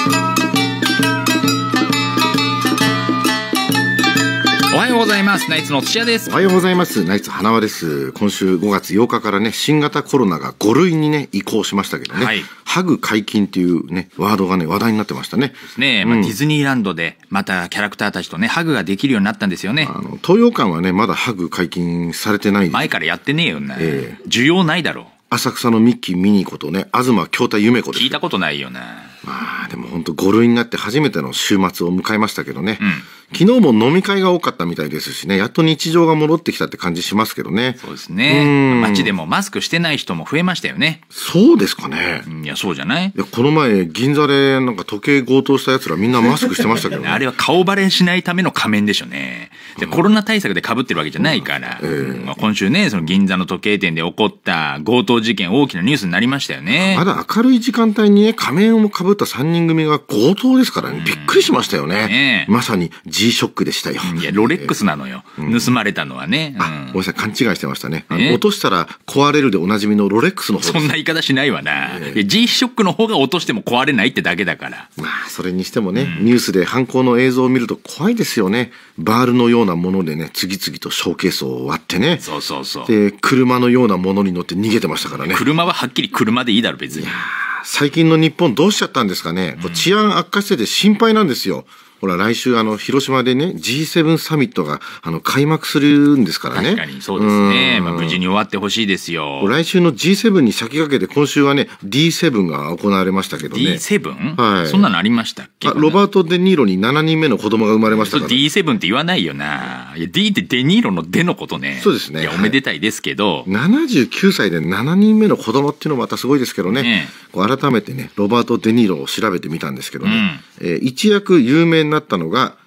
おはようございます。ナイツの土屋です。 おはようございます。ナイツ花輪です。今週5月8日からね、新型コロナが5類にね移行しましたけどね、はい、ハグ解禁っていうねワードがね話題になってましたね。 ですね。ディズニーランドでまたキャラクターたちとねハグができるようになったんですよね。 東洋館はねまだハグ解禁されてない。 前からやってねえよな。需要ないだろう。 浅草のミッキーミニーことね、東京太夢子です。 聞いたことないよな。 まあでも本当5類になって初めての週末を迎えましたけどね、昨日も飲み会が多かったみたいですしね、やっと日常が戻ってきたって感じしますけどね。 そうですね。街でもマスクしてない人も増えましたよね。 そうですかね。 いやそうじゃない。 いやこの前銀座でなんか時計強盗した奴らみんなマスクしてましたけどね。 あれは顔バレしないための仮面でしょね。でコロナ対策で被ってるわけじゃないから、今週ねその銀座の時計店で起こった強盗事件大きなニュースになりましたよね。 まだ明るい時間帯にね仮面を被った3人組が強盗ですからね、びっくりしましたよね。まさに G ショックでしたよ。 いやロレックスなのよ、盗まれたのはね。 ごめんなさい、勘違いしてましたね。落としたら壊れるでおなじみのロレックスの方です。 そんな言い方しないわな。G ショックの方が落としても壊れないってだけだから。 まあそれにしてもね、ニュースで犯行の映像を見ると怖いですよね。バールのようなものでね次々とショーケースを割ってね、で車のようなものに乗って逃げてましたからね。 車ははっきり車でいいだろ別に。 最近の日本どうしちゃったんですかね。治安悪化してて心配なんですよ。ほら来週広島でね G7 サミットが開幕するんですからね。 確かにそうですね。無事に終わってほしいですよ。 来週の G7 に先駆けて今週はね D7 が行われましたけどね。 D7？ はい。 そんなのありましたっけ。 ロバート・デ・ニーロに7人目の子供が生まれましたから。 D7 って言わないよな。いや D ってデ・ニーロのデのことね。 そうですね。 いやおめでたいですけど、 79歳で7人目の子供っていうのもまたすごいですけどね。改めてねロバート・デ・ニーロを調べてみたんですけどね、一躍有名になったのが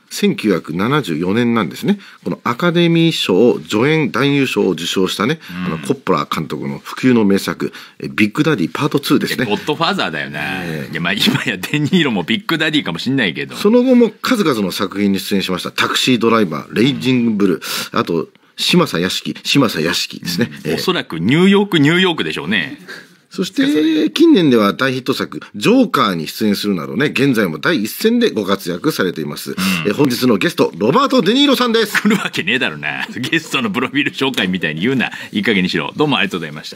1974年なんですね。このアカデミー賞助演男優賞を受賞したね、コッポラ監督の不朽の名作ビッグダディパート2ですね。 ゴッドファーザーだよな。いやまあ今やデニーロもビッグダディかもしんないけど、 その後も数々の作品に出演しました。タクシードライバー、レイジングブルー、あと嶋佐屋敷ですね。 おそらくニューヨークでしょうね。 そして近年では大ヒット作ジョーカーに出演するなどね、現在も第一線でご活躍されています。本日のゲストロバート・デ・ニーロさんです。 来るわけねえだろな。ゲストのプロフィール紹介みたいに言うな。いい加減にしろ。どうもありがとうございました。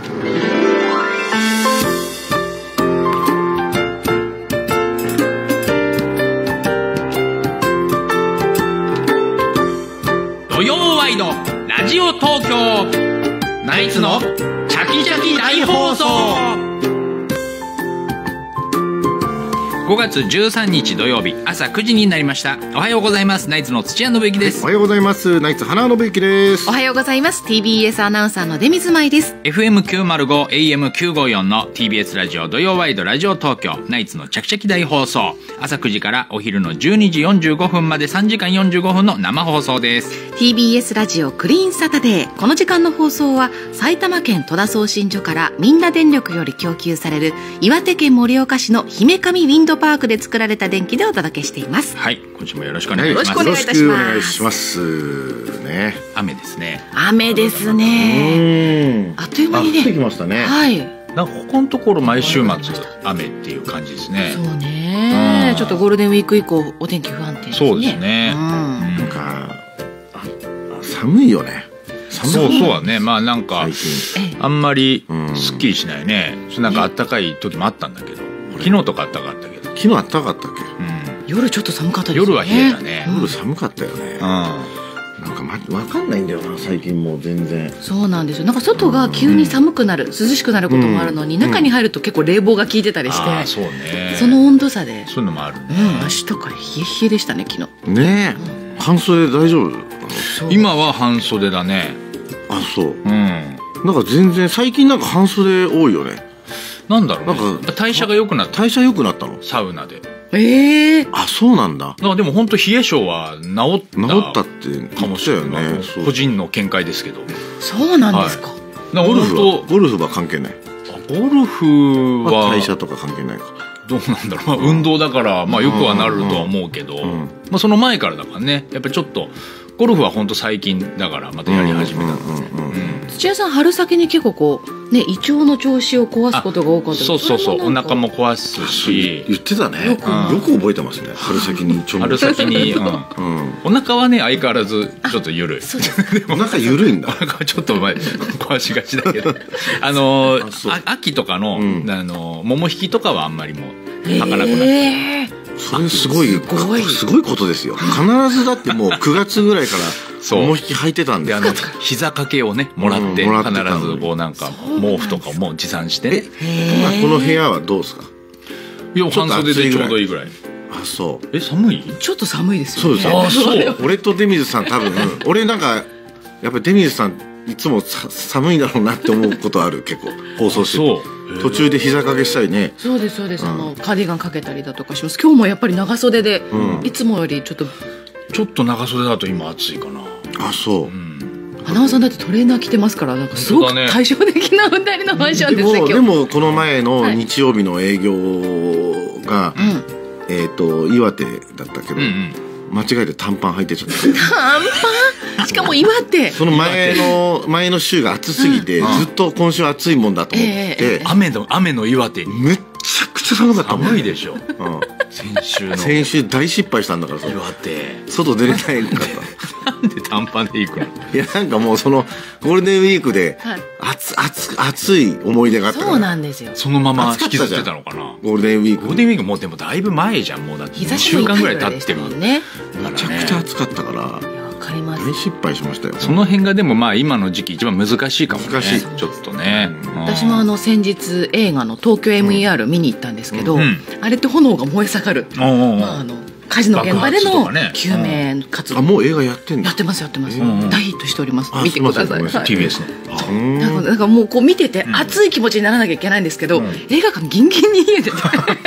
土曜ワイドラジオ東京ナイツのチャキチャキ大放送。5月13日土曜日朝9時になりました。おはようございます。ナイツの土屋信之です。 おはようございます。ナイツ花信之です。 おはようございます。 TBS アナウンサーの出水舞です。 FM905 AM954 の TBS ラジオ土曜ワイドラジオ東京ナイツのチャキチャキ大放送、朝9時からお昼の12時45分まで3時間45分の生放送です。 TBS ラジオクリーンサタデー。この時間の放送は埼玉県戸田送信所からみんな電力より供給される岩手県盛岡市の姫上ウィンドパークで作られた電気でお届けしています。 はい、今週もよろしくお願いします。 よろしくお願いいたします。 よろしくお願いしますね。 雨ですね。 雨ですね。あっという間にね。 降ってきましたね。 はい。 なんかここのところ毎週末雨っていう感じですね。 そうね。ちょっとゴールデンウィーク以降お天気不安定ですね。 そうですね。 なんか寒いよね。 そうはね。まあなんかあんまりすっきりしないね。なんか暖かい時もあったんだけど、昨日とか暖かかったけど。 昨日暖かかったっけ。 夜ちょっと寒かったですね。 夜は冷えたね。 夜寒かったよね。なんかわかんないんだよな最近もう全然。 そうなんですよ。なんか外が急に寒くなる、涼しくなることもあるのに、中に入ると結構冷房が効いてたりして、 そうね。 その温度差で。 そういうのもあるね。 明日から冷え冷えでしたね昨日。 ねえ、半袖で大丈夫？ 今は半袖だね。 あ、そう。なんか全然最近なんか半袖多いよね。 なんだろうね。なんか代謝が良くなった。 代謝良くなったの？ サウナで。 あ、そうなんだ。 でも本当冷え性は治ったってかもしれないよね。 個人の見解ですけど。 そうなんですか。 ゴルフは関係ない。 ゴルフは代謝とか関係ないか。 どうなんだろう。運動だからまあよくはなるとは思うけど、まあその前からだからね。やっぱりちょっとゴルフは本当最近だからまたやり始めたんですね。 土屋さん春先に結構こうね胃腸の調子を壊すことが多かった。 そうそうそう、お腹も壊すし。 言ってたね。よく覚えてますね。春先に春先に、お腹はね相変わらずちょっと緩い。 お腹緩いんだ。 お腹はちょっと壊しがちだけど、秋とかの桃引きとかはあんまりもう履かなくなって。 それすごいことですよ。必ずだってもう9月ぐらいから桃引き履いてたんで、 膝掛けをねもらって必ずこうなんか毛布とかも持参して。 今この部屋はどうですか？ いや半袖でちょうどいいぐらい。 あ、そう。 寒い？ ちょっと寒いですよね。 そうですよ。そう。俺と出水さん多分俺なんかやっぱり出水さんいつも寒いだろうなって思うことある。結構放送してて。途中で膝掛けしたりね。 そうですそうです。カーディガンかけたりだとかします。今日もやっぱり長袖で、いつもよりちょっと長袖だと今暑いかな。 あ、そう。 花尾さんだってトレーナー着てますから、なんかすごく対照的な二人のファッションですね。 でもこの前の日曜日の営業が岩手だったけど、間違えて短パン履いてちゃった。 短パン？しかも岩手。 その前の週が暑すぎて、ずっと今週暑いもんだと思って、 雨の岩手にめっちゃくちゃ寒かった。 寒いでしょ。先週大失敗したんだからさ。 岩手外出れないから。 なんで短パンで行くの？ いやなんかもうそのゴールデンウィークで暑い思い出があったから。 そうなんですよ。 そのまま引きずってたのかな。 ゴールデンウィーク。 ゴールデンウィークもでもだいぶ前じゃん。もうだって2週間ぐらい経ってるもんね。 めちゃくちゃ暑かったから。大失敗しましたよ。 その辺がでもまあ今の時期一番難しいかもね。ちょっとね。 私も先日映画の東京 MER 見に行ったんですけど、あれって炎が燃え盛る。火事の現場での救命活動。 あ、もう映画やってんだ。 やってます。大ヒットしております。見てください。 TBS の。なんかもうこう見てて熱い気持ちにならなきゃいけないんですけど、映画館ギンギンに冷えてて。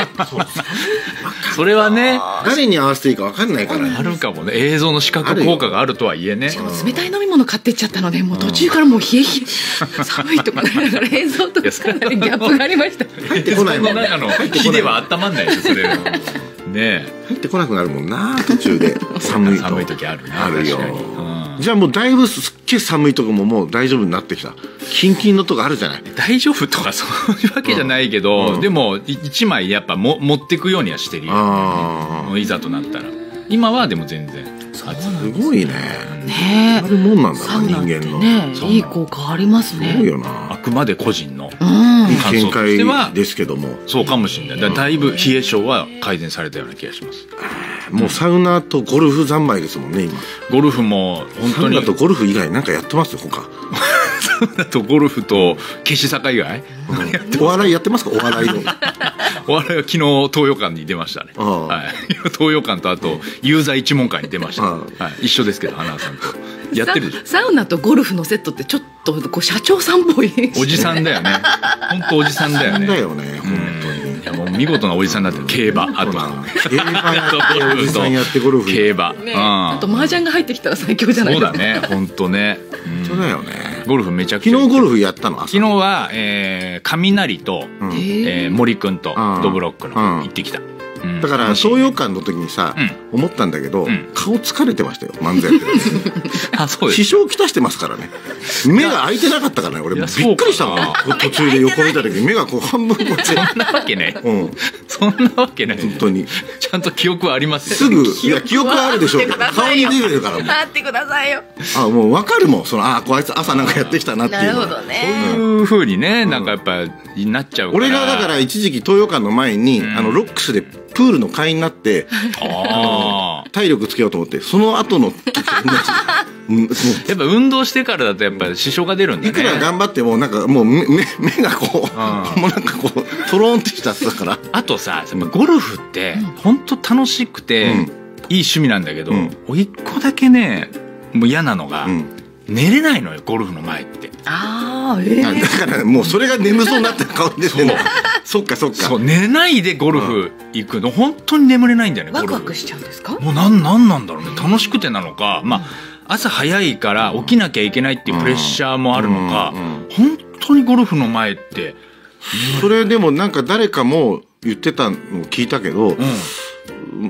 それはね、 誰に合わせていいか分かんないから。 あるかもね。映像の視覚効果があるとはいえね。 しかも冷たい飲み物買ってっちゃったので、もう途中からもう冷え寒いとかながら映像とかなりギャップがありました。 入ってこないもん。 火では温まんないですよそれ。ね入ってこなくなるもんな途中で。寒い時あるな。 あるよ。じゃあもうだいぶすっげえ寒いとこももう大丈夫になってきた。キンキンのとこあるじゃない。 大丈夫とかそういうわけじゃないけど、でも1枚やっぱ持ってくようにはしてるよ。いざとなったら。今はでも全然。 すごいね。 ねえ。 あるもんなんだな、人間の。 ね、いい効果ありますね。 すごいよな。 あくまで個人の見解ですけども。 そうかもしれない。だいぶ冷え性は改善されたような気がします。 もうサウナとゴルフ三昧ですもんね今。 ゴルフも本当に。 サウナとゴルフ以外なんかやってますよ他。 サウナとゴルフと消し坂以外。 お笑いやってますか？お笑いの。 お笑いは昨日東洋館に出ましたね。東洋館とあとユーザー一問会に出ました。一緒ですけど花さんとやってるでしょ。 サウナとゴルフのセットってちょっとこう社長さんっぽい。 おじさんだよね。本当おじさんだよね。 だよね本当に。 いやもう見事なおじさんになってる。競馬あと競馬やっておじさんやってゴルフ。 競馬。 あと麻雀が入ってきたら最強じゃないですか。 そうだね本当ね。 そうだよね。 ゴルフめちゃくちゃ。 昨日ゴルフやったの？ 昨日は雷と森くんとドブロックの行ってきた。 だから東洋館の時にさ思ったんだけど顔疲れてましたよ漫才やってる。 あ、そうです。 支障きたしてますからね。目が開いてなかったからね。俺びっくりしたもん。途中で横見た時目がこう半分こっち。 そんなわけない。そんなわけない。 本当に。 ちゃんと記憶はありますよ。 すぐいや記憶はあるでしょうけど顔に出てるからもう。 待ってくださいよ。 あ、もう分かるもん。そのこいつ朝なんかやってきたなっていう。なるほどね。 そういう風にねなんかやっぱなっちゃうから。 俺がだから一時期東洋館の前にロックスでプールの会員になって体力つけようと思ってその後のやっぱ運動してからだとやっぱ支障が出るんだね。 いくら頑張ってもなんかもう目がこうもうなんかこうトローンってしちゃったから。 あとさゴルフって本当楽しくていい趣味なんだけど一個だけねもう嫌なのが寝れないのよゴルフの前って。 だからもうそれが眠そうになってる顔でしてね。そっかそっか。 そう寝ないでゴルフ行くの本当に眠れないんだよね。 ワクワクしちゃうんですか？ もうなんなんだろうね。楽しくてなのかまあ朝早いから起きなきゃいけないっていうプレッシャーもあるのか本当にゴルフの前ってそれでもなんか誰かも言ってたのを聞いたけど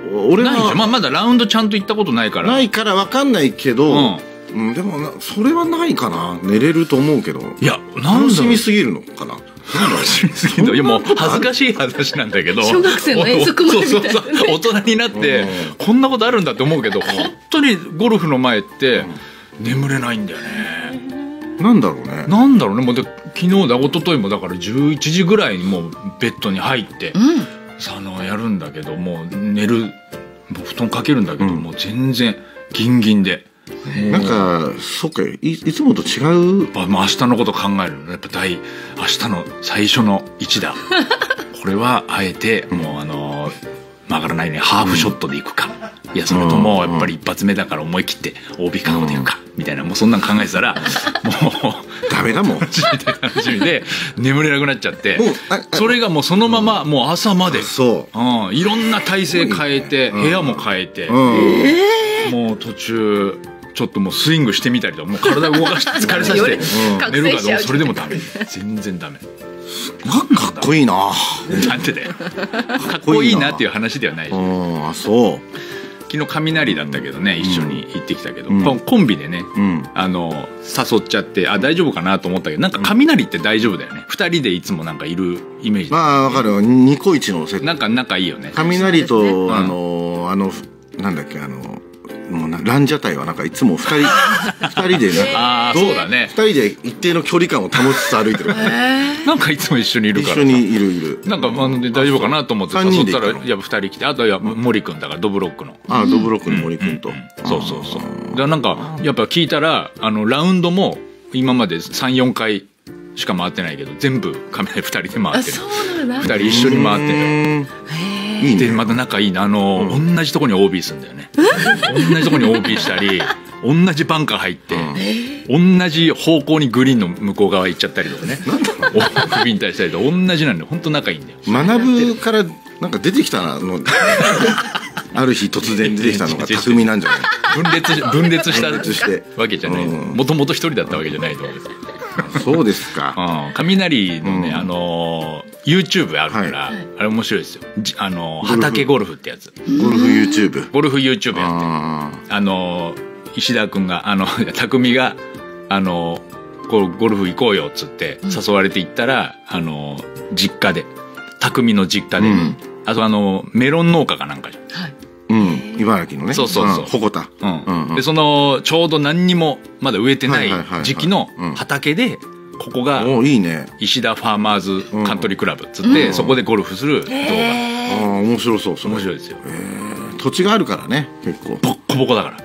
俺はないでしょ、まだラウンドちゃんと行ったことないから。 ないから分かんないけど、でもそれはないかな。寝れると思うけど。 いや、 楽しみすぎるのかな。 楽しみすぎる。いや、もう恥ずかしい話なんだけど。 小学生の遠足前みたいな。 そう大人になってこんなことあるんだって思うけど、本当にゴルフの前って眠れないんだよね。 なんだろうね。 もう昨日だ一昨日もだから11時ぐらいにもうベッドに入って、やるんだけど、もう寝る、布団かけるんだけど、もう全然ギンギンで。 なんかそっか、いつもと違う。 もう明日のこと考えるのやっぱ明日の最初の一打これはあえてもう曲がらないようにハーフショットでいくか、いやそれともやっぱり一発目だから思い切って OB カードでいくかみたいな、もうそんなん考えてたらもうダメだもん。 楽しみで眠れなくなっちゃって、それがもうそのままもう朝まで、いろんな体勢変えて部屋も変えて、もう途中ちょっともうスイングしてみたりとか、もう体動かして疲れさせて寝るから、それでもダメ、全然ダメ。 かっこいいな。 なんてだよ、かっこいいなっていう話ではないし。 あ、そう。 昨日雷だったけどね、一緒に行ってきたけど、コンビでね、誘っちゃって、大丈夫かなと思ったけど、なんか雷って大丈夫だよね。2人でいつもなんかいるイメージ。 まあわかるよ、ニコイチのセット。 なんか仲いいよね。 雷となんだっけ、もうランジャタイはなんかいつも2人でああそうだね、 2人で一定の距離感を保ちつつ歩いてる。 なんかいつも一緒にいるから、 一緒にいるなんか大丈夫かなと思って誘ったら、いや2人来て、あとは森君だからドブロックの、 ドブロックの森君と、 そうで、なんかやっぱ聞いたらラウンドも今まで 3,4 回しか回ってないけど、全部カメラ2人で回ってる。2人一緒に回ってる。でまた仲いいな、同じとこに OB するんだよね。同じとこに OB したり、同じバンカー入って、同じ方向にグリーンの向こう側行っちゃったりとかね、グリーン対したりとか同じなんで、本当仲いいんだよ。 学ぶからなんか出てきたのある日突然出てきたのが匠なんじゃない？ 分裂したわけじゃない。もともと一人だったわけじゃないと思うんです。 そうですか。 雷のね、YouTube あるから、あれ面白いですよ。畑ゴルフってやつ。 ゴルフ YouTube。 ゴルフ YouTube やってる。石田君が匠がゴルフ行こうよっつって誘われて行ったら、実家で、匠の実家で、あとメロン農家かなんかじゃん。 茨城のね。そう鉾田。 でちょうど何にもまだ植えてない時期の畑で、ここが石田ファーマーズカントリークラブっつって、そこでゴルフする動画。 面白そう。 面白いですよ。 土地があるからね、結構ボッコボコだから、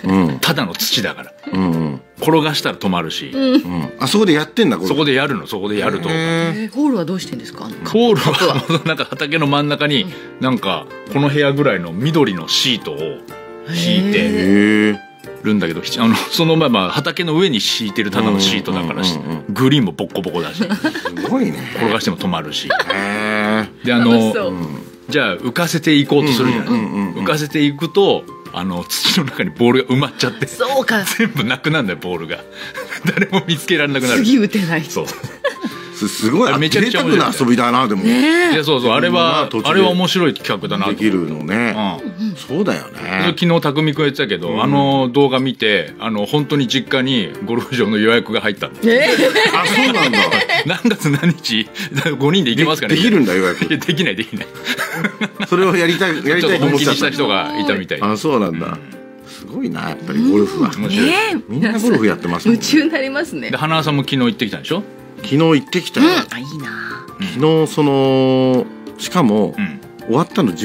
もうただの土だから、転がしたら止まるし、 あそこでやってんだ。 そこでやるの、そこでやると。 ホールはどうしてんですか？ ホールはなんか畑の真ん中になんかこの部屋ぐらいの緑のシートを敷いてるんだけど、そのまま畑の上に敷いてるただのシートだから、グリーンもボッコボコだし、 すごいね、 転がしても止まるし、でじゃあ浮かせていこうとするじゃない。浮かせていくと土の中にボールが埋まっちゃって、 そうか、 全部なくなるんだよ、ボールが。誰も見つけられなくなる。 次打てない。 そうすごい、めちゃくちゃな遊びだな。でもいや、そうあれは面白い企画だな。 できるのね。そうだよね。 昨日匠君言ってたけど、動画見て本当に実家にゴルフ場の予約が入ったんで。 あ、そうなんだ。 何月何日5人で行けますかね。 できるんだ、予約。 できないそれをやりたいと思っちゃった人がいたみたい。 あ、そうなんだ。すごいな、やっぱりゴルフは。みんなゴルフやってますもんね。 夢中になりますね。 で花輪さんも昨日行ってきたんでしょ？ 昨日行ってきたよ。 いいな。 昨日しかも終わったの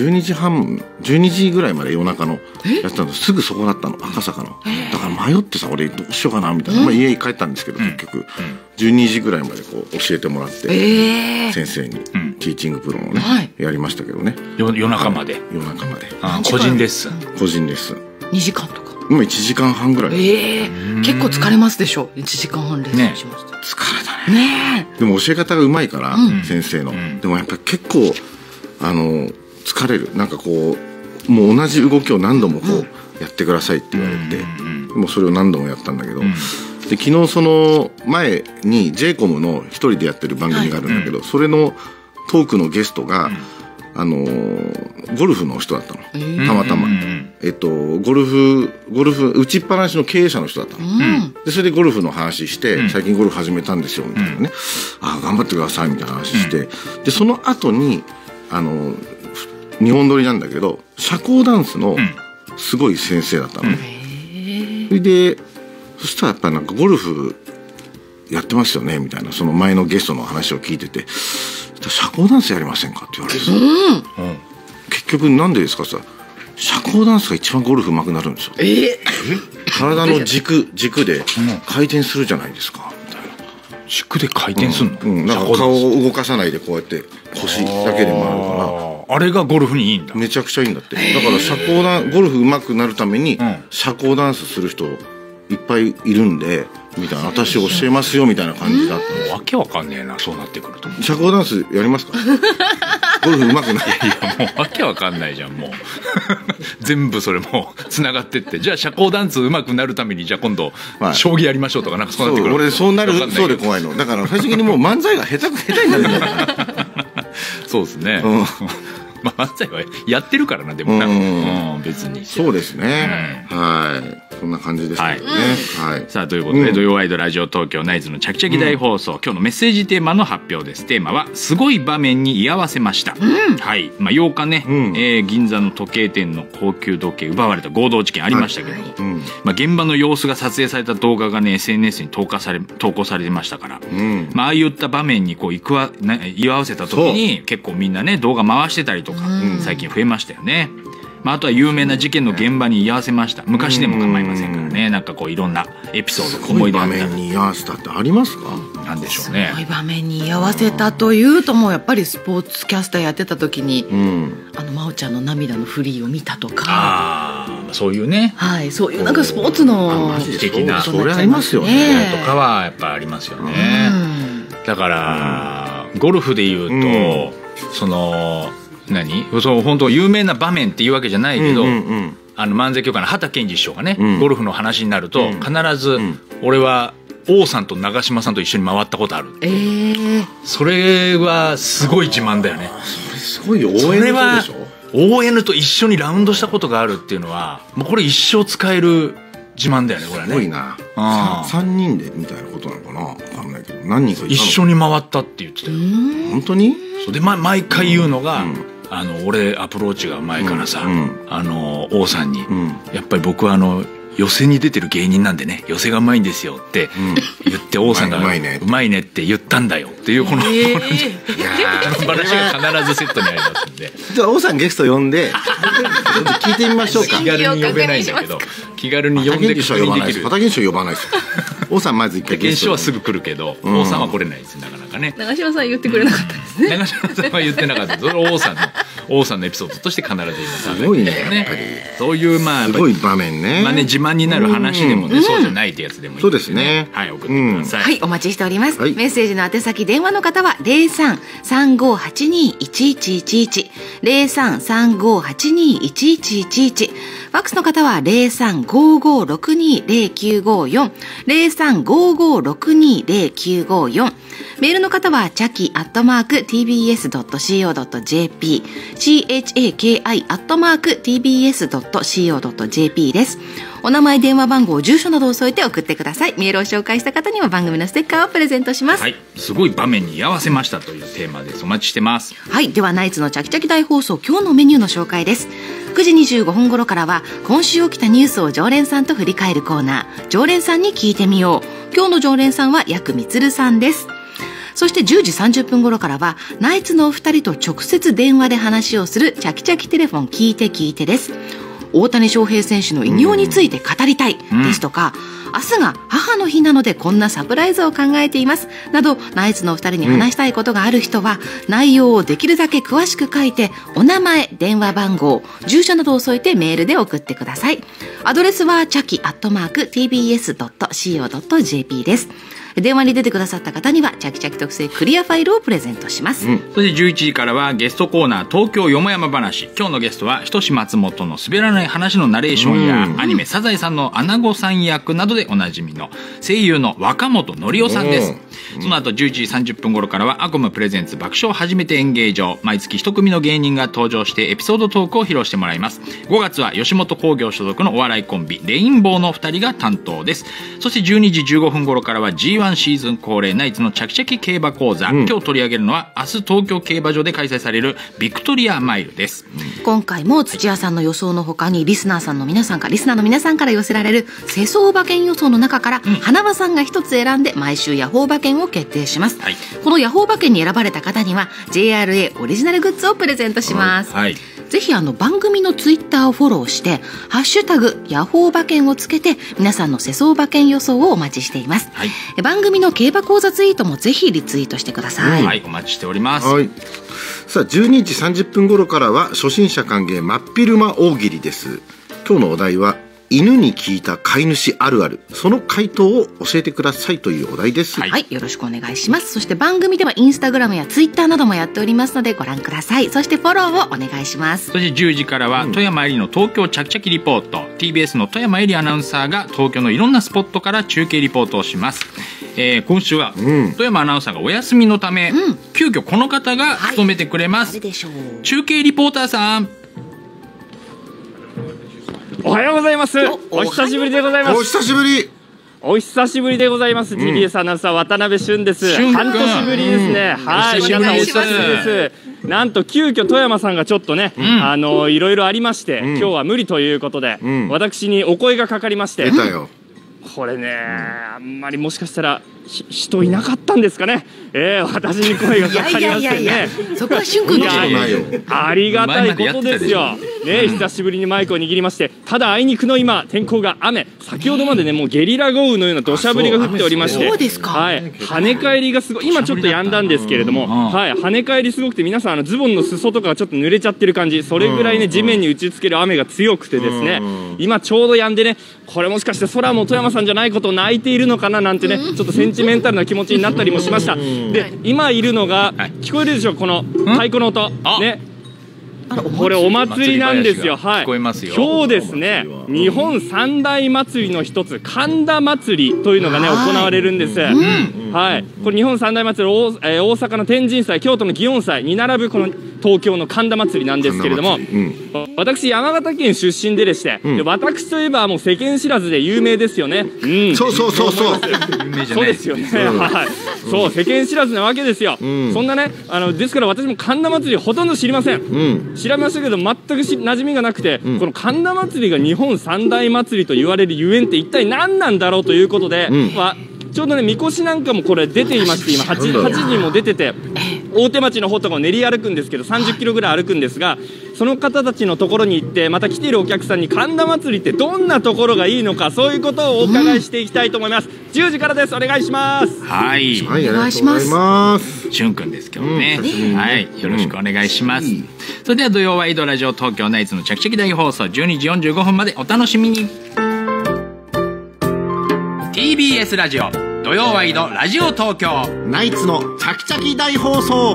12時ぐらいまで、夜中のやったのすぐそこだったの、赤坂の。だから迷ってさ、俺どうしようかなみたいな。家に帰ったんですけど、結局12時ぐらいまでこう教えてもらって、先生にティーチングプロのねやりましたけどね。 夜中まで。個人レッスン。 2時間とか。 今1時間半ぐらい。 結構疲れますでしょ。1時間半レッスンしました。 疲れたね。でも教え方がうまいから先生の。でもやっぱり結構疲れる。なんかこうもう同じ動きを何度もこうやってくださいって言われて、もうそれを何度もやったんだけど、で昨日その前に j コムの一人でやってる番組があるんだけど、それのトークのゲストがゴルフの人だったの、たまたま。ゴルフ打ちっぱなしの経営者の人だったの。でそれでゴルフの話して、最近ゴルフ始めたんですよみたいなね、頑張ってくださいみたいな話して、でその後に日本撮りなんだけど、社交ダンスのすごい先生だったのね。それでそしたらやっぱりなんかゴルフやってますよねみたいな、その前のゲストの話を聞いてて、社交ダンスやりませんかって言われて、結局なんでですかって言ったら、社交ダンスが一番ゴルフ上手くなるんですよ。体の軸で回転するじゃないですかみたいな。 軸で回転するの？ なんか顔を動かさないでこうやって腰だけで回るから、 あれがゴルフにいいんだ。 めちゃくちゃいいんだって。だからゴルフ上手くなるために社交ダンスする人いっぱいいるんでみたいな、私教えますよみたいな感じだったの。 わけわかんねえな、そうなってくると。 社交ダンスやりますか？ゴルフ上手くなる。 いやもうわけわかんないじゃん、もう全部それもつながってって、じゃあ社交ダンス上手くなるためにじゃあ今度将棋やりましょうとか、なんかそうなってくる。 俺そうなるそうで怖いのだから、最終的にもう漫才が下手になるんだよそうですね。まあ漫才はやってるからな、でもな、別に。 そうですね。はい。そんな感じですね。はい。 さあということで、土曜ワイドラジオ東京ナイツのチャキチャキ大放送、今日のメッセージテーマの発表です。テーマはすごい場面に居合わせました。はい。まあ8日ね、銀座の時計店の高級時計奪われた強盗事件ありましたけど、まあ現場の様子が撮影された動画がね SNS に投稿されてましたから、まあああいった場面にこう居合わせた時に結構みんなね動画回してたりとか最近増えましたよね。まあ、あとは有名な事件の現場に居合わせました。昔でも構いませんからね。なんかこういろんなエピソード、思い出場面に居合わせたってありますか？ なんでしょうね。 すごい場面に居合わせたというと、もうやっぱりスポーツキャスターやってた時に、真央ちゃんの涙のフリーを見たとか、 そういうね、 はい、そういうなんかスポーツの的なそれありますよねとかはやっぱありますよね。だからゴルフでいうと、そのそう本当有名な場面っていうわけじゃないけど、漫才協会の畑健二師匠がね、ゴルフの話になると必ず俺は王さんと長嶋さんと一緒に回ったことある。それはすごい自慢だよね。 それすごいよ。ON でしょ。 ON と一緒にラウンドしたことがあるっていうのはもうこれ一生使える自慢だよね、これね。 すごいな。3人でみたいなことなのかな、分かんないけど、何人かいたの？一緒に回ったって言ってたよ。 本当に？ そうで、毎回言うのが、俺アプローチがうまいからさ、王さんに、やっぱり僕は寄席に出てる芸人なんでね、寄席がうまいんですよって言って、王さんがうまいねって言ったんだよっていうこの話が必ずセットにありますんで、 じゃあ王さんゲスト呼んで聞いてみましょうか。 気軽に呼べないんだけど、気軽に呼んで確認できる。 畑健二呼ばないですよ。王さんまず一回ゲスト。健二はすぐ来るけど、王さんは来れないですなかなかね。 長嶋さん言ってくれなかったですね。 長嶋さんは言ってなかった。それは王さんのエピソードとして必ず言います。 すごいね。 そういうすごい場面ね。 自慢になる話でもね、そうじゃないってやつでもいい。 そうですね。 はい、送ってください。 はい、お待ちしております。メッセージの宛先、電話の方は03-3582-1111 03-3582-1111、ファックスの方は 03-5562-0954 03-5562-0954、メールの方はchaki@tbs.co.jp chaki@tbs.co.jp です。お名前、電話番号、住所などを添えて送ってください。メールを紹介した方には番組のステッカーをプレゼントします。 はい、すごい場面に居合わせましたというテーマです。お待ちしてます。 はい、ではナイツのチャキチャキ大放送、今日のメニューの紹介です。9時25分頃からは今週起きたニュースを常連さんと振り返るコーナー、常連さんに聞いてみよう。今日の常連さんはやくみつるさんです。そして10時30分頃からはナイツのお二人と直接電話で話をするチャキチャキテレフォン聞いて聞いてです。大谷翔平選手の偉業について語りたいですとか、明日が母の日なのでこんなサプライズを考えていますなど、ナイツのお二人に話したいことがある人は、内容をできるだけ詳しく書いて、お名前、電話番号、住所などを添えてメールで送ってください。アドレスはchaki@tbs.co.jp です。 電話に出てくださった方にはチャキチャキ特製クリアファイルをプレゼントします、 そして11時からはゲストコーナー東京よもやま話。今日のゲストはひとし松本の滑らない話のナレーションや、アニメサザエさんのアナゴさん役などでおなじみの声優の若本のりおさんです。その後11時30分頃からはアコムプレゼンツ爆笑初めて演芸場。毎月一組の芸人が登場してエピソードトークを披露してもらいます。5月は吉本興業所属のお笑いコンビレインボーの2人が担当です。そして12時15分頃からは G1 シーズン恒例ナイツのチャキチャキ競馬講座、今日取り上げるのは明日東京競馬場で開催されるビクトリアマイルです。 今回も土屋さんの予想の他にリスナーの皆さんから寄せられる世相馬券予想の中から、花輪さんが一つ選んで毎週ヤホー馬券を決定します、このヤホー馬券に選ばれた方には JRA オリジナルグッズをプレゼントします、ぜひ番組のツイッターをフォローしてハッシュタグヤホー馬券をつけて皆さんの世相馬券予想をお待ちしています、番組の競馬講座ツイートもぜひリツイートしてください、 お待ちしております、 さあ12時30分頃からは初心者歓迎真っ昼間大喜利です。今日のお題は犬に聞いた飼い主あるある、その回答を教えてくださいというお題です。 よろしくお願いします。そして番組ではインスタグラムやツイッターなどもやっておりますのでご覧ください。そしてフォローをお願いします。 そして10時からは富山えりの東京チャキチャキリポート、TBS の富山えりアナウンサーが東京のいろんなスポットから中継リポートをします。今週は富山アナウンサーがお休みのため、急遽この方が務めてくれます、中継リポーターさん、 おはようございます。お久しぶりでございます。 お久しぶり。 お久しぶりでございます。TBS アナウンサー渡辺俊です。半年ぶりですね。はい、皆さんお久しぶりです。なんと急遽富山さんがちょっとね、いろいろありまして、今日は無理ということで、私にお声がかかりまして。 出たよ。 これね、あんまりもしかしたら人いなかったんですかね。私に声がかかりましてね。 そこは俊君でしょ。 ありがたいことですよ。ね、久しぶりにマイクを握りまして、ただあいにくの今天候が雨。先ほどまでね、もうゲリラ豪雨のような土砂降りが降っておりまして、はい、跳ね返りがすごい。今ちょっと止んだんですけれども、はい、跳ね返りすごくて皆さんズボンの裾とかがちょっと濡れちゃってる感じ。それぐらいね、地面に打ちつける雨が強くてですね、今ちょうど止んでね、これもしかして空も富山さんじゃないことを泣いているのかななんてね、ちょっとセンチメンタルな気持ちになったりもしました。で、今いるのが聞こえるでしょ、この太鼓の音ね。これお祭りなんですよ。はい。今日ですね、日本三大祭りの一つ神田祭りというのがね行われるんです。はい。これ日本三大祭り、大阪の天神祭、京都の祇園祭に並ぶこの東京の神田祭りなんですけれども、私山形県出身でして、私といえばもう世間知らずで有名ですよね。 そうそうそうそう。 そうですよね。はい。そう世間知らずなわけですよ。そんなね、ですから私も神田祭りほとんど知りません。調べましたけど全く馴染みがなくて、この神田祭りが日本三大祭りと言われるゆえんって一体何なんだろうということで、ちょうどねみこしなんかもこれ出ていまして、今8時も出てて、大手町の方とかを練り歩くんですけど30キロぐらい歩くんですが、その方たちのところに行ってまた来ているお客さんに神田祭りってどんなところがいいのか、そういうことをお伺いしていきたいと思います。10時からです。お願いします。 はい、 お願いします。 しゅんくんですけどね、はい、よろしくお願いします。それでは土曜ワイドラジオ東京ナイツのチャキチャキ大放送12時45分までお楽しみに。 TBS ラジオ土曜ワイドラジオ東京ナイツのチャキチャキ大放送。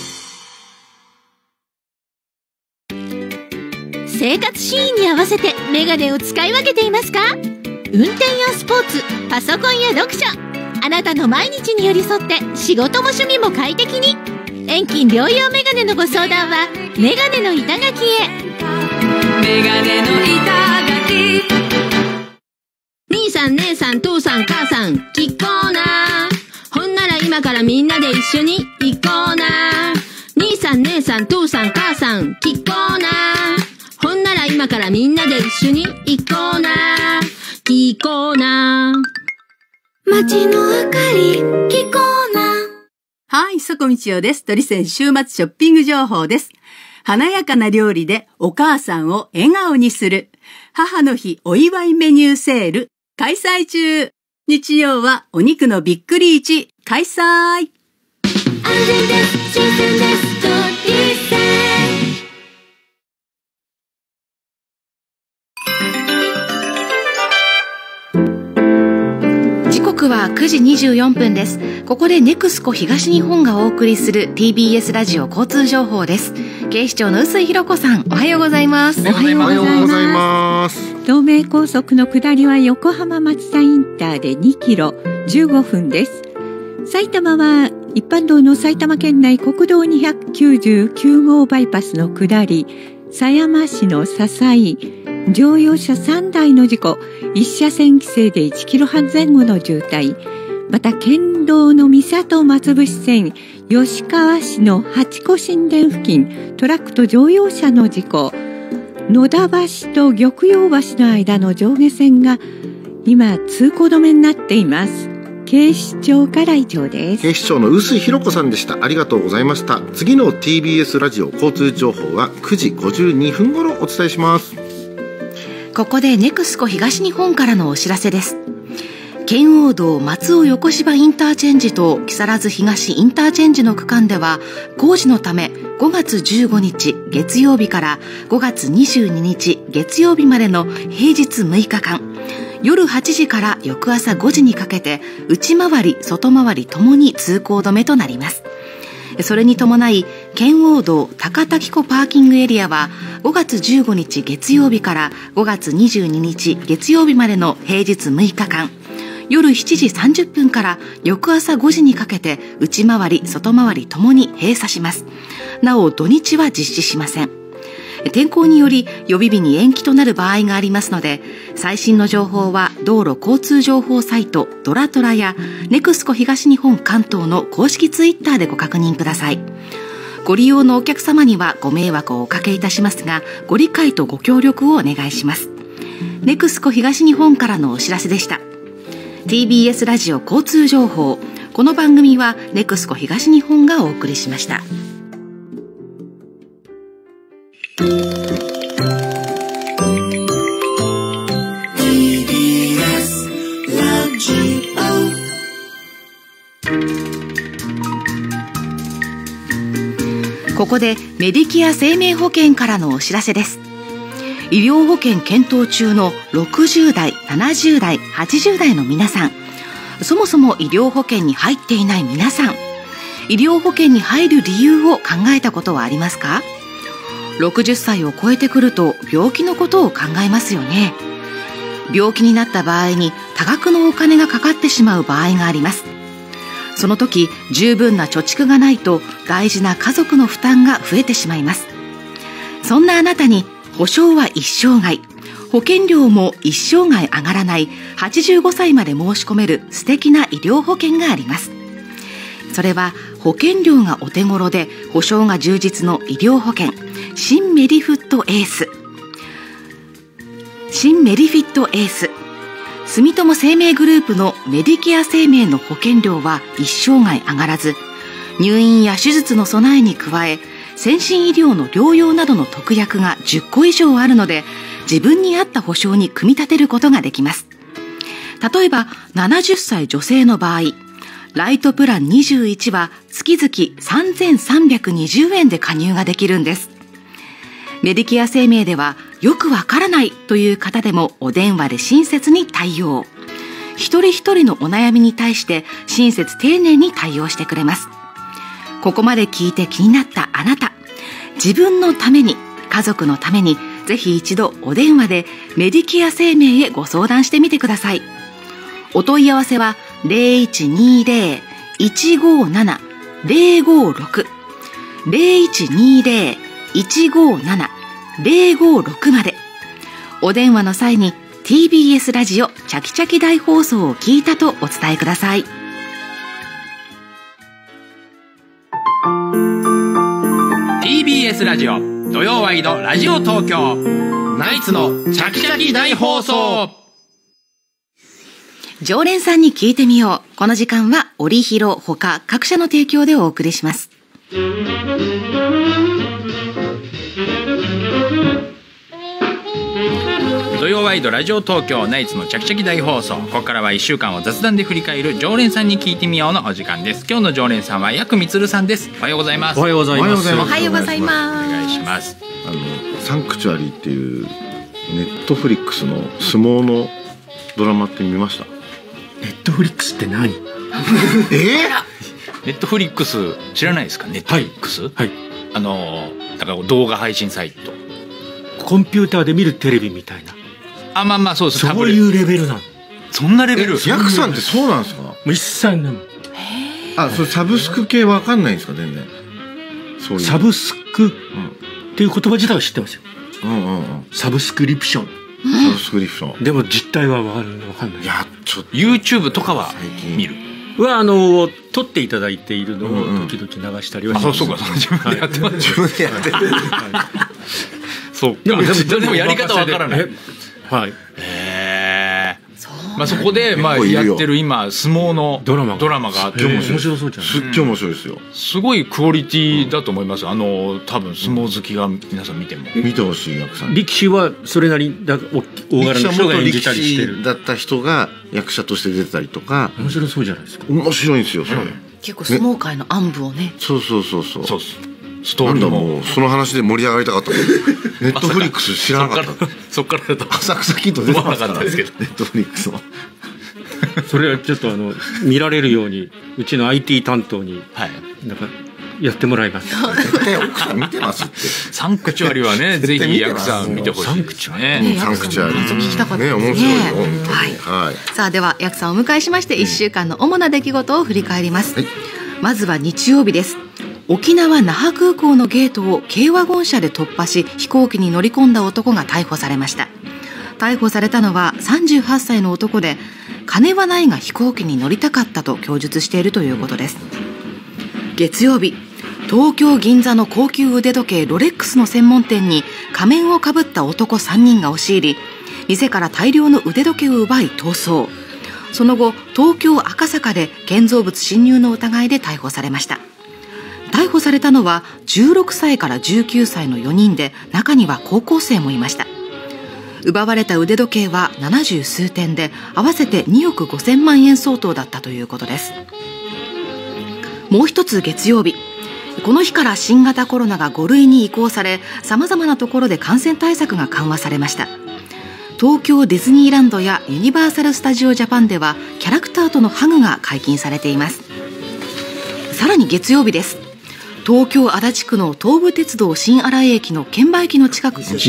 生活シーンに合わせてメガネを使い分けていますか？運転やスポーツ、パソコンや読書、あなたの毎日に寄り添って仕事も趣味も快適に。遠近両用メガネのご相談はメガネの板垣へ。メガネの板垣。兄さん姉さん父さん母さん聞こうな。ほんなら今からみんなで一緒に行こうな。兄さん姉さん父さん母さん聞こうな。ほんなら今からみんなで一緒に行こうな。聞こうな。街の明かり聞こうな。 はい、そこみちよです。鳥泉週末ショッピング情報です。華やかな料理でお母さんを笑顔にする母の日お祝いメニューセール開催中。日曜はお肉のびっくり市開催。安全です、新鮮です、鳥泉。 時刻刻は9時24分です。ここでネクスコ東日本がお送りする TBS ラジオ交通情報です。警視庁の臼井弘子さん、おはようございます。 おはようございます。 東名高速の下りは横浜松田インターで2キロ15分です。埼玉は一般道の埼玉県内国道299号バイパスの下り、狭山市の笹井、乗用車3台の事故、一車線規制で1キロ半前後の渋滞。また県道の三郷松伏線、吉川市の八子新田付近、トラックと乗用車の事故。野田橋と玉葉橋の間の上下線が今通行止めになっています。警視庁から以上です。 警視庁の臼井弘子さんでした。ありがとうございました。次の TBS ラジオ交通情報は9時52分頃お伝えします。 ここでネクスコ東日本からのお知らせです。圏央道松尾横芝インターチェンジと木更津東インターチェンジの区間では工事のため5月15日月曜日から5月22日月曜日までの平日6日間、夜8時から翌朝5時にかけて内回り外回りともに通行止めとなります。それに伴い圏央道高滝湖パーキングエリアは5月15日月曜日から5月22日月曜日までの平日6日間、夜7時30分から翌朝5時にかけて内回り外回りともに閉鎖します。なお土日は実施しません。天候により予備日に延期となる場合がありますので、最新の情報は道路交通情報サイトドラトラやネクスコ東日本関東の公式ツイッターでご確認ください。ご利用のお客様にはご迷惑をおかけいたしますが、ご理解とご協力をお願いします。ネクスコ東日本からのお知らせでした。TBS ラジオ交通情報、この番組はネクスコ東日本がお送りしました。ここでメディケア生命保険からのお知らせです。医療保険検討中の60代、70代、80代の皆さん、そもそも医療保険に入っていない皆さん、医療保険に入る理由を考えたことはありますか？60歳を超えてくると病気のことを考えますよね。病気になった場合に多額のお金がかかってしまう場合があります。その時十分な貯蓄がないと大事な家族の負担が増えてしまいます。そんなあなたに保証は一生涯、保険料も一生涯上がらない85歳まで申し込める素敵な医療保険があります。それは保険料がお手頃で保証が充実の医療保険、新メディフットエース。新メディフィットエース。住友生命グループのメディケア生命の保険料は一生涯上がらず、入院や手術の備えに加え、先進医療の療養などの特約が10個以上あるので、自分に合った保障に組み立てることができます。例えば、70歳女性の場合、ライトプラン21は月々3320円で加入ができるんです。メディケア生命ではよくわからないという方でもお電話で親切に対応。一人一人のお悩みに対して親切丁寧に対応してくれます。ここまで聞いて気になったあなた、自分のために、家族のために、ぜひ一度お電話でメディケア生命へご相談してみてください。お問い合わせは 0120-157-056 0120-157-056 まで。お電話の際に TBS ラジオチャキチャキ大放送を聞いたとお伝えください。 TBS ラジオ土曜ワイドラジオ東京ナイツのチャキチャキ大放送。 常連さんに聞いてみよう。この時間はオリヒロほか各社の提供でお送りします。 土曜ワイドラジオ東京ナイツのチャキチャキ大放送。ここからは1週間を雑談で振り返る常連さんに聞いてみようのお時間です。今日の常連さんはやくみつるさんです。おはようございます。 おはようございます。 おはようございます。 お願いします。 サンクチュアリーっていうネットフリックスの相撲のドラマって見ました？ ネットフリックスって何？ ネットフリックス知らないですか？ネットフリックス、はい、だから動画配信サイト、 コンピューターで見るテレビみたいな。 まあそうです。 そういうレベルなの。 そんなレベル？ ヤクさんってそうなんですか？ もう一切ない。 それサブスク系わかんないんですか？全然。そういうサブスクっていう言葉自体は知ってますよ。サブスクリプション。 サブスクリプション。 でも実態はわかんない。 いや、ちょっと YouTube とかは見る。 は撮っていただいているのを時々流したりはします。 そうか、自分でやってます。自分でやってる。そうか。でもやり方わからない。 はい。 そこでやってる今相撲のドラマがあって、 面白そうじゃん。すっげえ面白いですよ。 すごいクオリティだと思います。多分相撲好きが皆さん見ても見てほしい。ヤクさん力士はそれなりに大柄な人が演じたりしてる。 だった人が役者として出てたりとか。 面白そうじゃないですか。 面白いんですよそれ。 結構相撲界の暗部をね。 そうストーリーもその話で盛り上がりたかったもん。ネットフリックス知らなかった。 そっからだと浅草キッド出てなかったですけど、ネットフリックスも。 それはちょっと見られるようにうちの IT 担当になんかやってもらいます。 絶対奥さん見てますって。 サンクチュアリはね、ぜひヤクさん見てほしい。 サンクチュアリ。 サンクチュアリ。 聞きたかったですね。 面白いよ。 はい。さあではヤクさんをお迎えしまして1週間の主な出来事を振り返ります。まずは日曜日です。沖縄那覇空港のゲートを軽ワゴン車で突破し飛行機に乗り込んだ男が逮捕されました。逮捕されたのは38歳の男で、金はないが飛行機に乗りたかったと供述しているということです。月曜日、東京銀座の高級腕時計ロレックスの専門店に仮面をかぶった男3人が押し入り、店から大量の腕時計を奪い逃走。その後、東京赤坂で建造物侵入の疑いで逮捕されました。逮捕されたのは16歳から19歳の4人で、中には高校生もいました。奪われた腕時計は70数点で合わせて2億5000万円相当だったということです。もう一つ月曜日、この日から新型コロナが5類に移行され、さまざまなところで感染対策が緩和されました。東京ディズニーランドやユニバーサル・スタジオ・ジャパンではキャラクターとのハグが解禁されています。さらに月曜日です。東京足立区の東武鉄道新新井駅の券売機の近く、東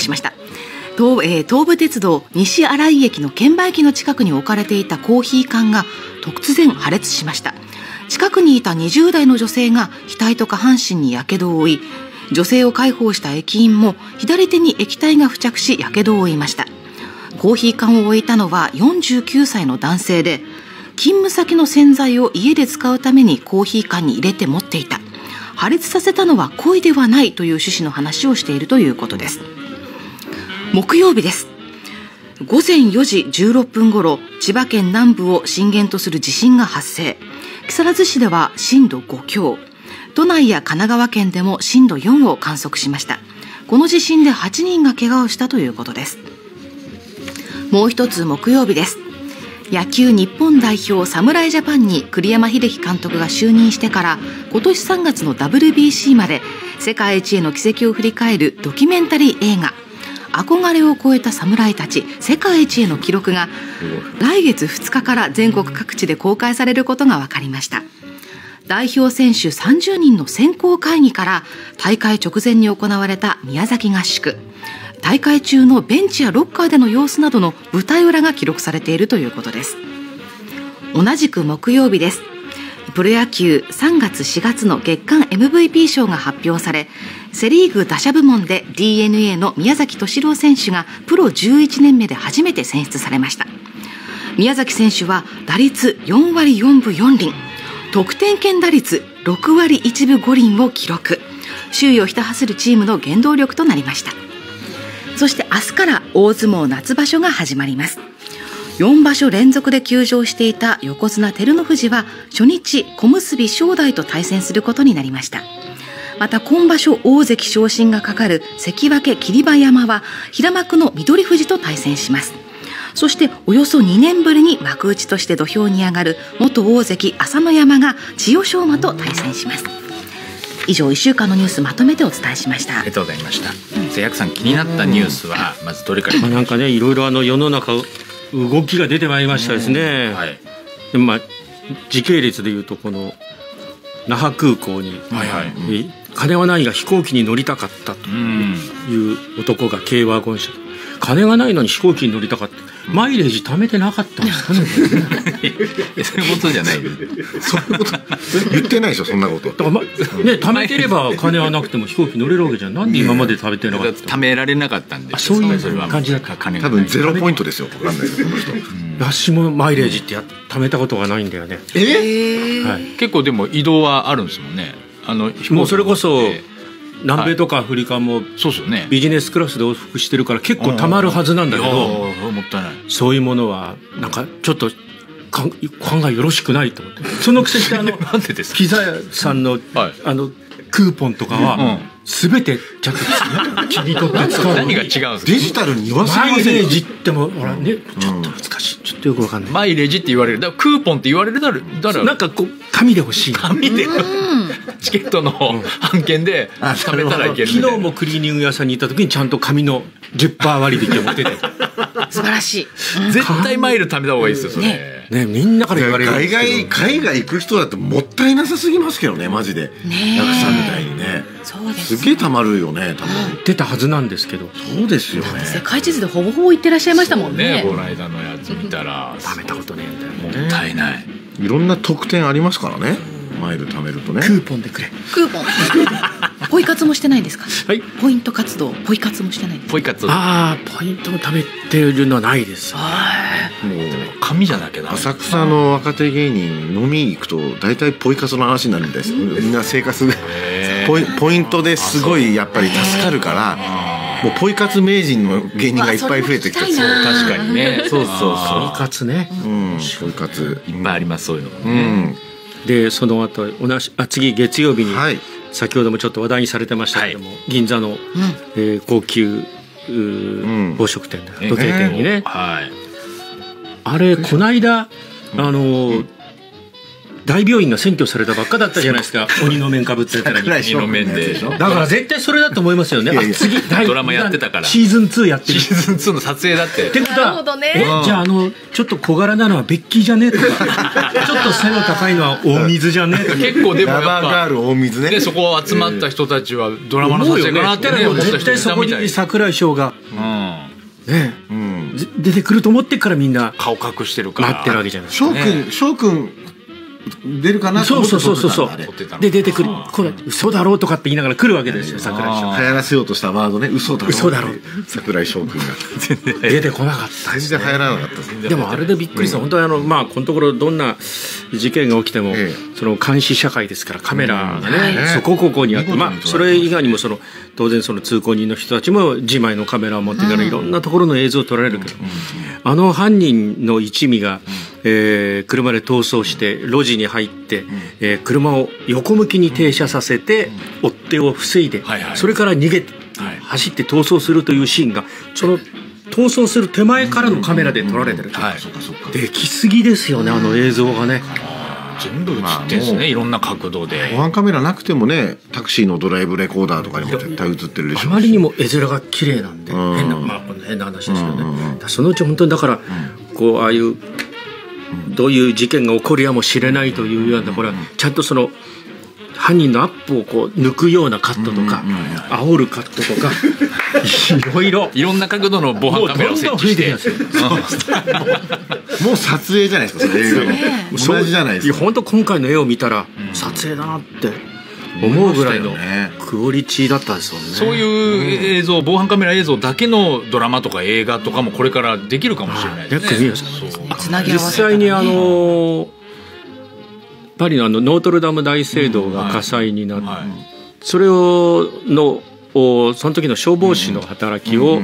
武鉄道西新井駅の券売機の近くに置かれていたコーヒー缶が突然破裂しました。近くにいた20代の女性が額と下半身にやけどを負い、女性を介抱した駅員も左手に液体が付着しやけどを負いました。コーヒー缶を置いたのは49歳の男性で、勤務先の洗剤を家で使うためにコーヒー缶に入れて持っていた。破裂させたのは故意ではないという趣旨の話をしているということです。木曜日です。午前4時16分ごろ、千葉県南部を震源とする地震が発生。木更津市では震度5強、都内や神奈川県でも震度4を観測しました。この地震で8人が怪我をしたということです。もう一つ木曜日です。野球日本代表侍ジャパンに栗山英樹監督が就任してから今年3月の WBC まで世界一への軌跡を振り返るドキュメンタリー映画、憧れを超えた侍たち世界一への記録が来月2日から全国各地で公開されることが分かりました。代表選手30人の選考会議から大会直前に行われた宮崎合宿、大会中のベンチやロッカーでの様子などの舞台裏が記録されているということです。同じく木曜日です。プロ野球3月4月の月間 MVP 賞が発表され、セリーグ打者部門で DNA の宮崎敏郎選手がプロ11年目で初めて選出されました。宮崎選手は打率4割4分4厘、得点圏打率6割1分5厘を記録。首位をひた走るチームの原動力となりました。そして明日から大相撲夏場所が始まります。4場所連続で休場していた横綱照ノ富士は初日小結正代と対戦することになりました。また今場所大関昇進がかかる関脇霧馬山は平幕の翠富士と対戦します。そしておよそ2年ぶりに幕内として土俵に上がる元大関朝乃山が千代翔馬と対戦します。以上1週間のニュースまとめてお伝えしました。 ありがとうございました。ヤクさん気になったニュースはまずどれから。 なんかね、いろいろ世の中動きが出てまいりましたですね。でも時系列でいうとこの那覇空港に金はないが飛行機に乗りたかったという男が軽ワゴン車、金がないのに飛行機に乗りたかった、マイレージ貯めてなかったんですかね。 そういうことじゃない。 そういうこと言ってないでしょ、そんなこと。 だから貯めてれば金はなくても飛行機乗れるわけじゃん。なんで今まで食べてなかった。 貯められなかったんで。 そういう感じだった。 多分0ポイントですよ。分かんないけどこの人。 私もマイレージって貯めたことがないんだよね。 結構でも移動はあるんですもんね。 もうそれこそ南米とかアフリカもビジネスクラスで往復してるから結構たまるはずなんだけど、 もったいない。 そういうものはなんかちょっと考えよろしくないと思って、そのくせしてなんでですか。 ピザ屋さんのクーポンとかは全てちゃんと切り取って使う。 何が違うんですか。 デジタルに言わせマイレージってもほらね、ちょっと難しい、ちょっとよくわかんない。 マイレージって言われる、だからクーポンって言われるだらなんかこう紙で欲しい、 紙でチケットの半券で食べたらいける。 昨日もクリーニング屋さんに行った時にちゃんと紙の 10% 割引を持ってて素晴らしい。 絶対マイル貯めた方がいいですよそれ。 ね、みんなから言われる。 海外行く人だってもったいなさすぎますけどね、マジで。役さんみたいにね。すげえたまるよね、多分。 出たはずなんですけど。 そうですよね。 世界地図でほぼほぼ行ってらっしゃいましたもんね。 この間のやつ見たら食べたことねえんだよ。 もったいない。 いろんな特典ありますからね。マイル貯めるとね。 クーポンでくれ。 クーポン。ポイ活もしてないですか。 はい。 ポイント活動、ポイ活もしてない。 ポイ活。 ポイントも貯めてるのはないです。 もう紙じゃなきゃだ。 浅草の若手芸人飲み行くと大体ポイ活の話になるみたいです。みんな生活でポイントですごいやっぱり助かるから。もうポイ活名人の芸人がいっぱい増えてきて、 確かにね。 そうポイ活ね。 ポイ活いっぱいあります、そういうのもね。 でその後次月曜日に先ほどもちょっと話題にされてましたけども、銀座の高級宝飾店時計店にね、あれこの間大病院が占拠されたばっかだったじゃないですか。鬼の面かぶってたら鬼の面で。 だから絶対それだと思いますよね。次ドラマやってたから。 シーズン2やってる。 シーズン2の撮影だって。 ってことはじゃあちょっと小柄なのはベッキーじゃねえとか、ちょっと背の高いのは大水じゃねえとか。 結構でもやっぱラバーガール大水ね。 でそこ集まった人たちはドラマの撮影かなってね思った人いたみたい。 絶対そこに櫻井翔が出てくると思ってからみんな顔隠してるから待ってるわけじゃないですか。 翔くん出るかなと思ってそうで出てくる、これ嘘だろうとかって言いながら来るわけですよ、櫻井翔。 流行らせようとしたワードね、嘘だろう櫻井翔くんが出てこなかった。 全然流行らなかった。 でもあれでびっくりした。本当にこのところどんな事件が起きてもその監視社会ですから、カメラがねそこここにあって、それ以外にも当然その通行人の人たちも自前のカメラを持ってからいろんなところの映像を撮られるけど、犯人の一味が車で逃走して路地に入って、車を横向きに停車させて追っ手を防いで、それから逃げて、走って逃走するというシーンがその逃走する手前からのカメラで撮られてる。できすぎですよね、映像がね。 全部映ってんですね、いろんな角度で。 防犯カメラなくてもね、タクシーのドライブレコーダーとかにも絶対映ってるでしょうし。 あまりにも絵面が綺麗なんで、変な話ですよね。そのうち本当にだからああいうどういう事件が起こるやもしれないというような、これはちゃんとその犯人のアップを抜くようなカットとか、煽るカットとかいろんな角度の防犯カメラを設置して、 もう撮影じゃないですか、それ映画の同じじゃないですか。 本当今回の絵を見たら撮影だなって思うぐらいのクオリティだったですもんね。 そういう映像、防犯カメラ映像だけのドラマとか映画とかもこれからできるかもしれないですね。 実際にパリのノートルダム大聖堂が火災になって、それをその時の消防士の働きを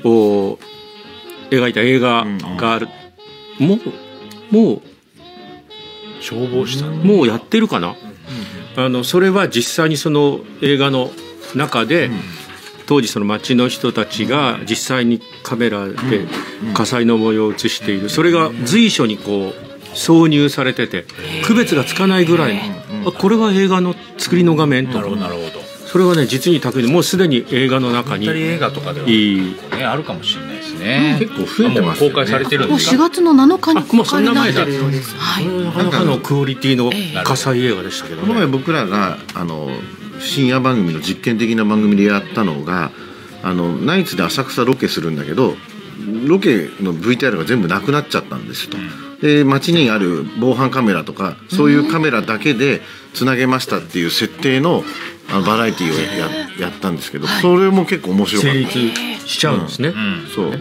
描いた映画がある。もう消防士さんもうやってるかな。それは実際にその映画の中で、当時その町の人たちが実際にカメラで火災の模様を映している、それが随所に挿入されてて区別がつかないぐらいの、これが映画の作りの画面とか、それはね実に巧みで、もうすでに映画の中に映画とかではあるかもしれないですね。 ね。 結構増えてますね。公開されてるんですか。 もう4月の7日に公開になってるようです。 なかなかのクオリティの火災映画でしたけどね。 この前僕らが深夜番組の実験的な番組でやったのがナイツで浅草ロケするんだけど、ロケの VTR が全部なくなっちゃったんですと。で街にある防犯カメラとかそういうカメラだけでつなげましたっていう設定のバラエティーをやったんですけど、それも結構面白かった。 成立しちゃうんですね。 そう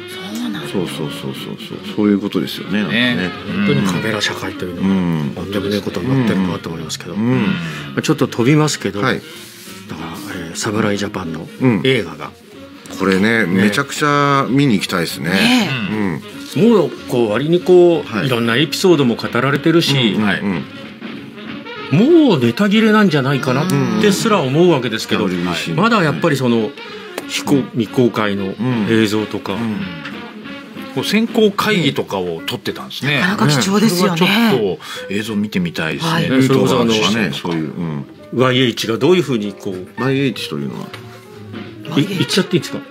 そういうことですよね。 本当にカメラ社会というのはとんでもないことになってるなと思いますけど、ちょっと飛びますけど、だから侍ジャパンの映画がこれねめちゃくちゃ見に行きたいですね。 もうこう割にこういろんなエピソードも語られてるし、もうネタ切れなんじゃないかなってすら思うわけですけど、まだやっぱりその未公開の映像とか、 選考会議とかを撮ってたんですね。 なかなか貴重ですよね。 ちょっと映像見てみたいですね。 それこそそういう YH がどういうふうにこう YH というのは言っちゃっていいんですか。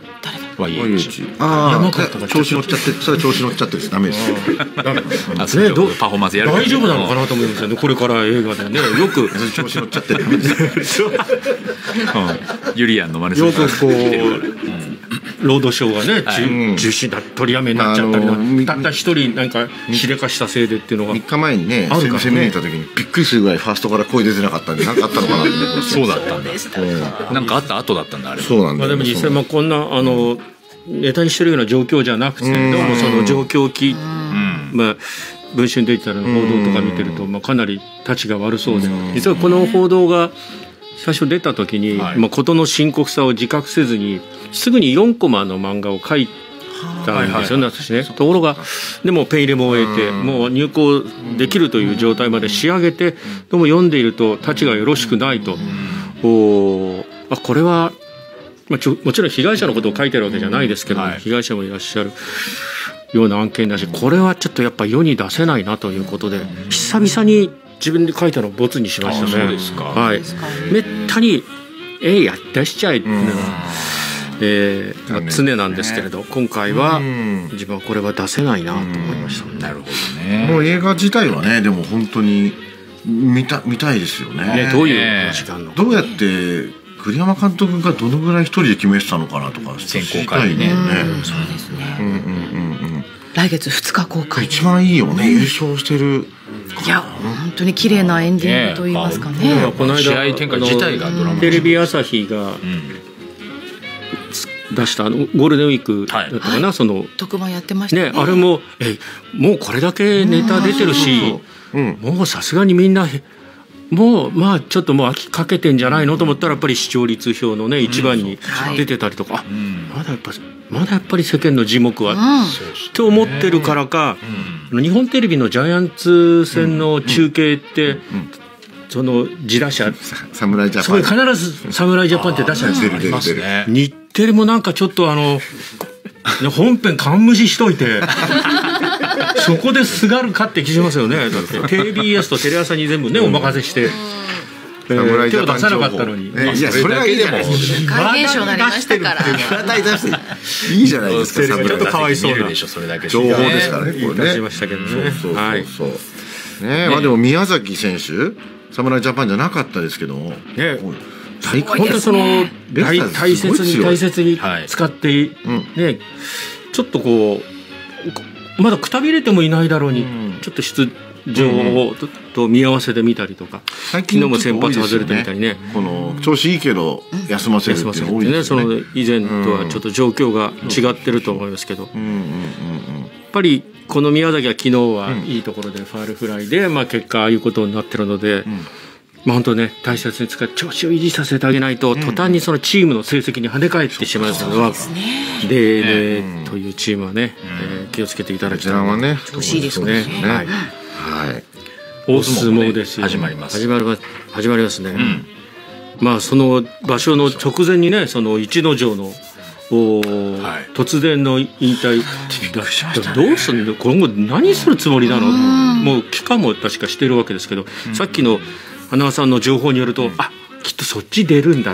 YH 調子乗っちゃってそれ調子乗っちゃってダメですよ。 パフォーマンスやる大丈夫なのかなと思いますよね。これから映画でねよく調子乗っちゃってダメですよ。 ユリアンの真似よくこうロードショーがね中止だ取りやめになっちゃったりたった一人なんかしでかしたせいでっていうのが 3日前にねセミにいた時にびっくりするぐらいファーストから声出てなかったんで何かあったのかなって。 そうだったんだ。なんかあった後だったんだあれ。 そうなんだ。 でも実際こんなネタにしてるような状況じゃなくて、でもその状況を聞いて、文春デジタルの報道とか見てると、かなり立ちが悪そうで、実はこの報道が最初出た時に、事の深刻さを自覚せずにすぐに4コマの漫画を描いたんですよね、私ね。ところがでもペン入れも終えてもう入稿できるという状態まで仕上げて、どうも読んでいると立ちがよろしくないと、これはもちろん被害者のことを書いてるわけじゃないですけど、被害者もいらっしゃるような案件だし、これはちょっとやっぱ世に出せないなということで久々に自分で書いたのをボツにしましたね。 そうですか。 はい。めったにやってしちゃえっていうのが常なんですけれど、今回は自分はこれは出せないなと思いました。 なるほどね。 もう映画自体はねでも本当に見たいですよね。 どういう時間のどうやって栗山監督がどのぐらい一人で決めてたのかなとか選考会ね。 そうですね。来月2日公開。 一番いいよね、優勝してる。 いや本当に綺麗なエンディングと言いますかね。 この間試合展開自体がドラマ。 テレビ朝日が出したゴールデンウィークだったかな、その特番やってましたね。 あれももうこれだけネタ出てるし、もうさすがにみんなもうちょっともう飽きかけてんじゃないのと思ったら、やっぱり視聴率表のね一番に出てたりとか、まだやっぱり世間の耳目はって思ってるからか、日本テレビのジャイアンツ戦の中継ってその自打者侍ジャパン必ず侍ジャパンって出したんですよ。日テレもなんかちょっと本編缶無視しといてそこですがるかって気しますよね。だって TBS とテレ朝に全部ねお任せして手を出さなかったのに、 いやそれだけでも怪現象になりましたからいいじゃないですか。 ちょっとかわいそうな情報ですからね。 これねしましたけどね。 でも宮崎選手侍ジャパンじゃなかったですけども、 本当にその大切に使ってね、ちょっとこうまだくたびれてもいないだろうに、ちょっと出場と見合わせで見たりとか、昨日も先発外れてみたりね、 この調子いいけど休ませるって多いですね。 その以前とはちょっと状況が違ってると思いますけど、やっぱりこの宮崎は昨日はいいところでファウルフライで、結果ああいうことになってるので、本当ね大切に使って調子を維持させてあげないと、途端にそのチームの成績に跳ね返ってしまうのはでというチームはね、気をつけていただきたい。 欲しいですね。 大相撲ですよ。 始まりますね。その場所の直前にね、その逸ノ城の突然の引退どうするの、今後何するつもりなの、もう期間も確かしてるわけですけど、さっきの花輪さんの情報によると、きっとそっち出るんだっ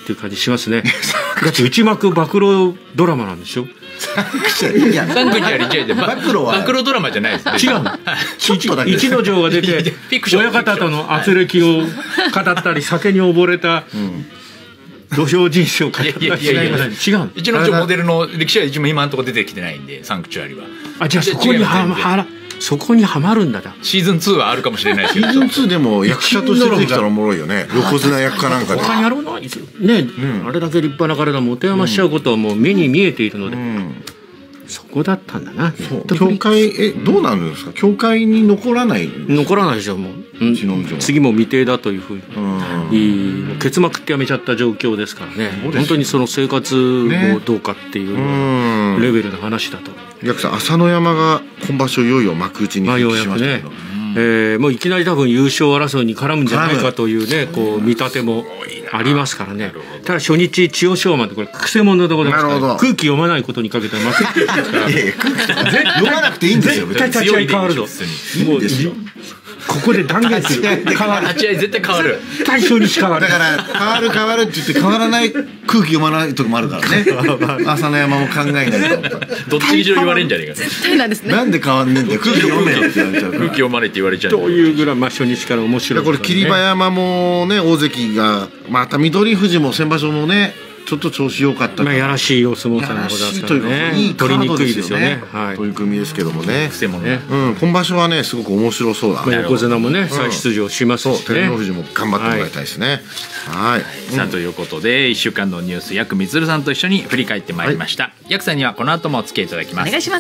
っていう感じしますね。だって内幕暴露ドラマなんでしょ。 いや、サンクチュアリ違う、暴露ドラマじゃないですね。 違うの。一之丞が出て親方との圧力を語ったり、酒に溺れた土俵人生を語ったりしないから。違うの。 一之丞モデルの歴史は今のところ出てきてないんで、サンクチュアリは。 あ、じゃあそこにはまるんだな。 シーズン2はあるかもしれないですけど。 シーズン2でも役者として出てきたらおもろいよね。横綱役かなんかで。 他にやろうないですよね。あれだけ立派な体持て余しちゃうことはもう目に見えているので。そこだったんだな。 教会どうなるんですか。教会に残らないでしょ。もう次も未定だというふうに結膜ってやめちゃった状況ですからね。本当にその生活もどうかっていうレベルの話だと。 ヤクさん、朝乃山が今場所いよいよ幕内に復帰しましたけど、 もういきなり多分優勝争いに絡むんじゃないかというね、こう見立てもありますからね。ただ初日千代翔馬ってこれくせ者でございますから、空気読まないことにかけて負けてるんですから。 読まなくていいんですよ。 絶対立ち合い変わるの。もうここで断言する。 変わる。立ち合い絶対変わる。 対象に変わる。 だから変わるって言って変わらない空気読まないとこもあるからね。朝乃山も考えないと。 どっちにしろ言われんじゃねえか。 絶対なんですね。 なんで変わんねえんだよ。空気読めよって言われちゃう。 空気読まれって言われちゃう。 というぐらい初日から面白い。 これ霧馬山もね、大関がまた翠富士も先場所もね。ちょっと調子良かった。 やらしいお相撲さんでございますからね。 いいカードですよね。 取り組みですけどもね。 癖もね。 今場所はね、すごく面白そうだ。 横綱もね、再出場しますしね。 照ノ富士も頑張ってもらいたいですね。はい。 さあということで1週間のニュース、ヤクミツルさんと一緒に振り返ってまいりました。ヤクさんにはこの後もお付き合いいただきます。 お願いします。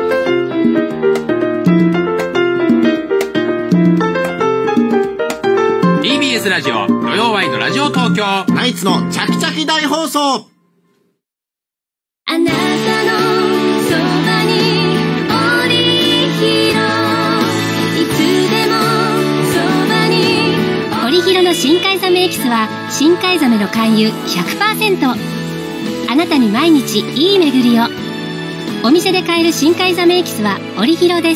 TBS ラジオ土曜ワイドラジオ東京ナイツのチャキチャキ大放送。 あなたのそばに織広、いつでもそばに織広の深海ザメエキスは深海ザメの含有 100%。 あなたに毎日いい巡りを。お店で買える深海ザメエキスは織広です。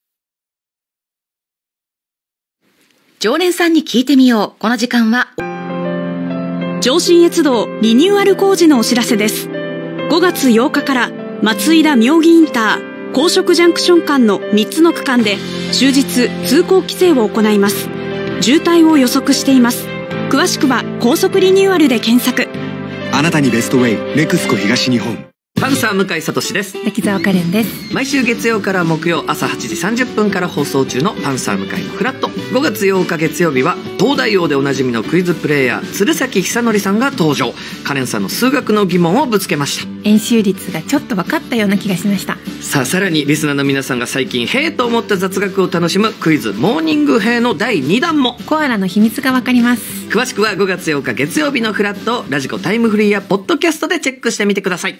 常連さんに聞いてみよう。この時間は上信越道リニューアル工事のお知らせです。5月8日から松井田妙義インター高食ジャンクション間の3つの区間で終日通行規制を行います。渋滞を予測しています。詳しくは高速リニューアルで検索。 あなたにベストウェイネクスコ東日本。 パンサー向井聡です。 滝沢カレンです。 毎週月曜から木曜朝8時30分から放送中のパンサー向井のフラット。5月8日月曜日は東大王でおなじみのクイズプレイヤー鶴崎久典さんが登場。カレンさんの数学の疑問をぶつけました。 円周率がちょっと分かったような気がしました。 さあさらにリスナーの皆さんが最近へーと思った雑学を楽しむクイズモーニングへーの第2弾も。 コアラの秘密が分かります。 詳しくは5月8日月曜日のフラットラジコタイムフリーやポッドキャストでチェックしてみてください。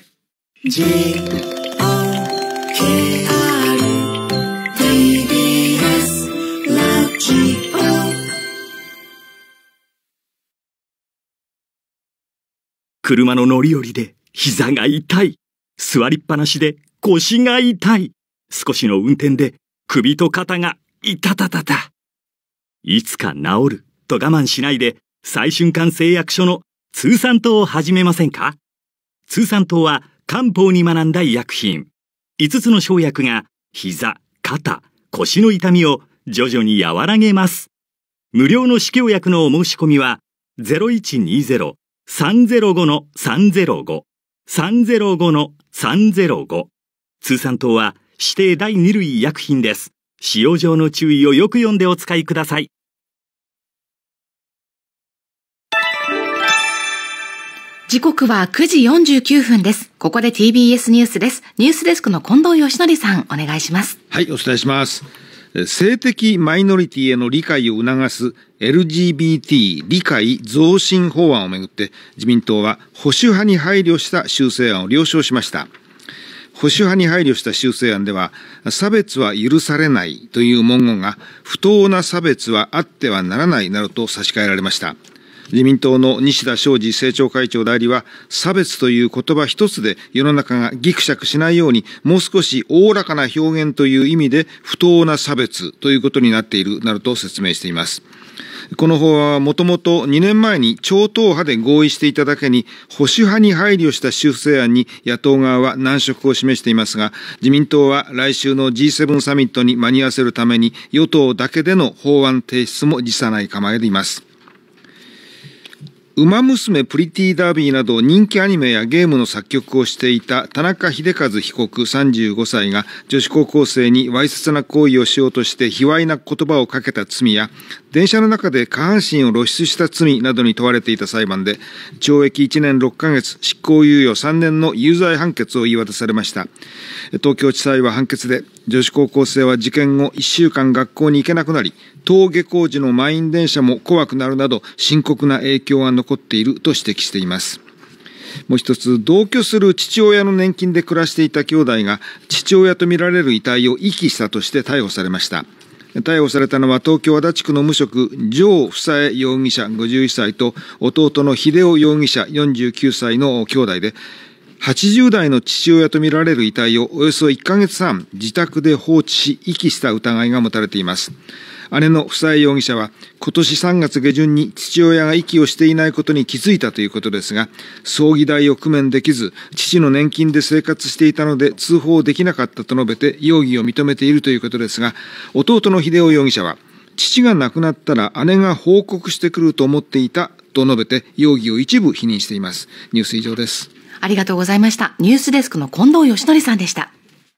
車の乗り降りで膝が痛い。座りっぱなしで腰が痛い。少しの運転で首と肩が痛たたた。いつか治ると我慢しないで最瞬間製薬所の通産糖を始めませんか？通産糖は漢方に学んだ医薬品。5つの生薬が膝、肩、腰の痛みを徐々に和らげます。無料の試供薬のお申し込みは 0120-305-305 305-305。通産糖は指定第2類医薬品です。使用上の注意をよく読んでお使いください。 時刻は9時49分です。ここで TBS ニュースです。ニュースデスクの近藤義則さん、お願いします。 はい、お伝えします。性的マイノリティへの理解を促す LGBT 理解増進法案をめぐって自民党は保守派に配慮した修正案を了承しました。保守派に配慮した修正案では、差別は許されないという文言が不当な差別はあってはならないなどと差し替えられました。 自民党の西田昌司政調会長代理は、差別という言葉一つで世の中がギクシャクしないように、もう少しおおらかな表現という意味で不当な差別ということになっているなどと説明しています。この法案はもともと2年前に超党派で合意していただけに、保守派に配慮した修正案に野党側は難色を示していますが、自民党は来週の G7 サミットに間に合わせるために与党だけでの法案提出も辞さない構えでいます。ウマ娘プリティダービーなど人気アニメやゲームの作曲をしていた田中秀和被告35歳が女子高校生にわいせつな行為をしようとして卑猥な言葉をかけた罪や、電車の中で下半身を露出した罪などに問われていた裁判で、懲役1年6ヶ月、執行猶予3年の有罪判決を言い渡されました。東京地裁は判決で、女子高校生は事件後1週間学校に行けなくなり、登下校時の満員電車も怖くなるなど深刻な影響が残っていると指摘しています。もう一つ、同居する父親の年金で暮らしていた兄弟が父親とみられる遺体を遺棄したとして逮捕されました。逮捕されたのは東京足立区の無職城房江容疑者51歳と弟の秀夫容疑者49歳の兄弟で、80代の父親とみられる遺体をおよそ1ヶ月半自宅で放置し遺棄した疑いが持たれています。姉の房江容疑者は今年3月下旬に父親が遺棄をしていないことに気づいたということですが、葬儀代を工面できず父の年金で生活していたので通報できなかったと述べて容疑を認めているということですが、弟の秀夫容疑者は父が亡くなったら姉が報告してくると思っていたと述べて容疑を一部否認しています。ニュース以上です。 ありがとうございました。ニュースデスクの近藤義則さんでした。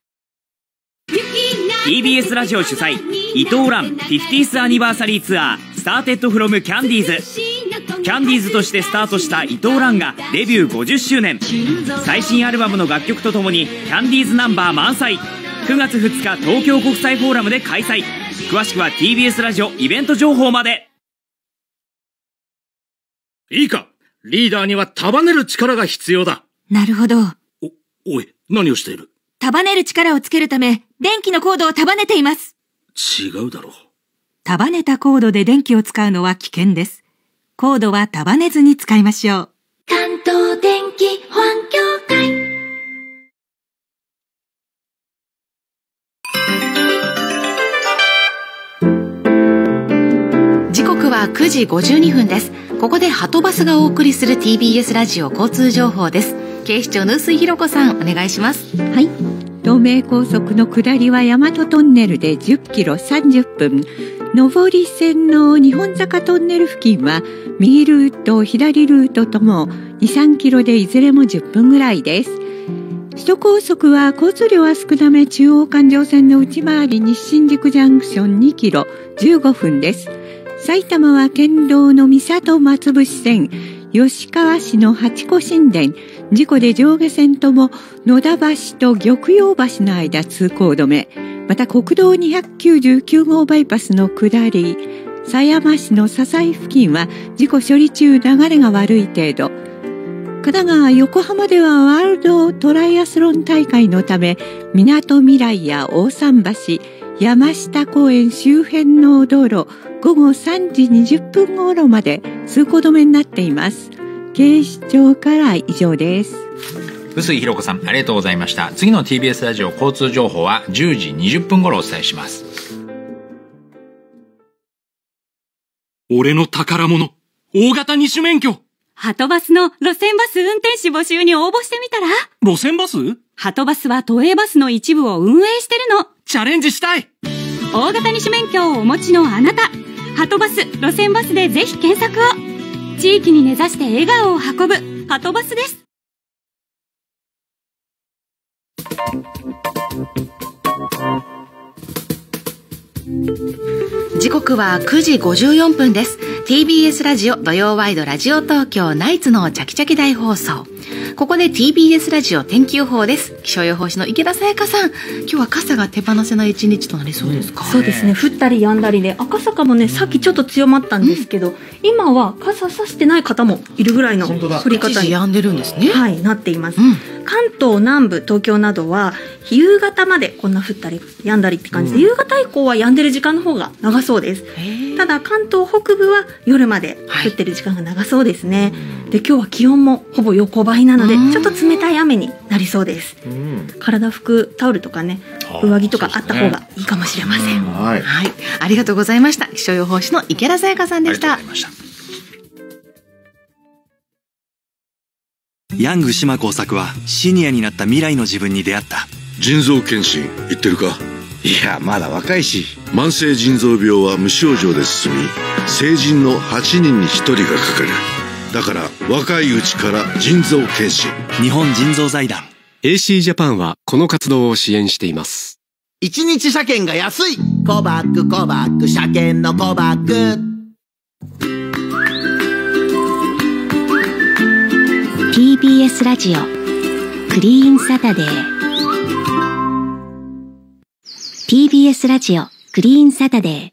TBS ラジオ主催伊藤蘭 50th アニバーサリーツアースターテッドフロムキャンディーズ。キャンディーズとしてスタートした伊藤蘭がデビュー50周年、最新アルバムの楽曲とともにキャンディーズナンバー満載。9月2日東京国際フォーラムで開催。詳しくは TBS ラジオイベント情報まで。 いいか、リーダーには束ねる力が必要だ。 なるほど。 おい、何をしている？ 束ねる力をつけるため、電気のコードを束ねています。 違うだろう。 束ねたコードで電気を使うのは危険です。コードは束ねずに使いましょう。 関東電気保安協会。 時刻は9時52分です。ここではとバスがお送りする TBS ラジオ交通情報です。警視庁の臼井弘子さん、お願いします。 はい。東名高速の下りは大和トンネルで10キロ30分。上り線の日本坂トンネル付近は右ルート、左ルートとも2、3キロでいずれも10分ぐらいです。首都高速は交通量は少なめ、中央環状線の内回り西新宿ジャンクション2キロ15分です。埼玉は県道の三郷松伏線、吉川市の八甲新田、事故で上下線とも野田橋と玉葉橋の間通行止め。また国道299号バイパスの下り、狭山市の笹井付近は事故処理中、流れが悪い程度。神奈川横浜ではワールドトライアスロン大会のため、みなとみらいや大桟橋、山下公園周辺の道路、午後3時20分頃まで通行止めになっています。警視庁から以上です。 臼井弘子さん、ありがとうございました。次の TBS ラジオ交通情報は10時20分頃お伝えします。 俺の宝物、大型二種免許。 はとバスの路線バス運転士募集に応募してみたら？ 路線バス？ はとバスは都営バスの一部を運営してるの。 チャレンジしたい。 大型二種免許をお持ちのあなた、はとバス、路線バスでぜひ検索を。地域に根ざして笑顔を運ぶはとバスです。 時刻は9時54分です。 TBS ラジオ土曜ワイドラジオ東京ナイツのチャキチャキ大放送。 ここで TBS ラジオ天気予報です。気象予報士の池田沙耶香さん、今日は傘が手放せない一日となりそうですか？ そうですね、降ったり止んだりで、赤坂もねさっきちょっと強まったんですけど、今は傘さしてない方もいるぐらいの降り方に止んでるんですね。 はい、なっています。関東南部、東京などは夕方までこんな降ったり止んだりって感じで、夕方以降は止んでる時間の方が長そうです。ただ関東北部は夜まで降ってる時間が長そうですね。で、今日は気温もほぼ横ばいなので、ちょっと冷たい雨になりそうです。体拭くタオルとかね、上着とかあった方がいいかもしれません。 はい、ありがとうございました。気象予報士の池田沙耶香さんでした。 ヤング島耕作はシニアになった未来の自分に出会った。 腎臓検診行ってるか？ いや、まだ若いし。 慢性腎臓病は無症状で進み、成人の8人に1人がかかる。だから若いうちから腎臓検診。 日本腎臓財団 AC ジャパンはこの活動を支援しています。 1日車検が安い。コバックコバック車検のコバック。 TBS ラジオクリーンサタデー。 TBS ラジオクリーンサタデー。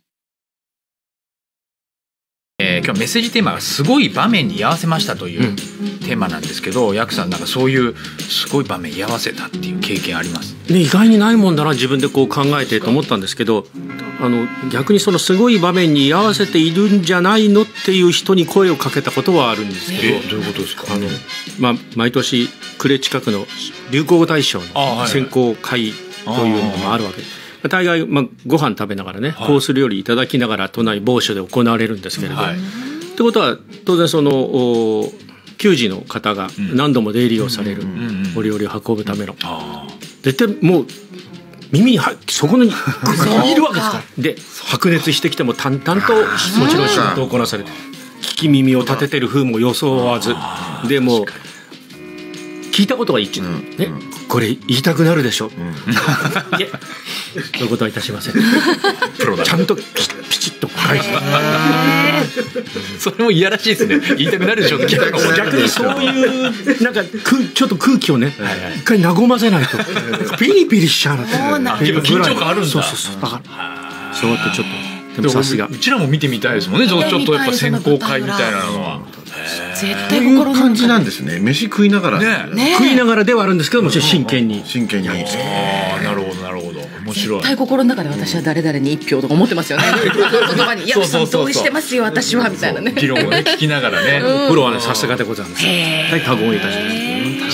今日メッセージテーマがすごい場面に居合わせましたというテーマなんですけど、ヤクさんなんかそういうすごい場面に居合わせたっていう経験あります？ ね、意外にないもんだな自分でこう考えてと思ったんですけど、逆にそのすごい場面に居合わせているんじゃないのっていう人に声をかけたことはあるんですけど。 どういうことですか？ 毎年呉近くの流行語大賞の選考会というのもあるわけです。大概、ご飯食べながらね、コース料理いただきながら都内某所で行われるんですけれど、ってことは当然その給仕の方が何度も出入りをされるお料理を運ぶための、絶対もう耳にそこにいるわけですから。で白熱してきても淡々ともちろん仕事をこなされて、聞き耳を立ててる風も装わずでも聞いたことが一致、ね、これ言いたくなるでしょ、いやそういうことはいたしません。プロだ。ちゃんとピチッと返す。 それもいやらしいですね。言いたくなるでしょって逆にそういうなんかちょっと空気をね、一回和ませないとピリピリしちゃう。 緊張感あるんだ。 そうだからそうやってちょっと。でもさすがうちらも見てみたいですもんね。ちょっとやっぱ選考会みたいなのは。 絶対心の感じなんですね。飯食いながら、 食いながらではあるんですけども、真剣に。 なるほどなるほど。面白い。 絶対心の中で私は誰々に1票とか思ってますよね。言葉に、いや同意してますよ私はみたいなね。 議論をね聞きながらね。 プロはねさすがでございます。大多言いたします。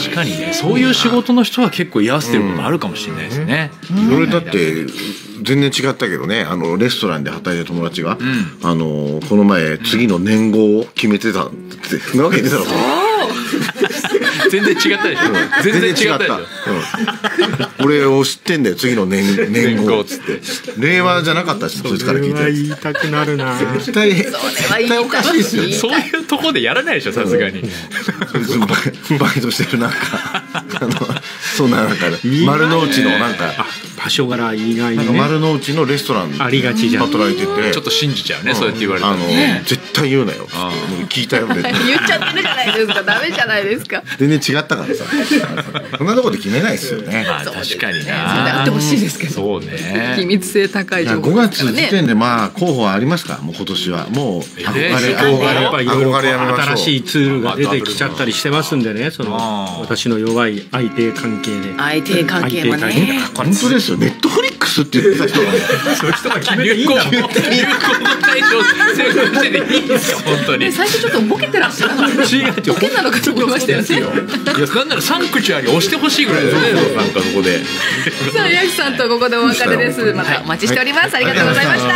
確かにね、そういう仕事の人は結構居合わせてることあるかもしれないですね。 それだって全然違ったけどね、レストランで働いてる友達が、この前次の年号を決めてたってそんなわけ言ってたのか全然違ったでしょ。全然違ったでしょ。 俺を知ってんだよ次の年号っつって。令和じゃなかったし、そいつから聞いて。 言いたくなるな。 絶対おかしいですよね。 そういうとこでやらないでしょさすがに。 バイトしてるなんかそんななんか丸の内のなんか場所柄意外にね、 丸の内のレストランありがちじゃん。 働いててちょっと信じちゃうね、そうやって言われたら。 絶対言うなよ聞いたよね。 言っちゃってるじゃないですか。ダメじゃないですか。 全然違ったからさ。そんなとこで決めないですよね。 確かにな。 あってほしいですけど。 そうね。 機密性高い情報。 5月時点で候補はありますか？もう今年はもう憧れやめましょう。 新しいツールが出てきちゃったりしてますんでね、その私の弱い相手関係で。 相手関係もね。 本当ですよ。ネットフリックスって言ってた人がね。 そういう人が決めていいんだ。 流行語大賞成功してていいんですよ本当に。 最初ちょっとボケてらっしゃる。ボケなのかと思いましたよね。 いやなんならサンクチュアリ押してほしいぐらいだよね。なんかそこで。 さあヤクさんとここでお別れです。またお待ちしております。ありがとうございました。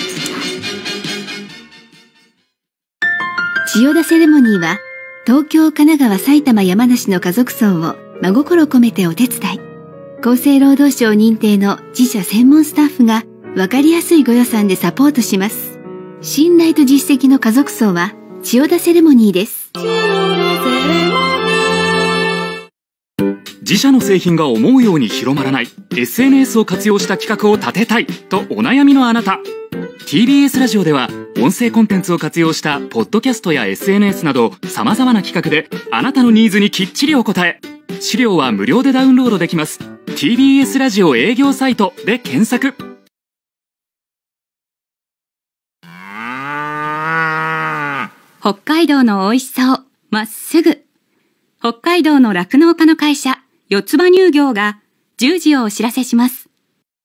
千代田セレモニーは東京、神奈川、埼玉、山梨の家族葬を真心込めてお手伝い。厚生労働省認定の自社専門スタッフが分かりやすいご予算でサポートします。信頼と実績の家族葬は千代田セレモニーです。 自社の製品が思うように広まらない SNS を活用した企画を立てたいとお悩みのあなた、 TBS ラジオでは音声コンテンツを活用したポッドキャストや SNS など様々な企画であなたのニーズにきっちりお答え。資料は無料でダウンロードできます。 TBS ラジオ営業サイトで検索。 北海道の美味しさをまっすぐ。北海道の酪農家の会社四つ葉乳業が10時をお知らせします。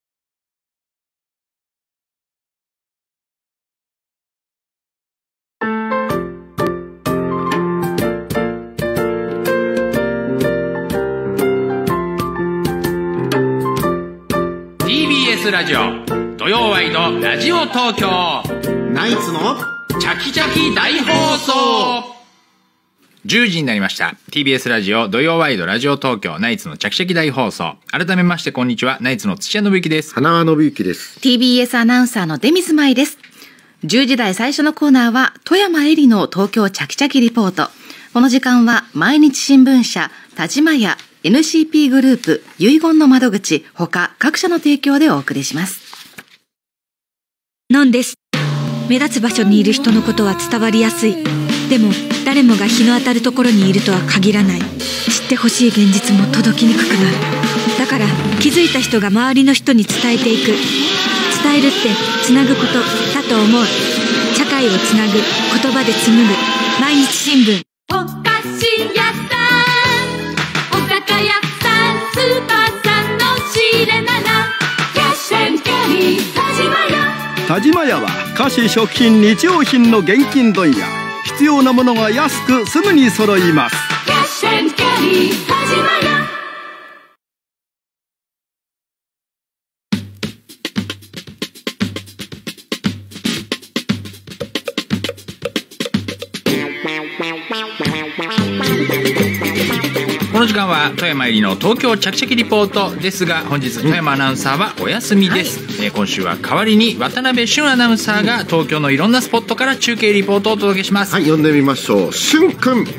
TBS ラジオ土曜ワイドラジオ東京ナイツのチャキチャキ大放送。10時になりました。 TBS ラジオ土曜ワイドラジオ東京ナイツのチャキチャキ大放送。改めましてこんにちは。ナイツの土屋信之です。 花輪信之です。 TBS アナウンサーの出水舞です。10時台最初のコーナーは富山えりの東京チャキチャキリポート。この時間は毎日新聞社、田島屋、NCP グループ、遺言の窓口、他各社の提供でお送りします。 なんです。目立つ場所にいる人のことは伝わりやすい。でも誰もが日の当たるところにいるとは限らない。知ってほしい現実も届きにくくなる。だから気づいた人が周りの人に伝えていく。伝えるってつなぐことだと思う。社会をつなぐ、言葉で紡ぐ。毎日新聞。 お菓子屋さん、お酒屋さん、スーパーさんの仕入れならキャッシュ&キャリー田島屋。 田島屋は菓子食品日用品の現金問屋。必要なものが安くすぐに揃います。 キャッシュ&キャリー田島屋。 この時間は富山えりの東京チャキチャキリポートですが、本日富山アナウンサーはお休みです。今週は代わりに渡辺俊アナウンサーが東京のいろんなスポットから中継リポートをお届けします。 はい、読んでみましょう。俊くん。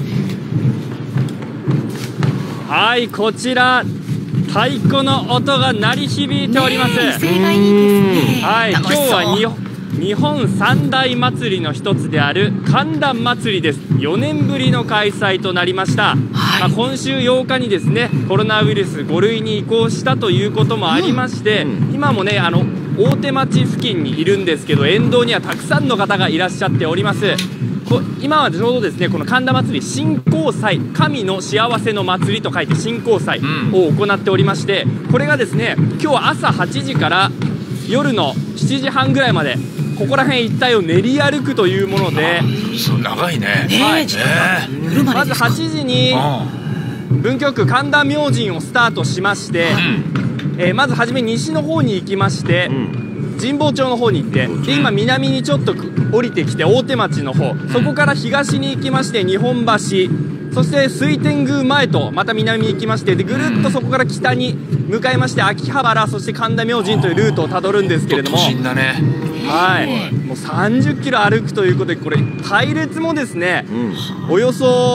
はい、こちら太鼓の音が鳴り響いております。 威勢がいいですね。 はい、今日は日本三大祭りの一つである神田祭りです。4年ぶりの開催となりました。今週8日にですね、コロナウイルス5類に移行したということもありまして、今もね大手町付近にいるんですけど、沿道にはたくさんの方がいらっしゃっております。今はちょうどですね、この神田祭り神幸祭、神の幸せの祭りと書いて神幸祭を行っておりまして、これがですね今日朝8時から夜の7時半ぐらいまでここら辺一帯を練り歩くというもので、 長いね。 まず8時に文京区神田明神をスタートしまして、まず初め西の方に行きまして、神保町の方に行って、で今南にちょっと降りてきて大手町の方、そこから東に行きまして日本橋、そして水天宮前とまた南に行きまして、でぐるっとそこから北に向かいまして秋葉原、そして神田明神というルートをたどるんですけれども、 都心だね。 はい、もう30キロ歩くということで、これ隊列もですね、およそ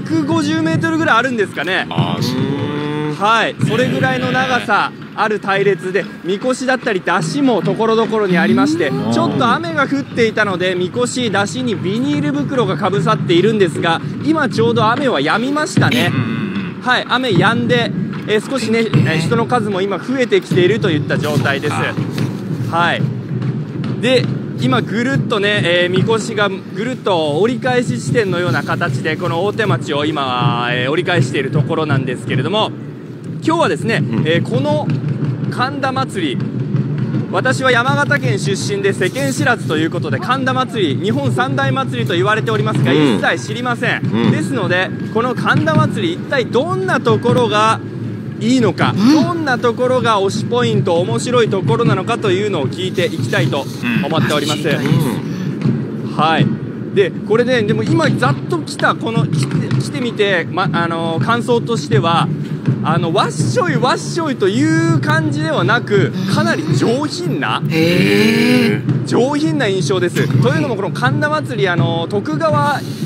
150メートルぐらいあるんですかね。はい、それぐらいの長さある隊列で、みこしだったり山車もところどころにありまして、ちょっと雨が降っていたのでみこし山車にビニール袋がかぶさっているんですが、今ちょうど雨は止みましたね。はい、雨止んで、少しね人の数も今増えてきているといった状態です。はい、で今ぐるっとね、みこしがぐるっと折り返し地点のような形でこの大手町を今、折り返しているところなんですけれども、今日はですね、この神田祭り、私は山形県出身で世間知らずということで、神田祭り日本三大祭りと言われておりますが、一切知りません。ですのでこの神田祭り、一体どんなところがいいのか、どんなところが推しポイント、面白いところなのかというのを聞いていきたいと思っております。はい、でこれね、でも今ざっと来てみて、感想としてはわっしょいわっしょいという感じではなく、かなり上品な印象です。というのもこの神田祭り、徳川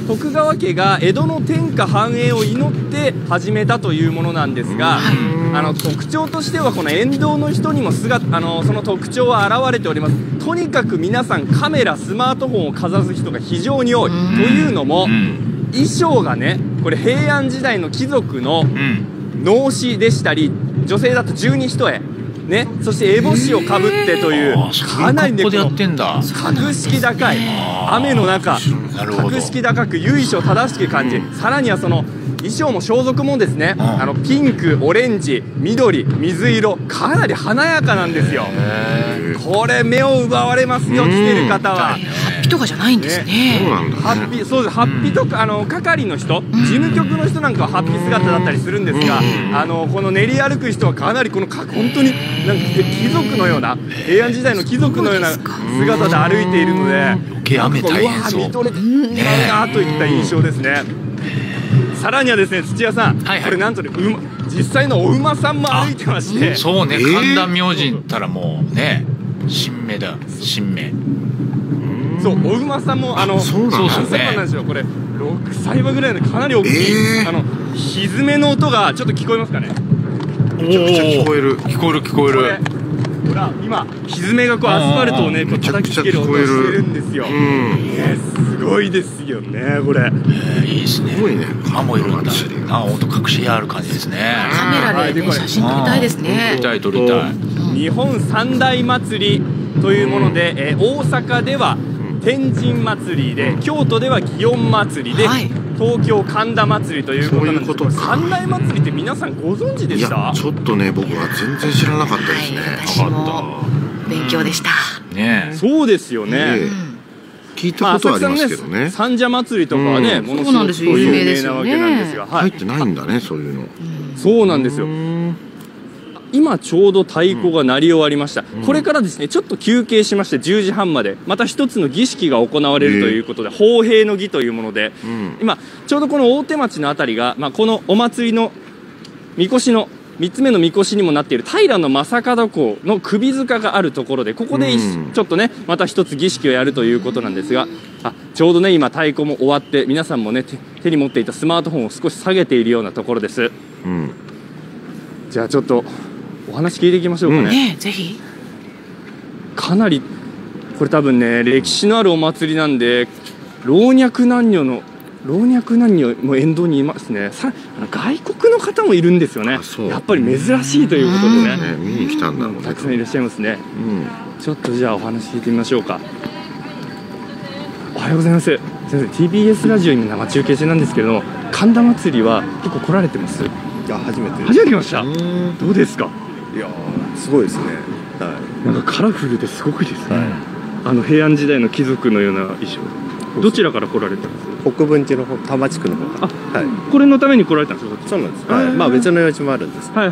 徳川家が江戸の天下繁栄を祈って始めたというものなんですが、特徴としてはこの沿道の人にもその特徴は現れております。とにかく皆さんカメラ、スマートフォンをかざす人が非常に多い。というのも、衣装がね、これ平安時代の貴族の脳死でしたり、女性だと十二一重ね、そして烏帽子をかぶってというかなりね、格式高い雨の中、格式高く由緒正しき感じ、さらにはその衣装も装束もですね、ピンク、オレンジ、緑、水色、かなり華やかなんですよ。これ目を奪われますよ、着てる方は。 ハッピとかじゃないんですね。 そうです、ハッピとか係の人、事務局の人なんかはハッピ姿だったりするんですが、この練り歩く人はかなり本当になんか貴族のような、平安時代の貴族のような姿で歩いているので、 余計雨大変そう。 見とれているなといった印象ですね。さらにはですね、土屋さん、これなんとね、実際のお馬さんも歩いてまして。 そうね、神田明神ったらもうね、神明だ、神明。 そう、お馬さんもそうなんですよ。これ6歳馬ぐらいのかなり大きい、ひずめの音がちょっと聞こえますかね。 めちゃくちゃ聞こえる。 聞こえる。ほら今ひずめがこうアスファルトをね、こう叩きつける音をしてるんですよ。すごいですよね、これ。 いいですね。すごいね。蚊もいるんだ。音隠しある感じですね。 カメラで写真撮りたいですね。 撮りたい。 日本三大祭りというもので、大阪では天神祭りで、京都では祇園祭りで、東京神田祭りということなんですけど、三大祭りって皆さんご存知でした？ いや、ちょっとね、僕は全然知らなかったですね。 私も勉強でした。 そうですよね。 聞いたことはありますけどね。 三社祭りとかはね、ものすごく有名なわけなんですが、 入ってないんだね、そういうの。 そうなんですよ。今ちょうど太鼓が鳴り終わりました。これからですね、ちょっと休憩しまして10時半までまた一つの儀式が行われるということで、法幣の儀というもので、今ちょうどこの大手町のあたりが、このお祭りのみこしの3つ目のみこしにもなっている平将門公の首塚があるところで、ここでちょっとね、また一つ儀式をやるということなんですが、ちょうどね、今太鼓も終わって、皆さんもね、手に持っていたスマートフォンを少し下げているようなところです。じゃあちょっとお話聞いていきましょうかね。 ぜひ。 かなりこれ多分ね、歴史のあるお祭りなんで、老若男女も沿道にいますね。外国の方もいるんですよね。やっぱり珍しいということでね、 見に来たんだろうね。 たくさんいらっしゃいますね。ちょっとじゃあお話聞いてみましょうか。おはようございます。先生、 TBS ラジオに生中継中なんですけれども、神田祭りは結構来られてます？ いや、初めて来ました。どうですか？ いや、すごいですね。 なんかカラフルですごくいいですね。平安時代の貴族のような衣装。どちらから来られたんですか？ 北分寺の方、多摩地区の方から。 これのために来られたんですか？ そうなんです。まあ別の用事もあるんです。 神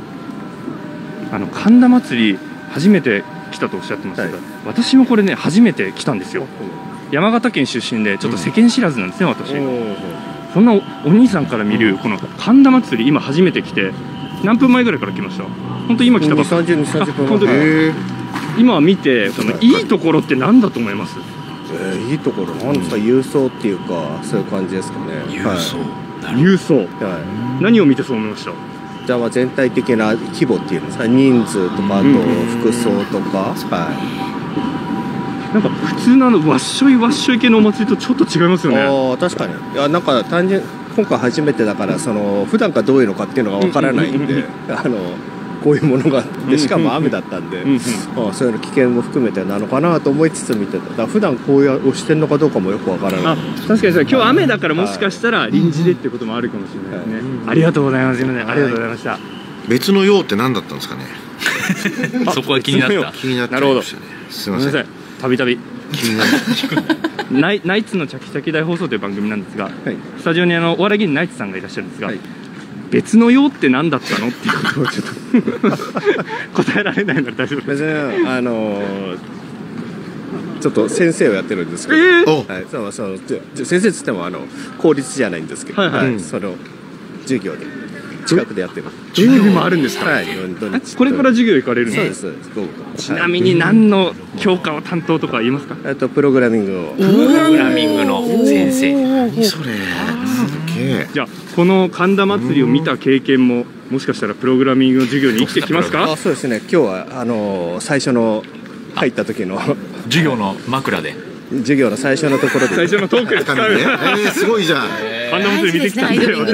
田祭り初めて来たとおっしゃってましたが、私もこれね、初めて来たんですよ。山形県出身でちょっと世間知らずなんですね、私。そんなお兄さんから見るこの神田祭り、今初めて来て、何分前ぐらいから来ました？本当今来たばっかり。 30分。 今見て、そのいいところって何だと思います？ いいところなんですか？郵送っていうか、そういう感じですかね。 郵送。何を見てそう思いました？ じゃあ全体的な規模っていうんですか、人数とか、あと服装とか。 なんか普通のわっしょい系のお祭りとちょっと違いますよね。 確かに。いや、なんか単純、今回初めてだから、普段からどういうのかっていうのがわからないんで、こういうものがあって、しかも雨だったんで、そういうの危険も含めてなのかなと思いつつ見てた。だから普段こういう押してるのかどうかもよくわからない。 確かに今日雨だからもしかしたら臨時でっていうこともあるかもしれないですね。ありがとうございます。ありがとうございました。 別の用って何だったんですかね。 そこは気になった。 なるほど。 すみません。 たびたび気になる。 ナイツのチャキチャキ大放送という番組なんですが、スタジオにお笑い芸人ナイツさんがいらっしゃるんですが、別の用って何だったのっていうことをちょっと答えられないので大丈夫ですか？ ちょっと先生をやってるんですけど、先生っつっても公立じゃないんですけど、その授業で近くでやってます。 土曜日もあるんですか？ はい。 これから授業行かれるんですか？ そうです。午後から。 ちなみに何の教科を担当とか言いますか？ プログラミングを。 プログラミングの先生。 何それ。 じゃあこの神田祭りを見た経験ももしかしたらプログラミングの授業に生きてきますか？ そうですね。今日は最初の入った時の授業の枕で。 授業の最初のところで最初のトークで使う。 すごいじゃん。 神田祭り見てきたんだよ。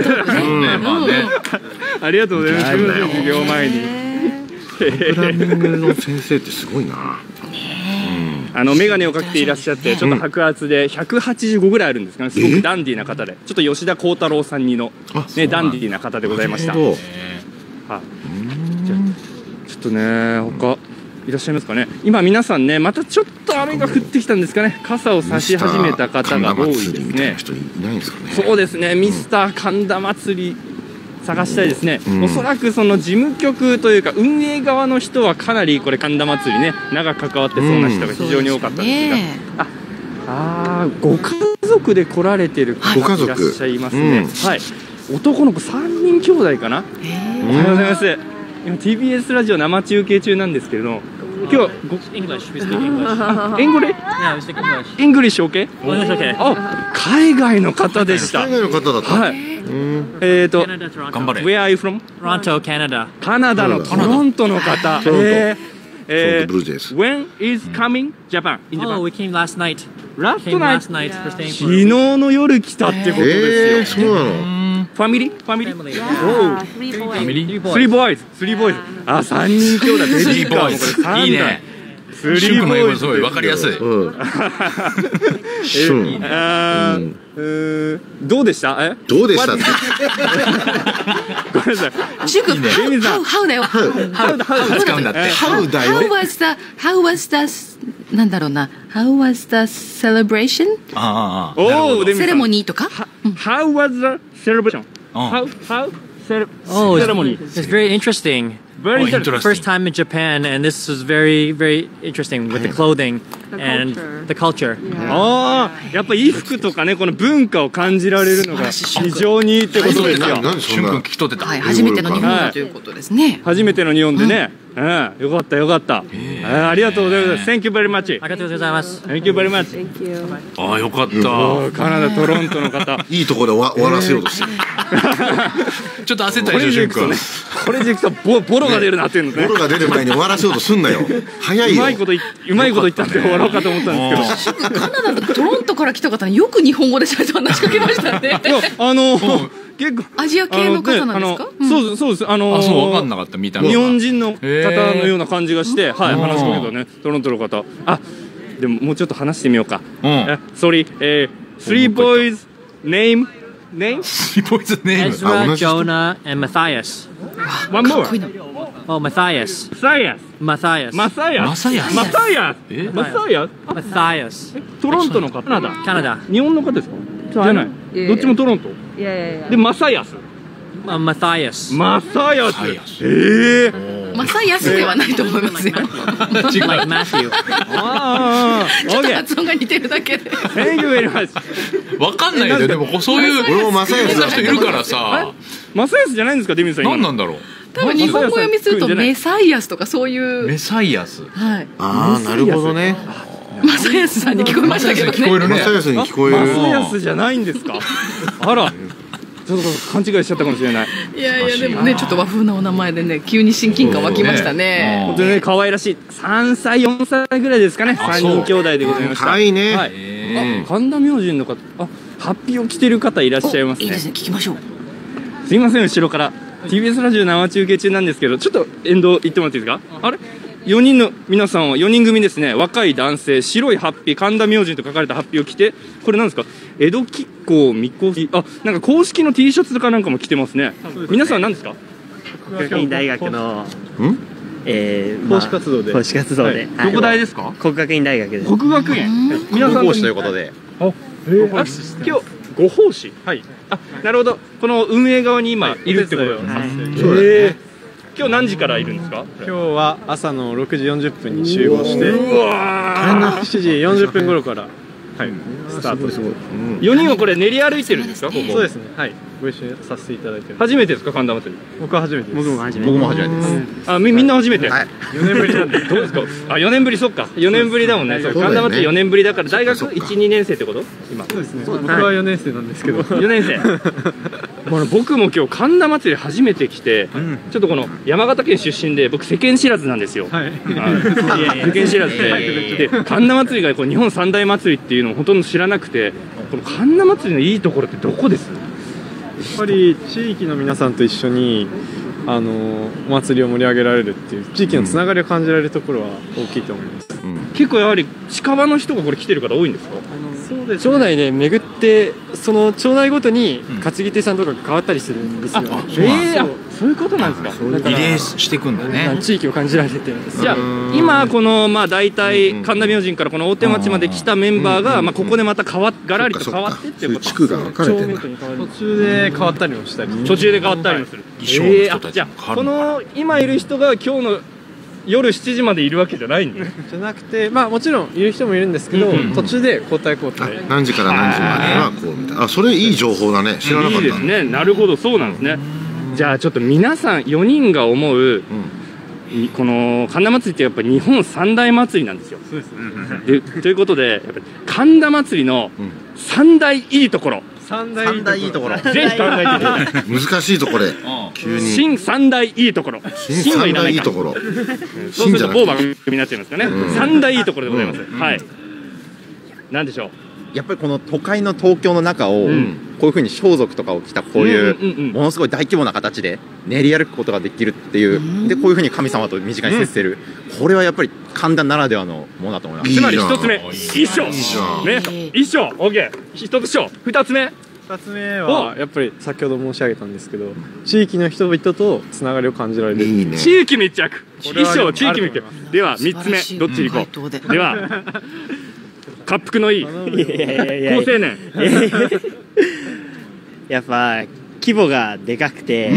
ありがとうございます。授業前に。 プログラミングの先生ってすごいな。 眼鏡をかけていらっしゃってちょっと白髪で185ぐらいあるんですかね。すごくダンディーな方で、ちょっと吉田鋼太郎さんにのねダンディーな方でございました。はい。じゃあちょっとね他いらっしゃいますかね。今皆さんねまたちょっと雨が降ってきたんですかね。傘を差し始めた方が多いですね。そうですね。ミスター神田祭り探したいですね。おそらくその事務局というか運営側の人はかなりこれ神田祭りね長く関わってそうな人が非常に多かったんですが、ご家族で来られてる方がいらっしゃいますね。はい。男の子3人兄弟かな。おはようございます。今 TBS ラジオ生中継中なんですけれども、今日はイングリッシュ OK？ あ、海外の方でした。 海外の方だった。 はい。頑張れ。Where are you from? Toronto, Canada. カナダのトロントの方。When is coming Japan? Oh, we came last night. Last night. 昨日の夜来たってことですよ。 そうなの。 ファミリー？Three boys。あ、3人兄弟。ベビーカーもこれいいね。 スリーボーイズ。 すごいわかりやすい。 どうでした？ どうでしたって。 ごめんなさい。 塾、How だよ。 How 使うんだって。 How だよ。 How was the なんだろうな。How was the celebration？セレモニーとか。 How was the celebration? How ceremony? It's very interesting. Very interesting. First time in Japan, and this was very, very interesting with the clothing and the culture. ああ、やっぱ衣服とかね、この文化を感じられるのが非常にいいってことですよ。 しゅんくん聞き取ってた。 はい、初めての日本だということですね。 初めての日本でね。よかったよかった。ありがとうございます。Thank you very much。 ありがとうございます。 Thank you very much。 ああ、よかった。 カナダトロントの方。 いいところで終わらせようとしてる。 ちょっと焦ったでしょ、しゅんくん。 これでいくとボロが出るなっていうのね。 ボロが出る前に終わらせようとすんなよ。早いよ。 うまいこと言ったんで終わろうかと思ったんですけど。 カナダのトロントから来た方によく日本語で話しかけましたね。 結構アジア系の方なんですか？ そうです。 そう分かんなかった見た目。 日本人の方のような感じがして、はい、話しかけたね。トロントの方。あ、でももうちょっと話してみようか。Sorry, three boys name? Three boys name? Ezra, Jonah, and Matthias. One more. Oh, Matthias. Matthias. トロントの方。カナダ。 日本の方ですか？じゃない。どっちもトロント。で、マサヤス。 マサヤス。 マサヤスではないと思いますよ。 Like Matthew。 ちょっと発音が似てるだけで。 Thank you very much。 わかんないよ。でもそういう俺もマサヤス人いるからさ。 マサヤスじゃないんですか、デミさん。 何なんだろう。 多分日本語読みするとメサイアスとかそういう。 メサイアス。 はい。 ああ、なるほどね。 マサヤスさんに聞こえましたけどね。 マサヤスに聞こえる。 マサヤスじゃないんですか。あら。ちょっと勘違いしちゃったかもしれない。 いやでもね、ちょっと和風なお名前でね、急に親近感湧きましたね。 本当にね、可愛らしい。3歳4歳ぐらいですかね。3人兄弟でございました。 可愛いね。 はい。神田明神の方、ハッピーを着てる方いらっしゃいますね。 いいですね、聞きましょう。 すいません、後ろから TBS ラジオ生中継中なんですけど、ちょっと沿道行ってもらっていいですか？あれ4人の皆さんは4人組ですね。若い男性、白いハッピー、神田明神と書かれたハッピーを着て、これ何ですか？江戸吉行みこし、なんか公式の T シャツとかなんかも着てますね。皆さん何ですか？ 国学院大学の講師活動で。 講師活動で。 どこ大ですか？ 国学院大学です。 国学院。皆さん講師ということで。 今日ご奉仕。はい。なるほど。この運営側に今いるってことです。今日何時からいるんですか？ 今日は朝の6時40分に集合して、 7 時40分頃から、はい、スタートです。 4人はこれ練り歩いてるんですか？ここ。 そうですね。はい。 ご一緒にさせていただいてる。 初めてですか、神田祭り？ 僕は初めてです。 僕も初めてです。あ、みんな初めて。4 年ぶりなんで。 どうですか？あ、4年ぶり、そっか。4年ぶりだもんね。そう、神田祭り4年ぶりだから、大学1、2年生ってこと？今。 そうですね。僕は4年生なんですけど。 4年生。僕も今日神田祭り初めて来て、ちょっとこの山形県出身で僕世間知らずなんですよ。世間知らずで、神田祭りがこう日本三大祭りっていうのをほとんど知らなくて、この神田祭りのいいところってどこです？ やっぱり地域の皆さんと一緒にお祭りを盛り上げられるっていう地域のつながりを感じられるところは大きいと思います。 結構やはり近場の人がこれ来てる方多いんですか？ そうです。町内で巡ってその町内ごとに担ぎ手さんとかが変わったりするんですよ。 そういうことなんですか。 リレーしてくんだね。 地域を感じられて。 じゃあ今この大体神田明神からこの大手町まで来たメンバーがここでまたガラリと変わってってこと。 地区が分かれてる。 途中で変わったりもしたり。 途中で変わったりもする。じゃあこの今いる人が今日の夜7時までいるわけじゃないんだ。 じゃなくて、もちろんいる人もいるんですけど、途中で交代交代。 何時から何時まではこうみたいな。あ、それいい情報だね。知らなかった。 いいですね。なるほど、そうなんですね。じゃあちょっと皆さん4人が思う、この神田祭りってやっぱり日本三大祭りなんですよ。 そうですね。 ということでやっぱり神田祭りの三大いいところ。 三大いいところ。 ぜひ考えてください。 難しいところで。急に。 新三大いいところ。 新三大いいところ。 そうすると某番組になっちゃいますかね。三大いいところでございます。はい。なんでしょう。 やっぱりこの都会の東京の中をこういうふうに装束とかを着たこういうものすごい大規模な形で練り歩くことができるっていうでこういうふうに神様と身近に接せるこれはやっぱり神田ならではのものだと思います。 つまり一つ目衣装ね衣装 OK 一つ衣装二つ目はやっぱり先ほど申し上げたんですけど地域の人々とつながりを感じられる地域密着衣装地域密着では3つ目どっちに行こうでは滑腹のいい好青年やっぱ規模がでかくて、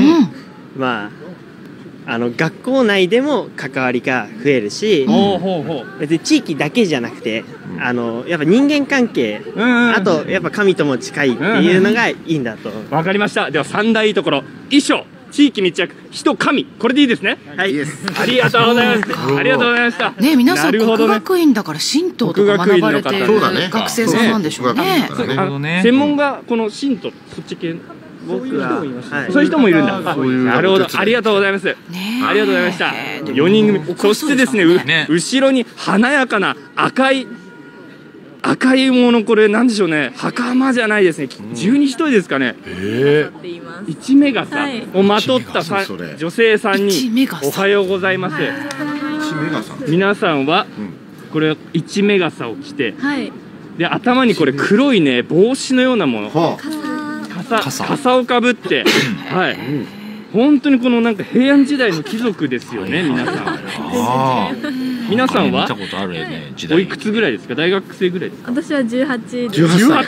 学校内でも関わりが増えるし別に地域だけじゃなくてやっぱ人間関係あとやっぱ神とも近いっていうのがいいんだと。 わかりました。では3大いいところ衣装地域密着人神これでいいですね。 はい、 ありがとうございます。ありがとうございました。 ね、皆さん国学院だから神道とか学ばれている学生さんなんでしょうね。 専門がこの神道そっち系僕はそういう人もいるんだ。なるほど、ありがとうございます。ありがとうございました。4人組、そしてですね後ろに華やかな赤いものこれなんでしょうね袴じゃないですね十二人ですかね一目傘をまとった女性さんにおはようございます。皆さんはこれ一目傘を着てで頭にこれ黒いね帽子のようなもの傘をかぶってはい本当にこのなんか平安時代の貴族ですよね皆さん。皆さんはおいくつぐらいですか？大学生ぐらいですか？ 私は18です。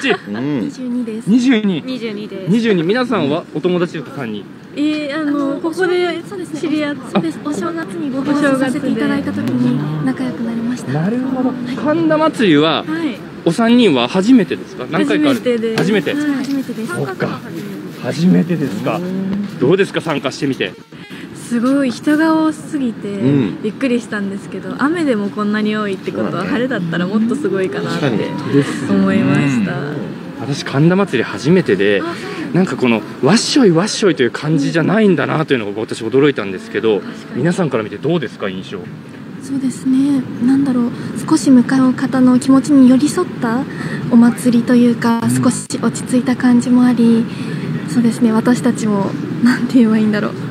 22です。22 です。 22皆さんはお友達とか3人？ ここで知り合ってお正月にご飯をさせていただいた時に仲良くなりました。 なるほど。神田祭りはお3人は初めてですか？何回かある？初めて。 初めてです。 そっか。初めてですか。どうですか参加してみて？ すごい人が多すぎてびっくりしたんですけど、雨でもこんなに多いってことは晴れだったらもっとすごいかなって思いました。 私神田祭り初めてでなんかこのわっしょいわっしょいという感じじゃないんだなというのが私驚いたんですけど、皆さんから見てどうですか印象？ そうですね、なんだろう少し向かいの方の気持ちに寄り添ったお祭りというか少し落ち着いた感じもあり、そうですね私たちもなんて言えばいいんだろう、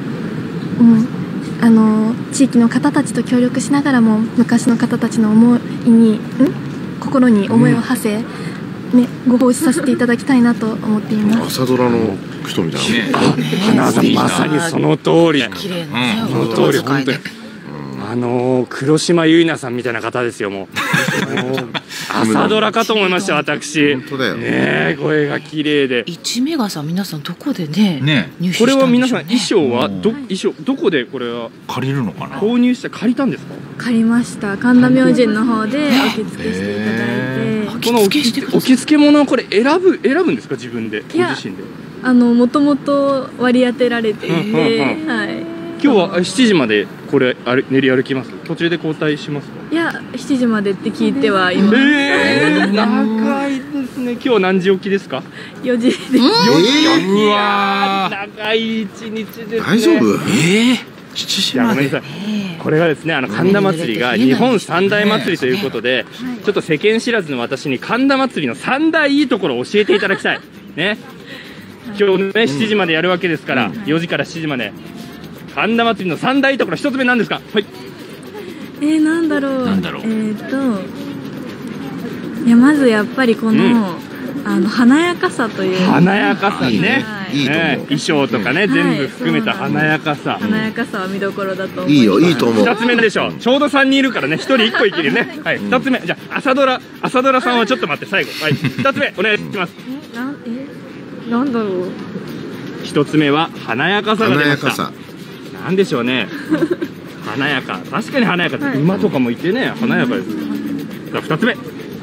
地域の方たちと協力しながらも昔の方たちの思いに心に思いを馳せ、ご奉仕させていただきたいなと思っています。 朝ドラの人みたいな花さんまさにその通り、その通り本当に黒島結菜さんみたいな方ですよもう朝ドラかと思いました私。 本当だよね、声が綺麗で。 一目傘皆さんどこでね入手したんでしょうね。 これは皆さん衣装はどこでこれは借りるのかな？ 購入して借りたんですか？ 借りました。神田明神の方でお着付けしていただいて。 この置き付け物をこれ選ぶんですか、自分で、ご自身で。 もともと割り当てられていて、はい。 今日は7時までこれ練り歩きます？途中で交代しますか？ いや、7時までって聞いてはいます。 長いですね。今日は何時起きですか ？4時です。 4時。うわー、長い一日ですね。 大丈夫 ？7時まで。ごめんなさい。これがですね、神田祭りが日本三大祭りということで、ちょっと世間知らずの私に神田祭りの3大いいところを教えていただきたい。ね。今日ね、7時までやるわけですから、4時から7時まで。神田祭りの3大いいところ、1つ目なんですか？はい。 なんだろう。いや、まずやっぱりこの、華やかさという。 華やかさね。衣装とかね、全部含めた華やかさ。 華やかさは見どころだと思います。 いいよ、いいと思う。 2つ目でしょ。ちょうど3人いるからね、1人1個いけるね。はい、2つ目。じゃあ、朝ドラさんはちょっと待って、最後。はい、2つ目、お願いします。 なんだろう。 1つ目は、華やかさが出ました。なんでしょうね。華やか。確かに華やかです。馬とかもいてね、華やかです。じゃあ、2つ目。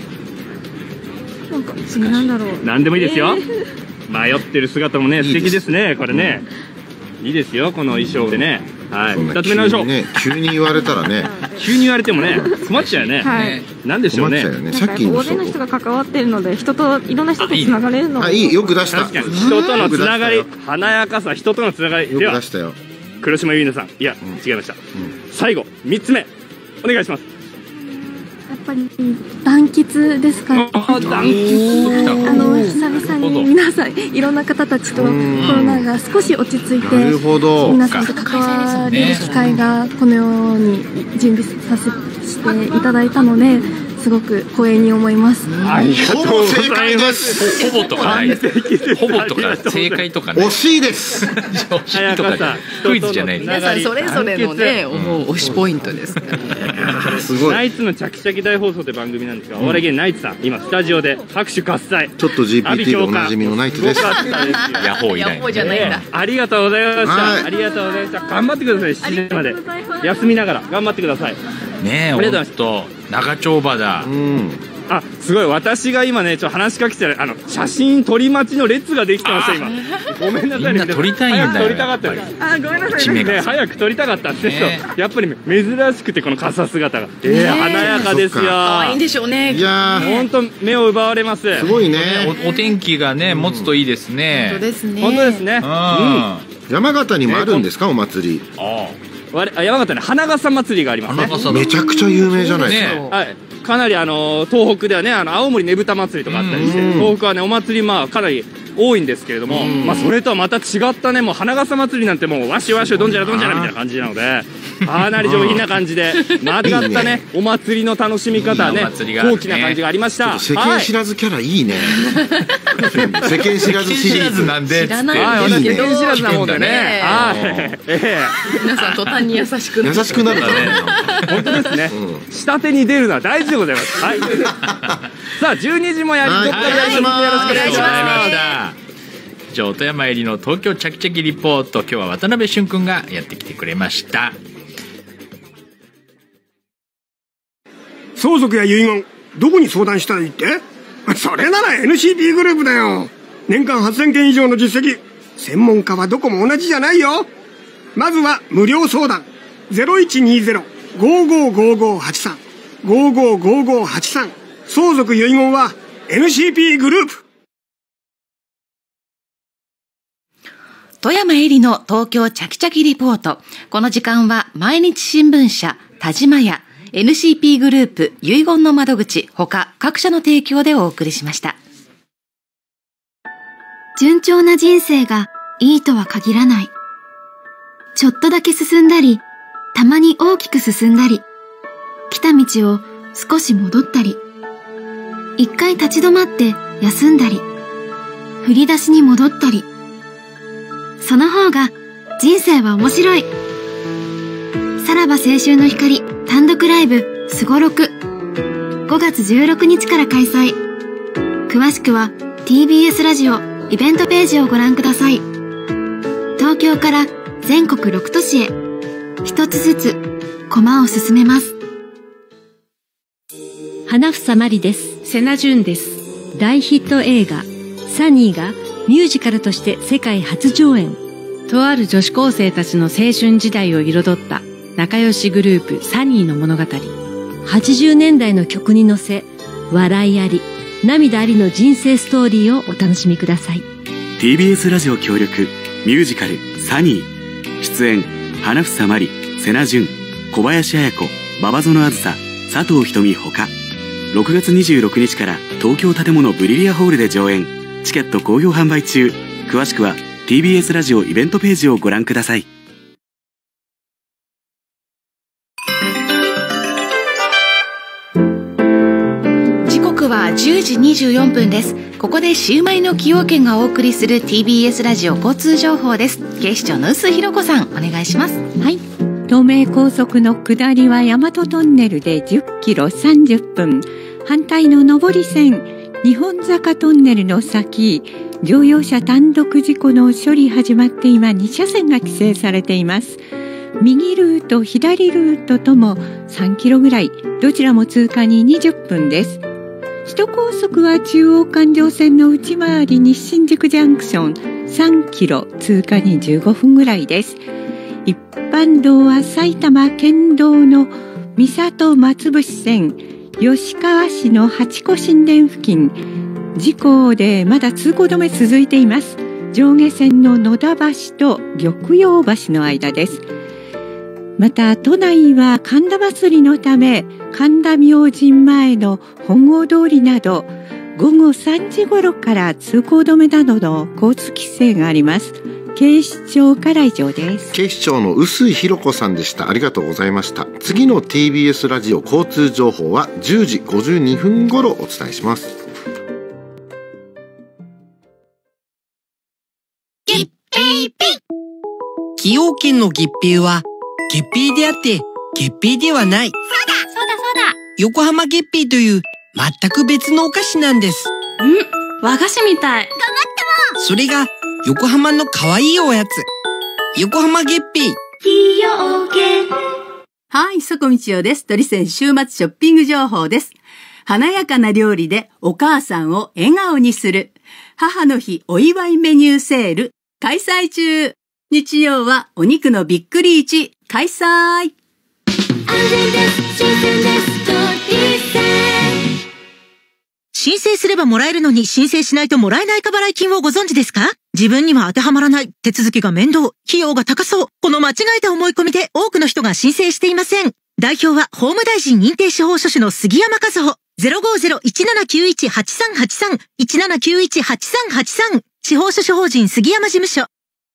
なんだろう。 何でもいいですよ。迷ってる姿もね、素敵ですね、これね。いいですよ、この衣装でね。はい。2つ目なんでしょう。 急に言われたらね。 急に言われてもね、困っちゃうよね。なんでしょうね。 さっき大勢の人が関わってるので、いろんな人とつながれるのが。 いい、よく出した。 確かに、人とのつながり、華やかさ、人とのつながり。 よく出したよ。 黒島結菜さん、いや、違いました。最後、3つ目、お願いします。 やっぱり団結ですかね。 団結。 久々に皆さんいろんな方たちとコロナが少し落ち着いて、皆さんと関われる機会がこのように準備させていただいたので、すごく光栄に思います。 ありがとうございます。 ほぼとかない。ほぼとか正解とかね。 惜しいです。 常識とかクイズじゃない。 皆さんそれぞれのね、推しポイントですから。 すごい。ナイツのチャキチャキ大放送という番組なんですが、お笑い芸人ナイツさん、今スタジオで拍手喝采。 ちょっと GPT でおなじみのナイツです。 ヤホー以来。 ヤホーじゃないんだ。 ありがとうございました。ありがとうございました。頑張ってください。7時まで休みながら頑張ってください。 ねえ、ほんと長丁場だ。 あ、すごい。私が今ね、ちょっと話しかけてたら、写真撮り待ちの列ができてました、今。ごめんなさいね。 みんな撮りたいんだよ。 早く撮りたかったです。 ごめんなさいね。早く撮りたかったんですよ。やっぱり珍しくて、この傘姿が。華やかですよ。 可愛いんでしょうね。 いやー、ほんと目を奪われます。 すごいね。 お天気がね、持つといいですね。 本当ですね。 本当ですね。 山形にもあるんですか、お祭り。 山形に花笠祭りがありますね。 めちゃくちゃ有名じゃないですか。 はい。かなり東北ではね、青森ねぶた祭りとかあったりして、東北はね、お祭りかなり多いんですけれども、それとはまた違ったね、もう花笠祭りなんてもうわしわしどんじゃらどんじゃらみたいな感じなので、かなり上品な感じで、またったね、お祭りの楽しみ方ね、高貴な感じがありました。 世間知らずキャラいいね。世間知らずシリーズなんで。 知らない。 私世間知らずなもんでね。 皆さん途端に優しくなる。 優しくなるね。 本当ですね。下手に出るのは大事でございます。はい。さあ、12時もやり、どっかやります。よろしくお願いします。 以上、富山えりの東京チャキチャキリポート、今日は渡辺俊君がやってきてくれました。 相続や遺言、どこに相談したらいいって？それなら NCP グループだよ。年間8000件以上の実績。専門家はどこも同じじゃないよ。まずは無料相談。0120-555583。555583。相続遺言は NCP グループ。 富山えりの東京チャキチャキリポート。この時間は毎日新聞社、田島屋、NCP グループ、遺言の窓口、他各社の提供でお送りしました。 順調な人生がいいとは限らない。ちょっとだけ進んだり、たまに大きく進んだり、来た道を少し戻ったり、一回立ち止まって休んだり、振り出しに戻ったり、その方が人生は面白い。さらば青春の光単独ライブすごろく5月16日から開催。詳しくは TBS ラジオイベントページをご覧ください。東京から全国6都市へ一つずつ駒を進めます。 花房まりです。 瀬名淳です。 大ヒット映画サニーがミュージカルとして世界初上演。 とある女子高生たちの青春時代を彩った仲良しグループサニーの物語。 80年代の曲に乗せ、笑いあり涙ありの人生ストーリーをお楽しみください。 TBS ラジオ協力ミュージカルサニー。出演花房まり、瀬名淳、小林綾子、馬場園あずさ、佐藤ひとみほか。6月26日から東京建物ブリリアホールで上演。チケット好評販売中。詳しくは TBS ラジオイベントページをご覧ください。 時刻は10時24分です。ここでシウマイの崎陽軒がお送りする TBS ラジオ交通情報です。警視庁の臼井ひろ子さん、お願いします。 はい、東名高速の下りは大和トンネルで10キロ30分、反対の上り線日本坂トンネルの先、乗用車単独事故の処理始まって今2車線が規制されています。右ルート左ルートとも3キロぐらい、どちらも通過に20分です。首都高速は中央環状線の内回り西新宿ジャンクション3キロ、通過に15分ぐらいです。一般道は埼玉県道の三郷松伏線吉川市の八子新田付近、事故でまだ通行止め続いています。上下線の野田橋と玉葉橋の間です。また都内は神田祭りのため神田明神前の本郷通りなど午後3時頃から通行止めなどの交通規制があります。警視庁から以上です。 警視庁の臼井ひろ子さんでした。ありがとうございました。次の TBS ラジオ交通情報は10時52分頃お伝えします。 ギッピーピ崎陽軒のギッピーはゲッピーであってゲッピーではない。 そうだ横浜ゲッピーという全く別のお菓子なんです。 和菓子みたい。 それが横浜の可愛いおやつ、横浜ゲッピー。 崎陽軒。 はい、そこみちよです。鳥仙週末ショッピング情報です。華やかな料理でお母さんを笑顔にする母の日お祝いメニューセール開催中。日曜はお肉のびっくり市開催。安全です、新鮮です、鳥仙。 申請すればもらえるのに申請しないともらえない過払い金をご存知ですか？自分には当てはまらない。手続きが面倒。費用が高そう。この間違えた思い込みで多くの人が申請していません。代表は法務大臣認定司法書士の杉山和穂。050-1791-8383 1791-8383 司法書士法人杉山事務所。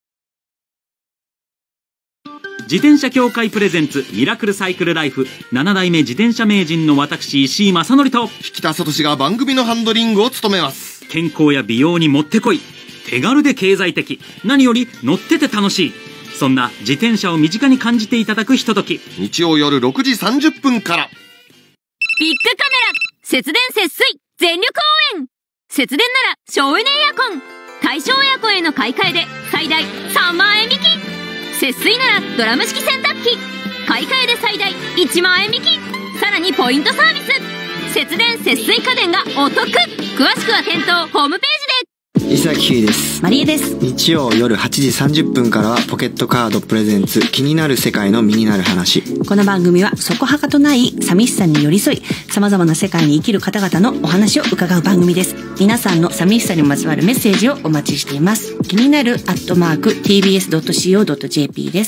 自転車協会プレゼンツミラクルサイクルライフ、7代目自転車名人の私石井正則と引田聡が番組のハンドリングを務めます。 健康や美容にもってこい、手軽で経済的、何より乗ってて楽しい、そんな自転車を身近に感じていただくひととき。 日曜夜6時30分から。 ビッグカメラ節電節水全力応援。節電なら省エネエアコン、対象エアコンへの買い替えで最大3万円引き。節水ならドラム式洗濯機、買い替えで最大1万円引き。さらにポイントサービス、節電節水家電がお得。詳しくは店頭ホームページで。 伊崎ひいです。 マリエです。 日曜夜8時30分からはポケットカードプレゼンツ気になる世界の身になる話。 この番組はそこはかとない寂しさに寄り添い、様々な世界に生きる方々のお話を伺う番組です。皆さんの寂しさにまつわるメッセージをお待ちしています。気になる@tbs.co.jp です。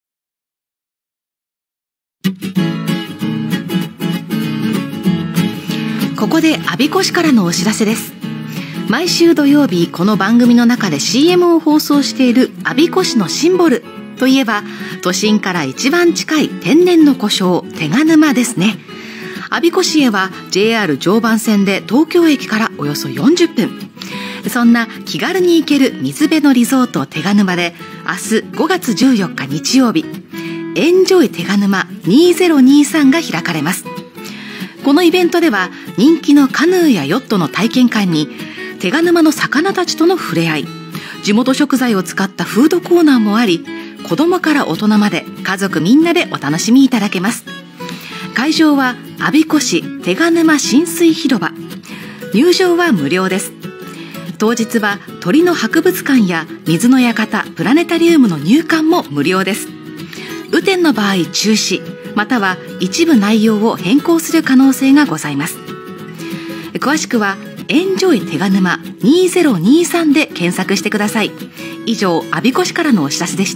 ここで我孫子市からのお知らせです。毎週土曜日この番組の中で CM を放送している我孫子市のシンボルといえば、都心から一番近い天然の湖沼手賀沼ですね。我孫子市へは JR 常磐線で東京駅からおよそ40分。そんな気軽に行ける水辺のリゾート手賀沼で、明日5月14日日曜日、エンジョイ手賀沼2023が開かれます。このイベントでは人気のカヌーやヨットの体験会に手賀沼の魚たちとの触れ合い、地元食材を使ったフードコーナーもあり、子供から大人まで家族みんなでお楽しみいただけます。会場は我孫子市手賀沼親水広場。入場は無料です。当日は鳥の博物館や水の館プラネタリウムの入館も無料です。雨天の場合中止、または一部内容を変更する可能性がございます。詳しくはエンジョイ手賀沼2023で検索してください。以上、我孫子市からのお知らせでした。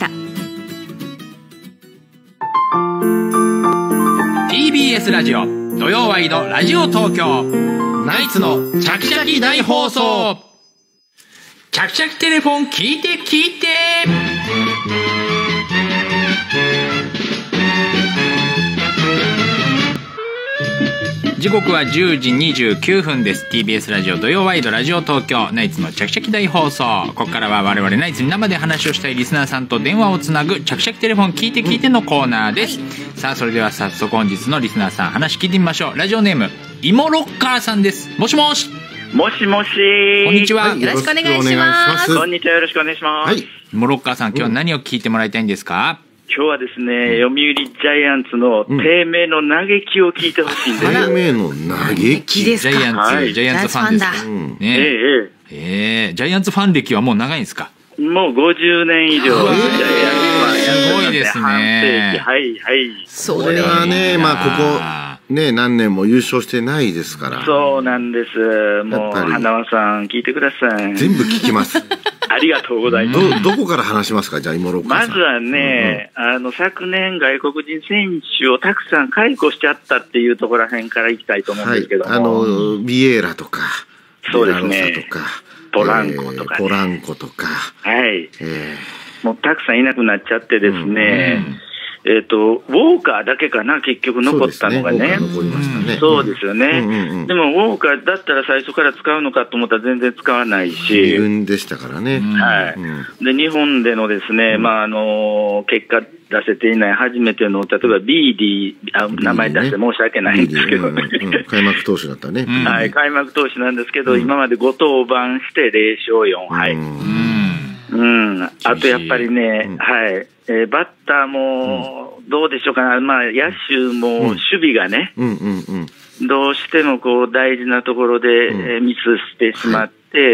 TBS ラジオ土曜ワイドラジオ東京ナイツのチャキチャキ大放送。チャキチャキテレフォン聞いて聞いて。時刻は10時29分です。 TBS ラジオ土曜ワイドラジオ東京ナイツのチャキチャキ大放送。ここからは我々ナイツに生で話をしたいリスナーさんと電話をつなぐチャキチャキテレフォン聞いて聞いてのコーナーです。さあ、それでは早速本日のリスナーさん話聞いてみましょう。ラジオネームイモロッカーさんです。もしもし。 もしもし。 こんにちは、 よろしくお願いします。 こんにちは、よろしくお願いします。 イモロッカーさん、今日は何を聞いてもらいたいんですか？ 今日はですね、読売ジャイアンツの低迷の嘆きを聞いてほしいんです。 低迷の嘆きですか？ジャイアンツ、はい、ジャイアンツファンですか？ジャイアンツファン歴はもう長いんですか？ もう50年以上ジャイアンツファンやってますね。 すごいですね。 はいはい。 それはね、まあここね、何年も優勝してないですから。 そうなんです。もう花輪さん聞いてください。 全部聞きます。 ありがとうございます。 どこから話しますか、じゃあ、イモロッカーさん。 まずはね、昨年外国人選手をたくさん解雇しちゃったっていうところら辺からいきたいと思うんですけども。 ビエラとか、 そうですね。 とか、 ポランコとか、 ポランコとか。 はい。もうたくさんいなくなっちゃってですね、ウォーカーだけかな、結局残ったのがね。そうですよね。でも、ウォーカーだったら最初から使うのかと思ったら全然使わないし。 自分でしたからね。 はい。で、日本でのですね、まあ、結果出せていない初めての、例えば BD、名前出して申し訳ないんですけどね。 開幕投手だったね。 はい、開幕投手なんですけど、今まで5登板して0勝4敗。あとやっぱりね、はい。バッターも、どうでしょうかな。まあ、野手も守備がね、どうしてもこう大事なところでミスしてしまって、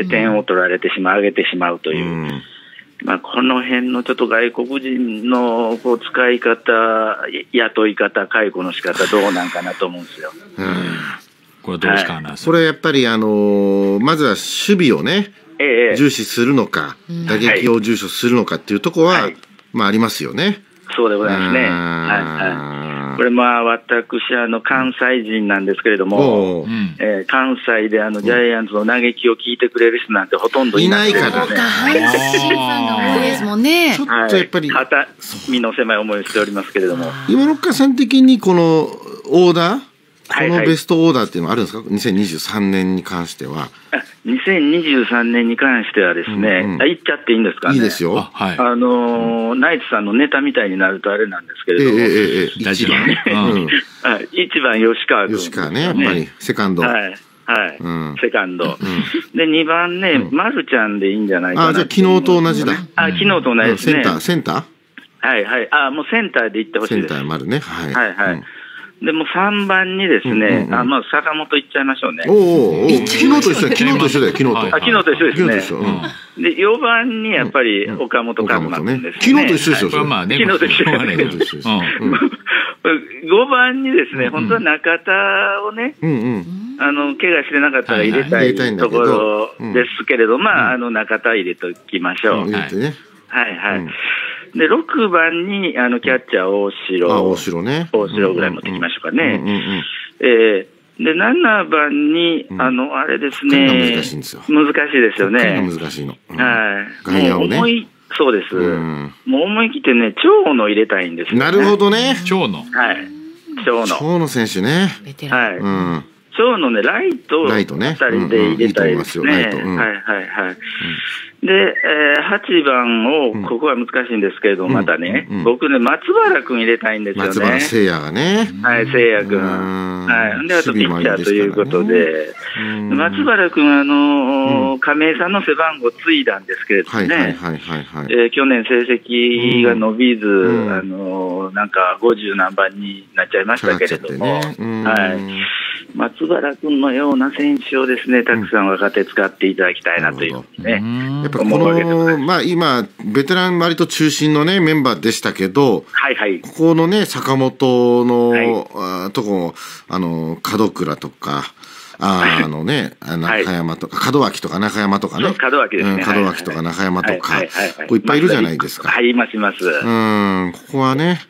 点を取られてしまう、上げてしまうという。まあ、この辺のちょっと外国人のこう使い方、雇い方、解雇の仕方、どうなんかなと思うんですよ。 これどうですか、 これやっぱりまずは守備をね、重視するのか、打撃を重視するのかっていうところは、まあありますよね。 そうでございますね。はい。これまあ私関西人なんですけれども、関西でジャイアンツの嘆きを聞いてくれる人なんてほとんどいないからね。 阪神ファンが多いですもんね。 ちょっとやっぱり肩身の狭い思いをしておりますけれども。 イモロッカーさん的にこのオーダー、このベストオーダーっていうのはあるんですか？2023年に関しては。 2023年に関してはですね、言っちゃっていいんですかね。 いいですよ。 ナイツさんのネタみたいになるとあれなんですけれども。 一番。 一番吉川君。 吉川ね、やっぱり。セカンド。 はい。セカンド。で、2番ね、丸ちゃんでいいんじゃないかな。 じゃあ昨日と同じだ。 昨日と同じですね。 センターはいはい。もうセンターで行ってほしいです。 センター丸ね。 はいはい。でも3番にですね、まあ坂本行っちゃいましょうね。 昨日と一緒だよ、昨日と一緒だよ、昨日と。 昨日と一緒ですね。で、4番にやっぱり岡本和真君ですね。 昨日と一緒ですよ、 昨日と一緒ですね。5番にですね、本当は中田をね、怪我してなかったら入れたいところですけれど、まあ、中田入れときましょう。はいはい。で、6番に、キャッチャー大城。 大城ね。 大城ぐらい持ってきましょうかね。で、7番に、あれですね。 難しいんですよ。 難しいですよね。 難しいの。 はい。 外野をね。 そうです。もう思い切ってね、長野入れたいんですよ。 なるほどね。 長野。はい。長野。 長野選手ね。 はい。 腸のね、ライトあたりで入れたいですね。はいはいはい。で、8番を、ここは難しいんですけれども、またね、僕ね、松原君入れたいんですよね。 松原聖也がね。 はい、聖也君。はい。で、あとピッチャーということで、松原君亀井さんの背番号継いだんですけれどもね、去年成績が伸びず、なんか50何番になっちゃいましたけれども、はい。松原君のような選手をですね、たくさん若手使っていただきたいなというね。 やっぱこの、まあ今、ベテラン割と中心のね、メンバーでしたけど、 はいはい。 ここのね、坂本の、とこ、門倉とか、中山とか、門脇とか中山とかね。 門脇ですね。 門脇とか中山とか、いっぱいいるじゃないですか。 はい、いますいます。 ここはね、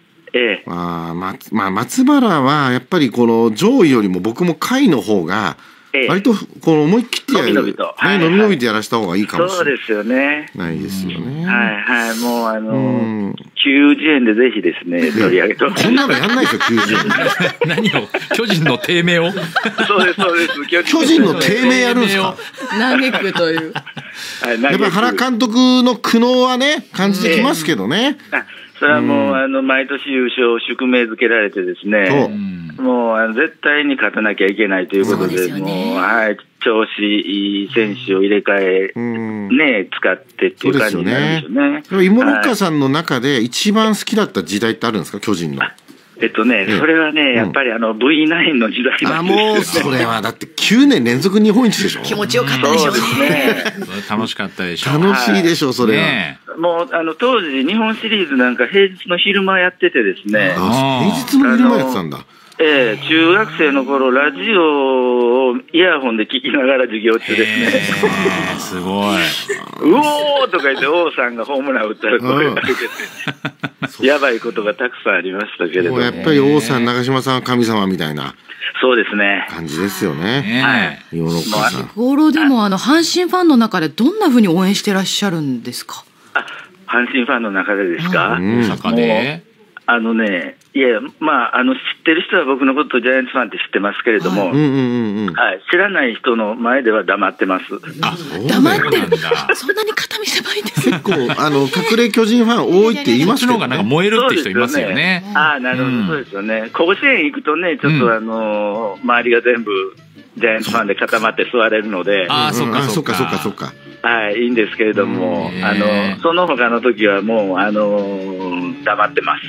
松原はやっぱりこの上位よりも僕も下位の方が割とこの思い切ってやる、伸び伸びとやらした方がいいかもしれない。 そうですよね。 ないですよね。 はいはい。もう90円でぜひですね、取り上げて。 こんなのやんないですよ、90 円。何を巨人の低迷をそうです、そうです。 巨人の低迷やるんですか？ 嘆くという。 やっぱり原監督の苦悩はね、感じてきますけどね。 それはもう、毎年優勝を宿命づけられてですね、もう、絶対に勝たなきゃいけないということで、もう、はい、調子いい選手を入れ替え、ね、使ってっていう感じになるんですよね。 芋ロッカーさんの中で一番好きだった時代ってあるんですか、巨人の。 それはね、やっぱりV9 の時代なんですよね。 もう、それはだって9年連続日本一でしょ。 気持ちよかったでしょうね。 楽しかったでしょ。 楽しいでしょ、それは。 もう、当時、日本シリーズなんか平日の昼間やっててですね。 平日の昼間やってたんだ。 中学生の頃、ラジオをイヤホンで聞きながら授業中ですね。 すごい。 うおーとか言って、王さんがホームラン打ったら声かけて、やばいことがたくさんありましたけれども。 やっぱり王さん、長嶋さんは神様みたいな。 そうですね。 感じですよね。 はい。 ヨーロッパさん。 日頃でも阪神ファンの中でどんなふうに応援してらっしゃるんですか？ 阪神ファンの中でですか？ 大阪で。 いや、知ってる人は僕のことジャイアンツファンって知ってますけれども、知らない人の前では黙ってます。 黙ってるんだ。そんなに肩身狭いんです。 結構、隠れ巨人ファン多いって言いますけどね。 そっちの方がなんか燃えるって人いますよね。 なるほど、そうですよね。甲子園行くとね、ちょっと周りが全部ジャイアンツファンで固まって座れるので。 そっか。 はい、いいんですけれども、その他の時はもう、黙ってます。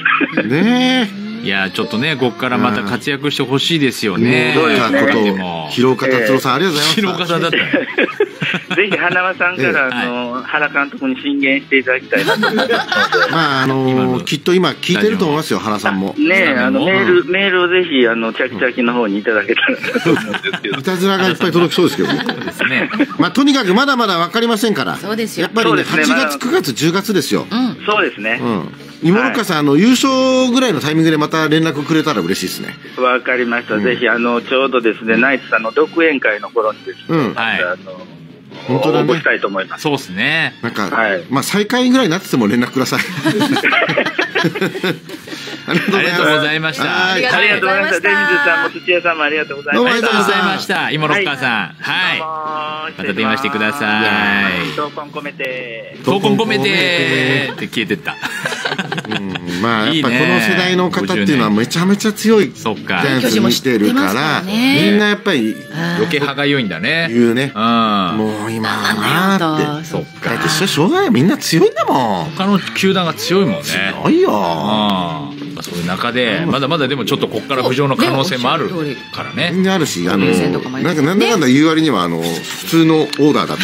ねいや、ちょっとね、ここからまた活躍してほしいですよね。 そうですね。 広岡達郎さん、ありがとうございます。 広岡さんだったね。 ぜひ花輪さんから原監督に進言していただきたいなと思います。 きっと今聞いてると思いますよ、原さんも。 ねメールをぜひチャキチャキの方にいただけたらと思うんですけど。 いたずらがいっぱい届きそうですけどね。とにかくまだまだ分かりませんから。 そうですよ。 やっぱりね、8月、9月、10月ですよ。 そうですね。 芋ロッカーさん、優勝ぐらいのタイミングでまた連絡くれたら嬉しいですね。 わかりました。ぜひ、ちょうどですね、ナイツさんの独演会の頃にですね、 本当だね。 応募したいと思います。 そうですね。 なんか、最下位ぐらいになってても連絡ください。 ありがとうございました。 ありがとうございました。デニズさんも土屋さんもありがとうございました。 ありがとうございました。芋ロッカーさん。はい。また電話してください。 闘魂込めて。 闘魂込めてって消えてった。 やっぱこの世代の方っていうのはめちゃめちゃ強いジャイアンツにしてるから、みんなやっぱり余計歯がゆいんだね。 言うね。もう今はなって。そっか。だってしょうがない。みんな強いんだもん。 他の球団が強いもんね。 強いよ。 そういう中でまだまだでもちょっとここから浮上の可能性もあるからね。 全然あるし、なんだかんだ言う割には普通のオーダーだった。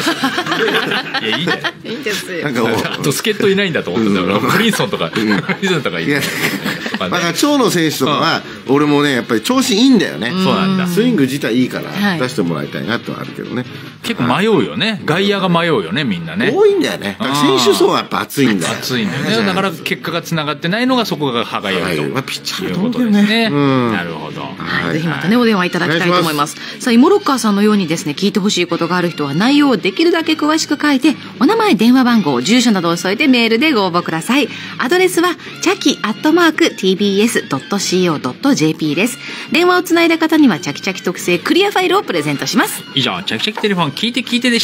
いや、いいんだよ。 いいんですよ。 あと助っ人いないんだと思ってたから、ブリンソンとかいる。 だから長野選手とかは俺もねやっぱり調子いいんだよね。 そうなんだ。 スイング自体いいから出してもらいたいなとはあるけどね。 結構迷うよね。外野が迷うよね、みんなね。 多いんだよね。選手層はやっぱ熱いんだよ。 熱いんだよね。だから結果がつながってないのがそこが歯がゆいというピッチャーことですね。なるほど。 ぜひまたねお電話いただきたいと思います。さあ、芋ロッカーさんのようにですね、聞いてほしいことがある人は内容をできるだけ詳しく書いて、お名前、電話番号、住所などを添えてメールでご応募ください。アドレスはチャキ@tbs.co.jp .jp です。電話をつないだ方にはチャキチャキ特製クリアファイルをプレゼントします。 以上、チャキチャキテレフォン聞いて聞いてでした。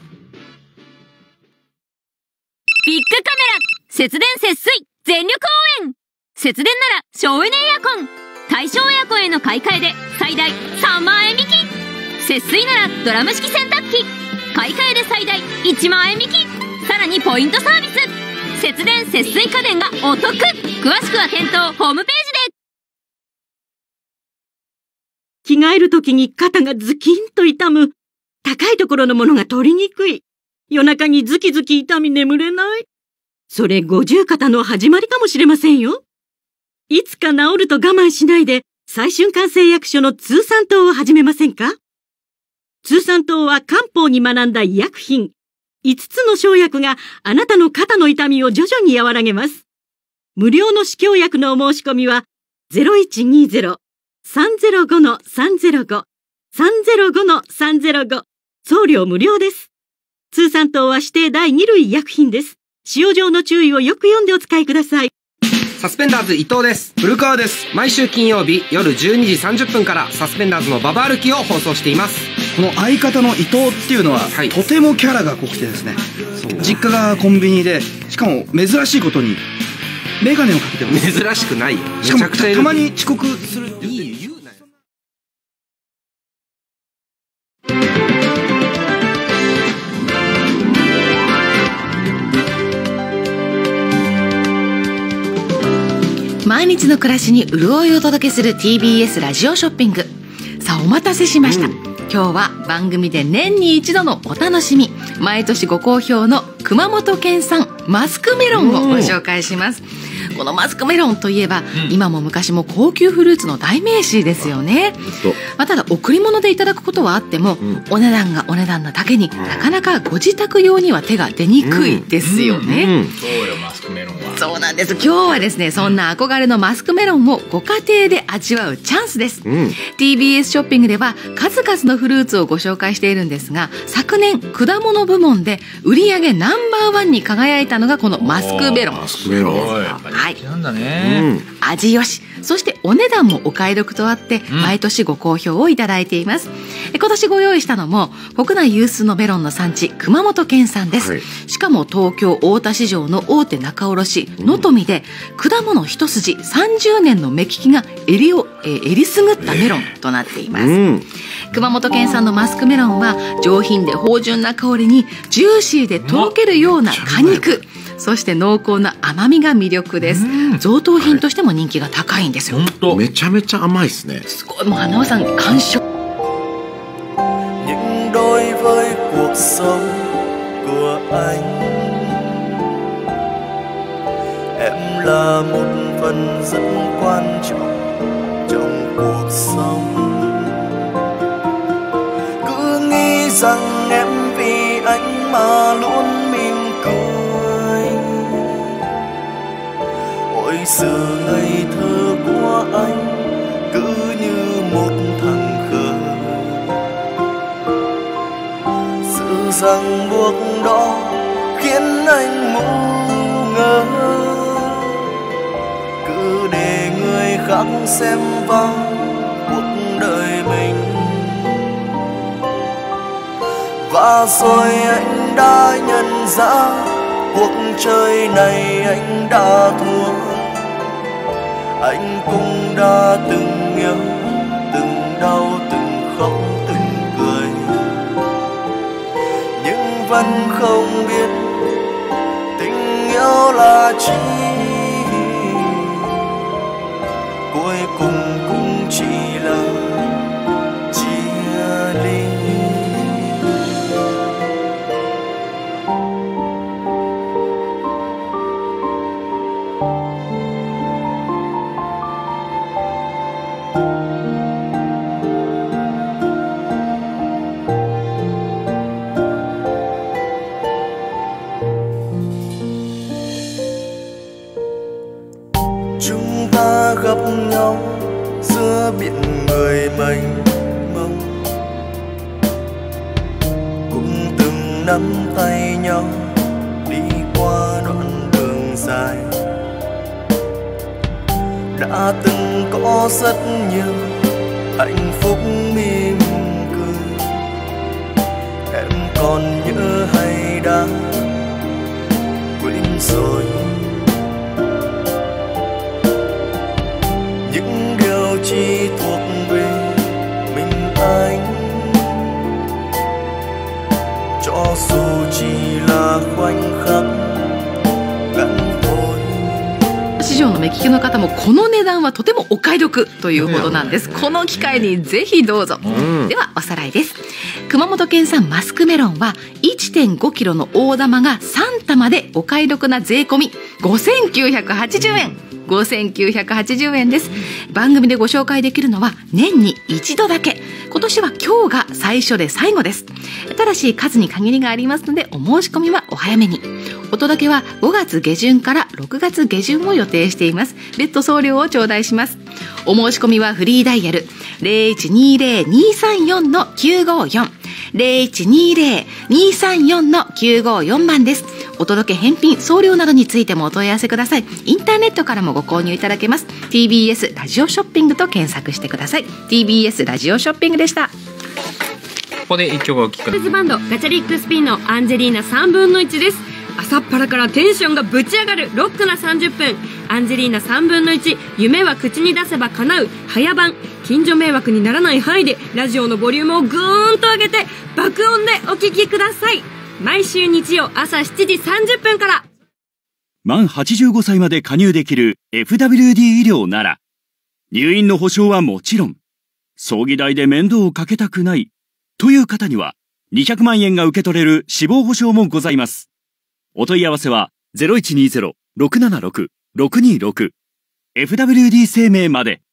ビッグカメラ節電節水全力応援。節電なら省エネエアコン。対象エアコンへの買い替えで最大3万円引き。節水ならドラム式洗濯機。買い替えで最大1万円引き。さらにポイントサービス。節電節水家電がお得。詳しくは店頭ホームページで。 着替えるときに肩がズキンと痛む。高いところのものが取りにくい。夜中にズキズキ痛み眠れない。それ五十肩の始まりかもしれませんよ。いつか治ると我慢しないで、最春館製薬所の通産糖を始めませんか？通産糖は漢方に学んだ医薬品。5つの生薬があなたの肩の痛みを徐々に和らげます。無料の試供薬のお申し込みは、0120-305-305、305-305。送料無料です。通産糖は指定第2類医薬品です。使用上の注意をよく読んでお使いください。 サスペンダーズ伊藤です。古川です。毎週金曜日夜12時30分からサスペンダーズのババ歩きを放送しています。 この相方の伊藤っていうのは、とてもキャラが濃くてですね、実家がコンビニで、しかも珍しいことにメガネをかけてます。 珍しくないよ。 しかもたまに遅刻するって。いい言うなよ。 毎日の暮らしに潤いをお届けする TBS ラジオショッピング。さあ、お待たせしました。今日は番組で年に一度のお楽しみ、毎年ご好評の熊本県産マスクメロンをご紹介します。このマスクメロンといえば、今も昔も高級フルーツの代名詞ですよね。ただ贈り物でいただくことはあっても、お値段がお値段なだけに、なかなかご自宅用には手が出にくいですよね。 そうよ、マスクメロンは。 そうなんです。今日はですね、そんな憧れのマスクメロンをご家庭で味わうチャンスです。TBS ショッピングでは数々のフルーツをご紹介しているんですが、昨年果物部門で売り上げナンバー1に輝いたのがこのマスクメロン。 マスクメロン。 はい。なんだね。味よし、そしてお値段もお買い得とあって、毎年ご好評をいただいています。今年ご用意したのも国内有数のメロンの産地、熊本県産です。しかも東京大田市場の大手仲卸のとみで、果物一筋30年の目利きがえりすぐったメロンとなっています。熊本県産のマスクメロンは上品で芳醇な香りにジューシーでとろけるような果肉、そして濃厚な甘みが魅力です。贈答品としても人気が高いんですよ。 めちゃめちゃ甘いですね。 すごい、もう花輪さん完食。 Nhưng đối với cuộc sống của anh, em là một phần rất quan trọng trong cuộc sống. Cứ nghĩ rằng em vì anh mà luôn mỉm cười. Ôi sự ngây thơ của anh cứ như một thằng khờ. Sự ràng buộc đó khiến anh ngu ngơ. Cứ để người khác xem vào cuộc đời mình. Và rồi anh đã nhận ra cuộc chơi này anh đã thua. Anh cũng đã từng yêu, từng đau, từng khóc, từng cười. Nhưng vẫn không biết tình yêu là chi. Cuối cùng cũng chỉ là chia ly. Chúng ta gặp nhau giữa biển người mênh mông, cũng từng nắm tay nhau đi qua đoạn đường dài. đã từng có rất nhiều hạnh phúc mỉm cười. Em còn nhớ hay đã quên rồi những điều chỉ thuộc về mình anh, cho dù chỉ là khoảnh khắc ngắn thôi. 市場の目利きの方もこの値段はとてもお買い得というほどなんです。この機会にぜひどうぞ。ではおさらいです。熊本県産マスクメロンは 1.5 キロの大玉が3玉でお買い得な税込み5980円。5980円です。番組でご紹介できるのは年に一度だけ。今年は今日が最初で最後です。ただし数に限りがありますのでお申し込みはお早めに。お届けは5月下旬から6月下旬を予定しています。別途送料を頂戴します。お申し込みはフリーダイヤル 0120-234-954 0120-234-954 番です。お届け返品送料などについてもお問い合わせください。インターネットからもご購入いただけます。 TBS ラジオショッピングと検索してください。 TBS ラジオショッピングでした。 ここで一曲お聴きください。 バンドガチャリックスピンのアンジェリーナ3分の1です。朝っぱらからテンションがぶち上がるロックな30分。アンジェリーナ3分の1、夢は口に出せば叶う早番。近所迷惑にならない範囲でラジオのボリュームをぐーんと上げて爆音でお聞きください。毎週日曜朝7時30分から。 満85歳まで加入できる FWD 医療なら、入院の保証はもちろん、葬儀代で面倒をかけたくないという方には、200万円が受け取れる死亡保証もございます。お問い合わせは 0120-676-626 FWD 生命まで。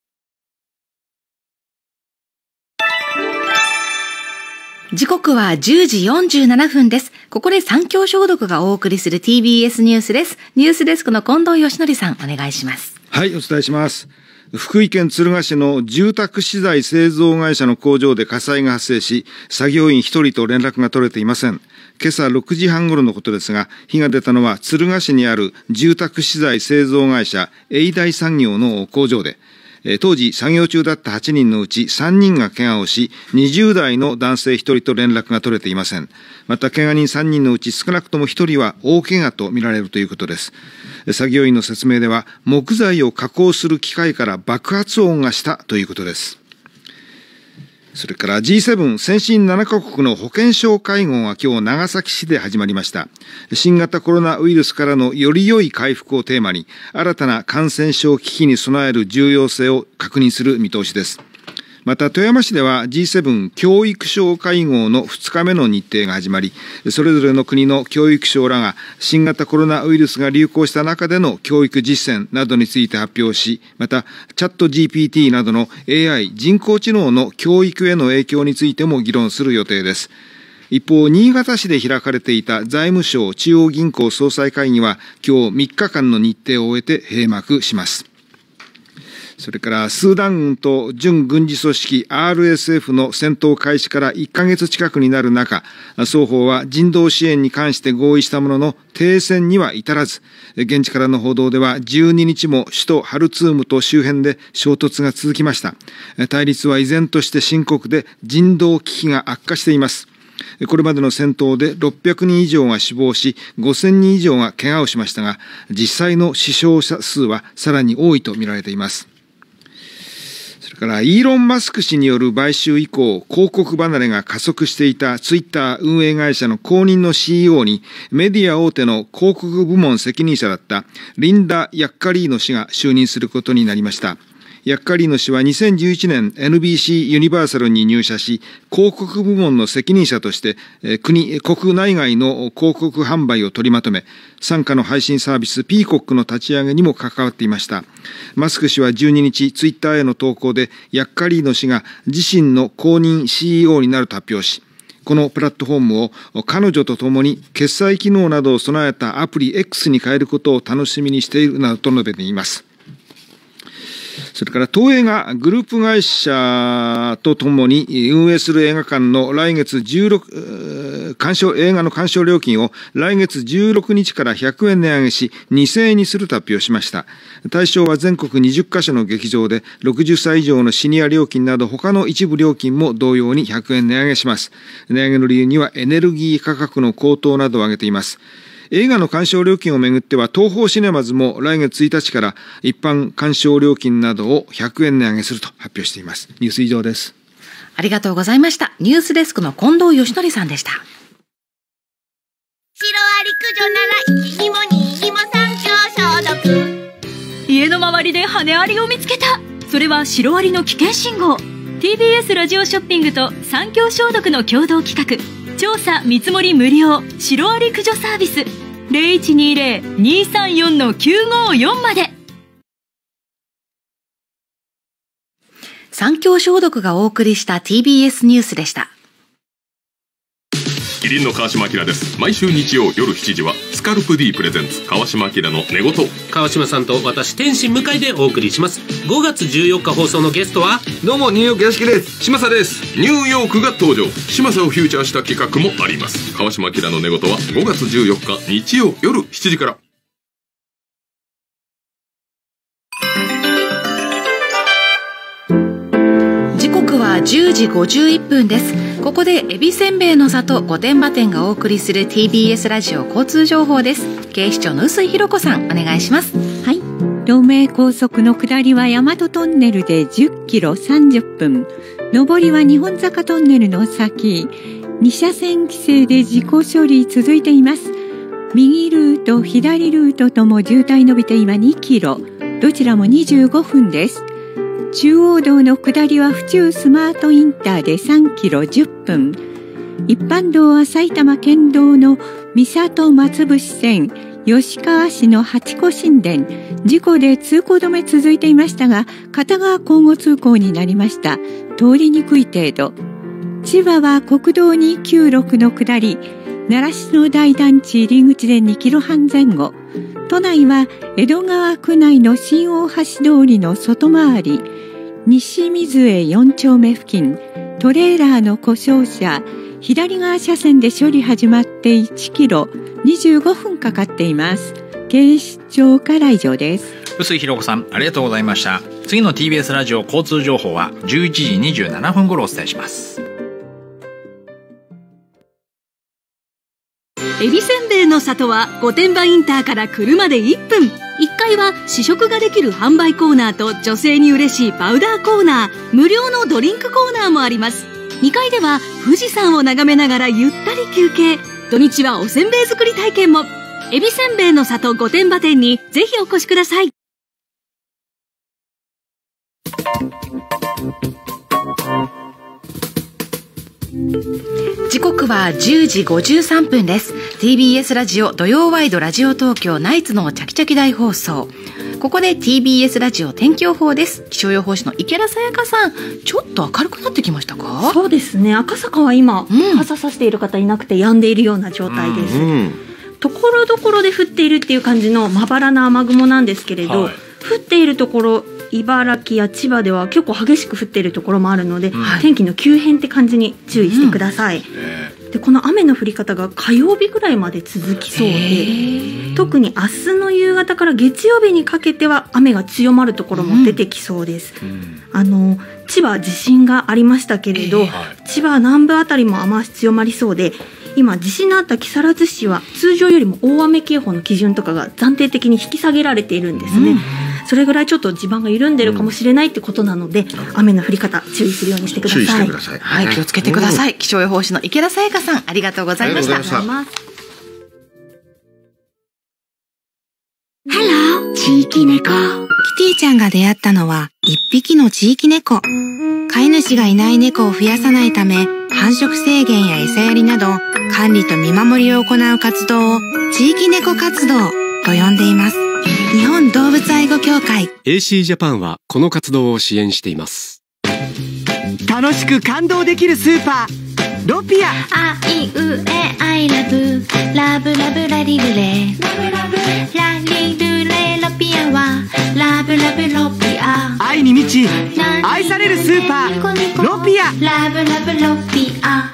時刻は10時47分です。ここで三協消毒がお送りする TBS ニュースです。ニュースデスクの近藤義則さん、お願いします。 はい、お伝えします。福井県敦賀市の住宅資材製造会社の工場で火災が発生し、作業員1人と連絡が取れていません。今朝6時半頃のことですが、火が出たのは敦賀市にある住宅資材製造会社永大産業の工場で、当時作業中だった8人のうち3人が怪我をし、20代の男性1人と連絡が取れていません。また怪我人3人のうち少なくとも1人は大怪我とみられるということです。作業員の説明では、木材を加工する機械から爆発音がしたということです。それから G7 先進7カ国の保健相会合が今日長崎市で始まりました。新型コロナウイルスからのより良い回復をテーマに、新たな感染症危機に備える重要性を確認する見通しです。また富山市では G7 教育相会合の2日目の日程が始まり、それぞれの国の教育相らが新型コロナウイルスが流行した中での教育実践などについて発表し、またチャット GPT などの AI 人工知能の教育への影響についても議論する予定です。一方、新潟市で開かれていた財務省中央銀行総裁会議は今日3日間の日程を終えて閉幕します。それからスーダン軍と準軍事組織 RSF の戦闘開始から1ヶ月近くになる中、双方は人道支援に関して合意したものの停戦には至らず、現地からの報道では12日も首都ハルツームと周辺で衝突が続きました。対立は依然として深刻で人道危機が悪化しています。これまでの戦闘で600人以上が死亡し、5000人以上が怪我をしましたが、実際の死傷者数はさらに多いと見られています。それからイーロン・マスク氏による買収以降、広告離れが加速していたツイッター運営会社の後任の CEO にメディア大手の広告部門責任者だったリンダ・ヤッカリーノ氏が就任することになりました。ヤッカリーノ氏は2011年 NBC ユニバーサルに入社し、広告部門の責任者として国内外の広告販売を取りまとめ、傘下の配信サービスピーコックの立ち上げにも関わっていました。マスク氏は12日ツイッターへの投稿で、ヤッカリーノ氏が自身の後任 CEO になると発表し、このプラットフォームを彼女と共に決済機能などを備えたアプリ X に変えることを楽しみにしているなどと述べています。 それから東映がグループ会社とともに運営する映画館の来月映画の鑑賞料金を来月16日から100円値上げし2000円にすると発表しました。対象は全国20カ所の劇場で、60歳以上のシニア料金など他の一部料金も同様に100円値上げします。値上げの理由にはエネルギー価格の高騰などを挙げています。映画の鑑賞料金をめぐっては東宝シネマズも来月1日から一般鑑賞料金などを100円値上げすると発表しています。ニュース以上です。 ありがとうございました。ニュースデスクの近藤義則さんでした。 シロアリ駆除なら1にも2にも3強消毒。 家の周りで羽アリを見つけた。それはシロアリの危険信号。 TBS ラジオショッピングと三強消毒の共同企画、調査見積もり無料シロアリ駆除サービス 0120-234-954 まで。 三強消毒がお送りした TBS ニュースでした。 キリンの川島明です。毎週日曜夜7時はスカルプ D プレゼンツ川島明の寝言。 川島さんと私天心向井でお送りします。5月14日放送のゲストは、 どうもニューヨーク屋敷です。嶋佐です。 ニューヨークが登場。嶋佐をフューチャーした企画もあります。川島明の寝言は5月14日日曜夜7時から。 時刻は10時51分です。ここでエビせんべいの里御殿場店がお送りする TBS ラジオ交通情報です。警視庁の臼井ひろ子さん、お願いします。 はい、東名高速の下りは大和トンネルで10キロ30分、上りは日本坂トンネルの先、2車線規制で事故処理続いています。右ルート左ルートとも渋滞伸びて今2キロ、どちらも25分です。中央道の下りは府中スマートインターで3キロ10分、一般道は埼玉県道の三郷松伏線吉川市の八甲神殿、事故で通行止め続いていましたが片側交互通行になりました。通りにくい程度。千葉は国道296の下り習志野大団地入り口で2キロ半前後、都内は江戸川区内の新大橋通りの外回り西水江4丁目付近、トレーラーの故障車左側車線で処理始まって1キロ25分かかっています。警視庁から以上です。 臼井ひろ子さん、ありがとうございました。次の TBS ラジオ交通情報は11時27分頃お伝えします。 エビせんべいの里は御殿場インターから車で1分。1階は試食ができる販売コーナーと女性に嬉しいパウダーコーナー、無料のドリンクコーナーもあります。2階では富士山を眺めながらゆったり休憩。土日はおせんべい作り体験も。エビせんべいの里御殿場店にぜひお越しください。 時刻は10時53分です。 TBS ラジオ土曜ワイドラジオ東京ナイツのチャキチャキ大放送。ここで TBS ラジオ天気予報です。気象予報士の池田沙耶香さん、ちょっと明るくなってきましたか？ そうですね、赤坂は今、傘さしている方いなくて止んでいるような状態です。ところどころで降っているっていう感じのまばらな雨雲なんですけれど、降っているところ茨城や千葉では結構激しく降っているところもあるので、天気の急変って感じに注意してください。でこの雨の降り方が火曜日ぐらいまで続きそうで、特に明日の夕方から月曜日にかけては雨が強まるところも出てきそうです。千葉地震がありましたけれど、千葉南部あたりも雨足強まりそうで、今地震のあった木更津市は通常よりも大雨警報の基準とかが暫定的に引き下げられているんですね。それぐらいちょっと地盤が緩んでるかもしれないってことなので、雨の降り方注意するようにしてください。 はい、気をつけてください。気象予報士の池田沙耶香さん、ありがとうございました。 地域猫。キティちゃんが出会ったのは一匹の地域猫。飼い主がいない猫を増やさないため、繁殖制限や餌やりなど管理と見守りを行う活動を地域猫活動と呼んでいます。日本動物愛護協会 AC ジャパンはこの活動を支援しています。 楽しく感動できるスーパーロピア。 あいうえアイラブラブラブラリルレラリルレロピアはラブラブロピア。 愛に満ち愛されるスーパーロピア。 ラブラブロピア。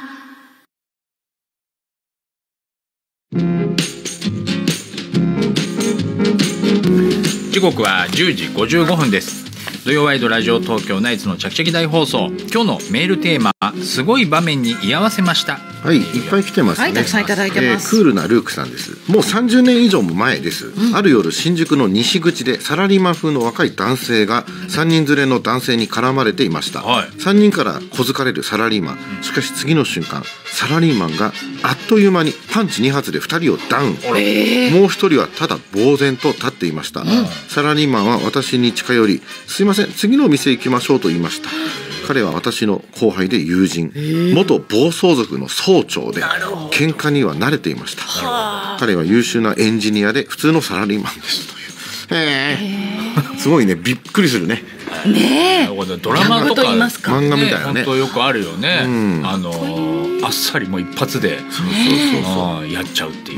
時刻は10時55分です。土曜ワイドラジオ東京ナイツのチャキチャキ大放送。今日のメールテーマはすごい場面に居合わせました。 はい、いっぱい来てますね。 はい、たくさんいただいてます。 クールなルークさんです。もう30年以上も前です、ある夜新宿の西口でサラリーマン風の若い男性が3人連れの男性に絡まれていました、3人から小づかれるサラリーマン、しかし次の瞬間サラリーマンがあっという間にパンチ2発で2人をダウン、もう1人はただ呆然と立っていました、サラリーマンは私に近寄り、すいません次のお店行きましょうと言いました。彼は私の後輩で友人、元暴走族の総長で喧嘩には慣れていました。彼は優秀なエンジニアで普通のサラリーマンですという。すごいね、びっくりするね。 ねえ、ドラマとか漫画みたいなね、 本当よくあるよね、あっさりもう一発でやっちゃうっていう、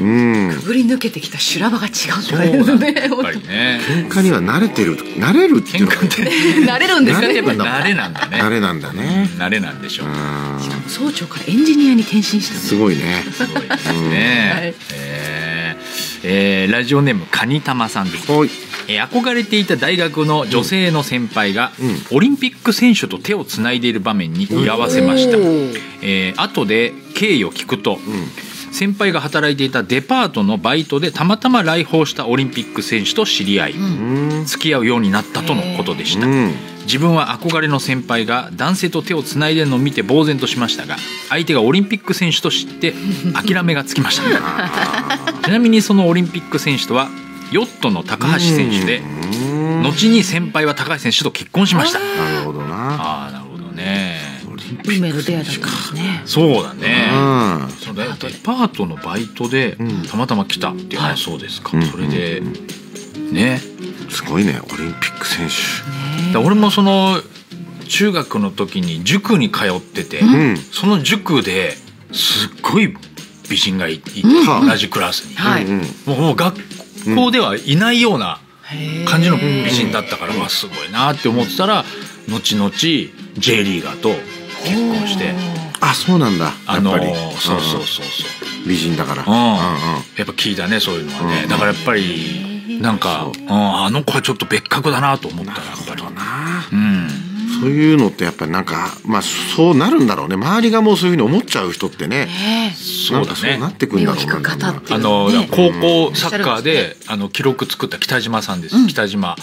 くぐり抜けてきた修羅場が違うとかいうね、やっぱりね。 喧嘩には慣れてる、慣れるっていうのは慣れるんですかね。 やっぱ慣れなんだね。 慣れなんだね。 慣れなんでしょう。 総長からエンジニアに転身した。 すごいね。 すごいですね。ラジオネームカニタマさんです。憧れていた大学の女性の先輩がオリンピック選手と手をつないでいる場面に居合わせました。後で経緯を聞くと、先輩が働いていたデパートのバイトでたまたま来訪したオリンピック選手と知り合い、付き合うようになったとのことでした。自分は憧れの先輩が男性と手をつないでるのを見て呆然としましたが、相手がオリンピック選手と知って諦めがつきました。ちなみにそのオリンピック選手とはヨットの高橋選手で、後に先輩は高橋選手と結婚しました。 なるほどな。 なるほどね。 運命の出会いだったんですね。 そうだね。デパートのバイトでたまたま来たっていうのはそうですか。それでね、 すごいね、オリンピック選手。 俺もその中学の時に塾に通ってて、その塾ですっごい美人がいて、同じクラスに、もう学校ではいないような感じの美人だったから、すごいなって思ってたら、後々 J リーガーと結婚して。 あ、そうなんだ。やっぱりそう美人だから、 やっぱ聞いたね、そういうのはね。だからやっぱりなんかあの子はちょっと別格だなと思ったら、やっぱりそういうのってやっぱりなんか、まあそうなるんだろうね。周りがもうそういうふうに思っちゃう人ってね、 そうだね、 そうなってくんだろうな。 高校サッカーで記録作った北島さんです。北島。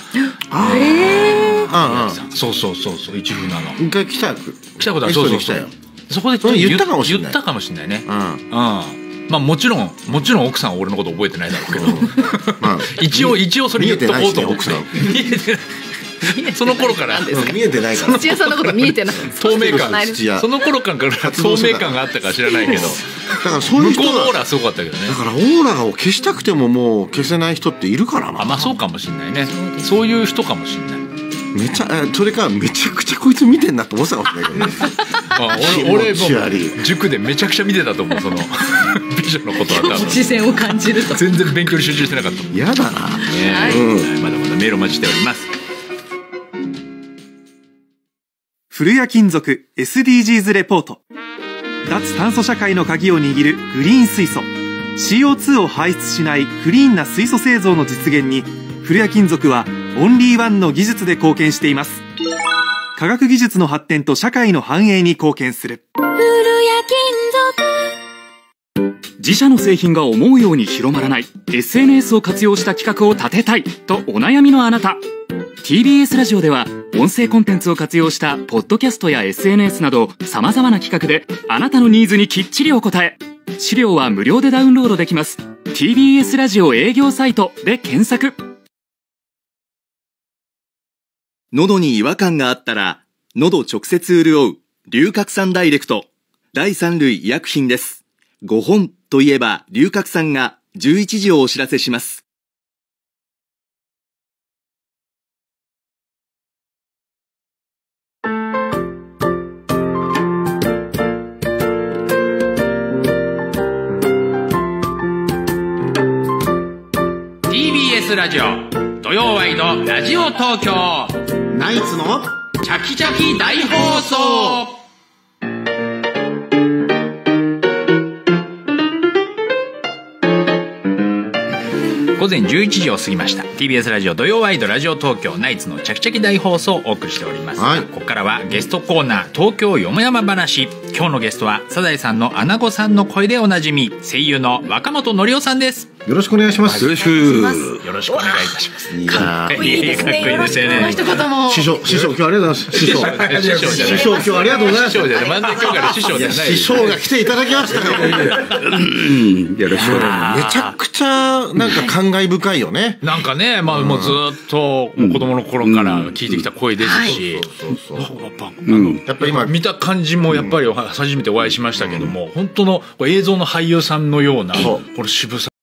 そう一流なの。 一回来たことある。そこで言ったかもしれないね。まあもちろん奥さんは俺のこと覚えてないだろうけど、一応それ言っとこうと思って。その頃から見えてないから。 土屋さんのこと見えてない。 透明感、その頃から透明感があったか知らないけど、 だからそういう人向こうのオーラすごかったけどね。 だからオーラを消したくてももう消せない人っているからな。 まあそうかもしれないね。そういう人かもしれない。 それからめちゃくちゃこいつ見てんなって思ってたかもしれないけどね。 俺も塾でめちゃくちゃ見てたと思う、その美女のことは。多分視線を感じると全然勉強に集中してなかった。 嫌だな。 まだまだメールお待ちしております。 古谷金属 SDGs レポート。脱炭素社会の鍵を握るグリーン水素。CO2 を排出しないクリーンな水素製造の実現に、古谷金属はオンリーワンの技術で貢献しています。科学技術の発展と社会の繁栄に貢献する。 古谷金属。 自社の製品が思うように広まらない、 SNS を活用した企画を立てたいとお悩みのあなた、 TBS ラジオでは音声コンテンツを活用したポッドキャストや SNS など様々な企画であなたのニーズにきっちりお答え。資料は無料でダウンロードできます。 TBS ラジオ営業サイトで検索。 喉に違和感があったら喉直接潤う龍角散ダイレクト、第3類医薬品です。5本といえば龍角散が11時をお知らせします。 TBS ラジオ土曜ワイドラジオ東京ナイツのチャキチャキ大放送。午前11時を過ぎました。 TBS ラジオ土曜ワイドラジオ東京ナイツのチャキチャキ大放送をお送りしております、はい、ここからはゲストコーナー東京よもやま話。今日のゲストはサザエさんのアナゴさんの声でおなじみ声優の若本のりおさんです。 よろしくお願いします。 よろしくお願いいたします。 かっこいいですね。かっこいいですね。 この一言も師匠今日ありがとうございます。師匠今日ありがとうございます。師匠が来ていただきましたよ。 よろしくお願いします。 めちゃくちゃなんか感慨深いよね。 なんかね、まあもうずっと子供の頃から聞いてきた声ですし、やっぱ今見た感じもやっぱり初めてお会いしましたけども、本当の映像の俳優さんのようなこの渋さ。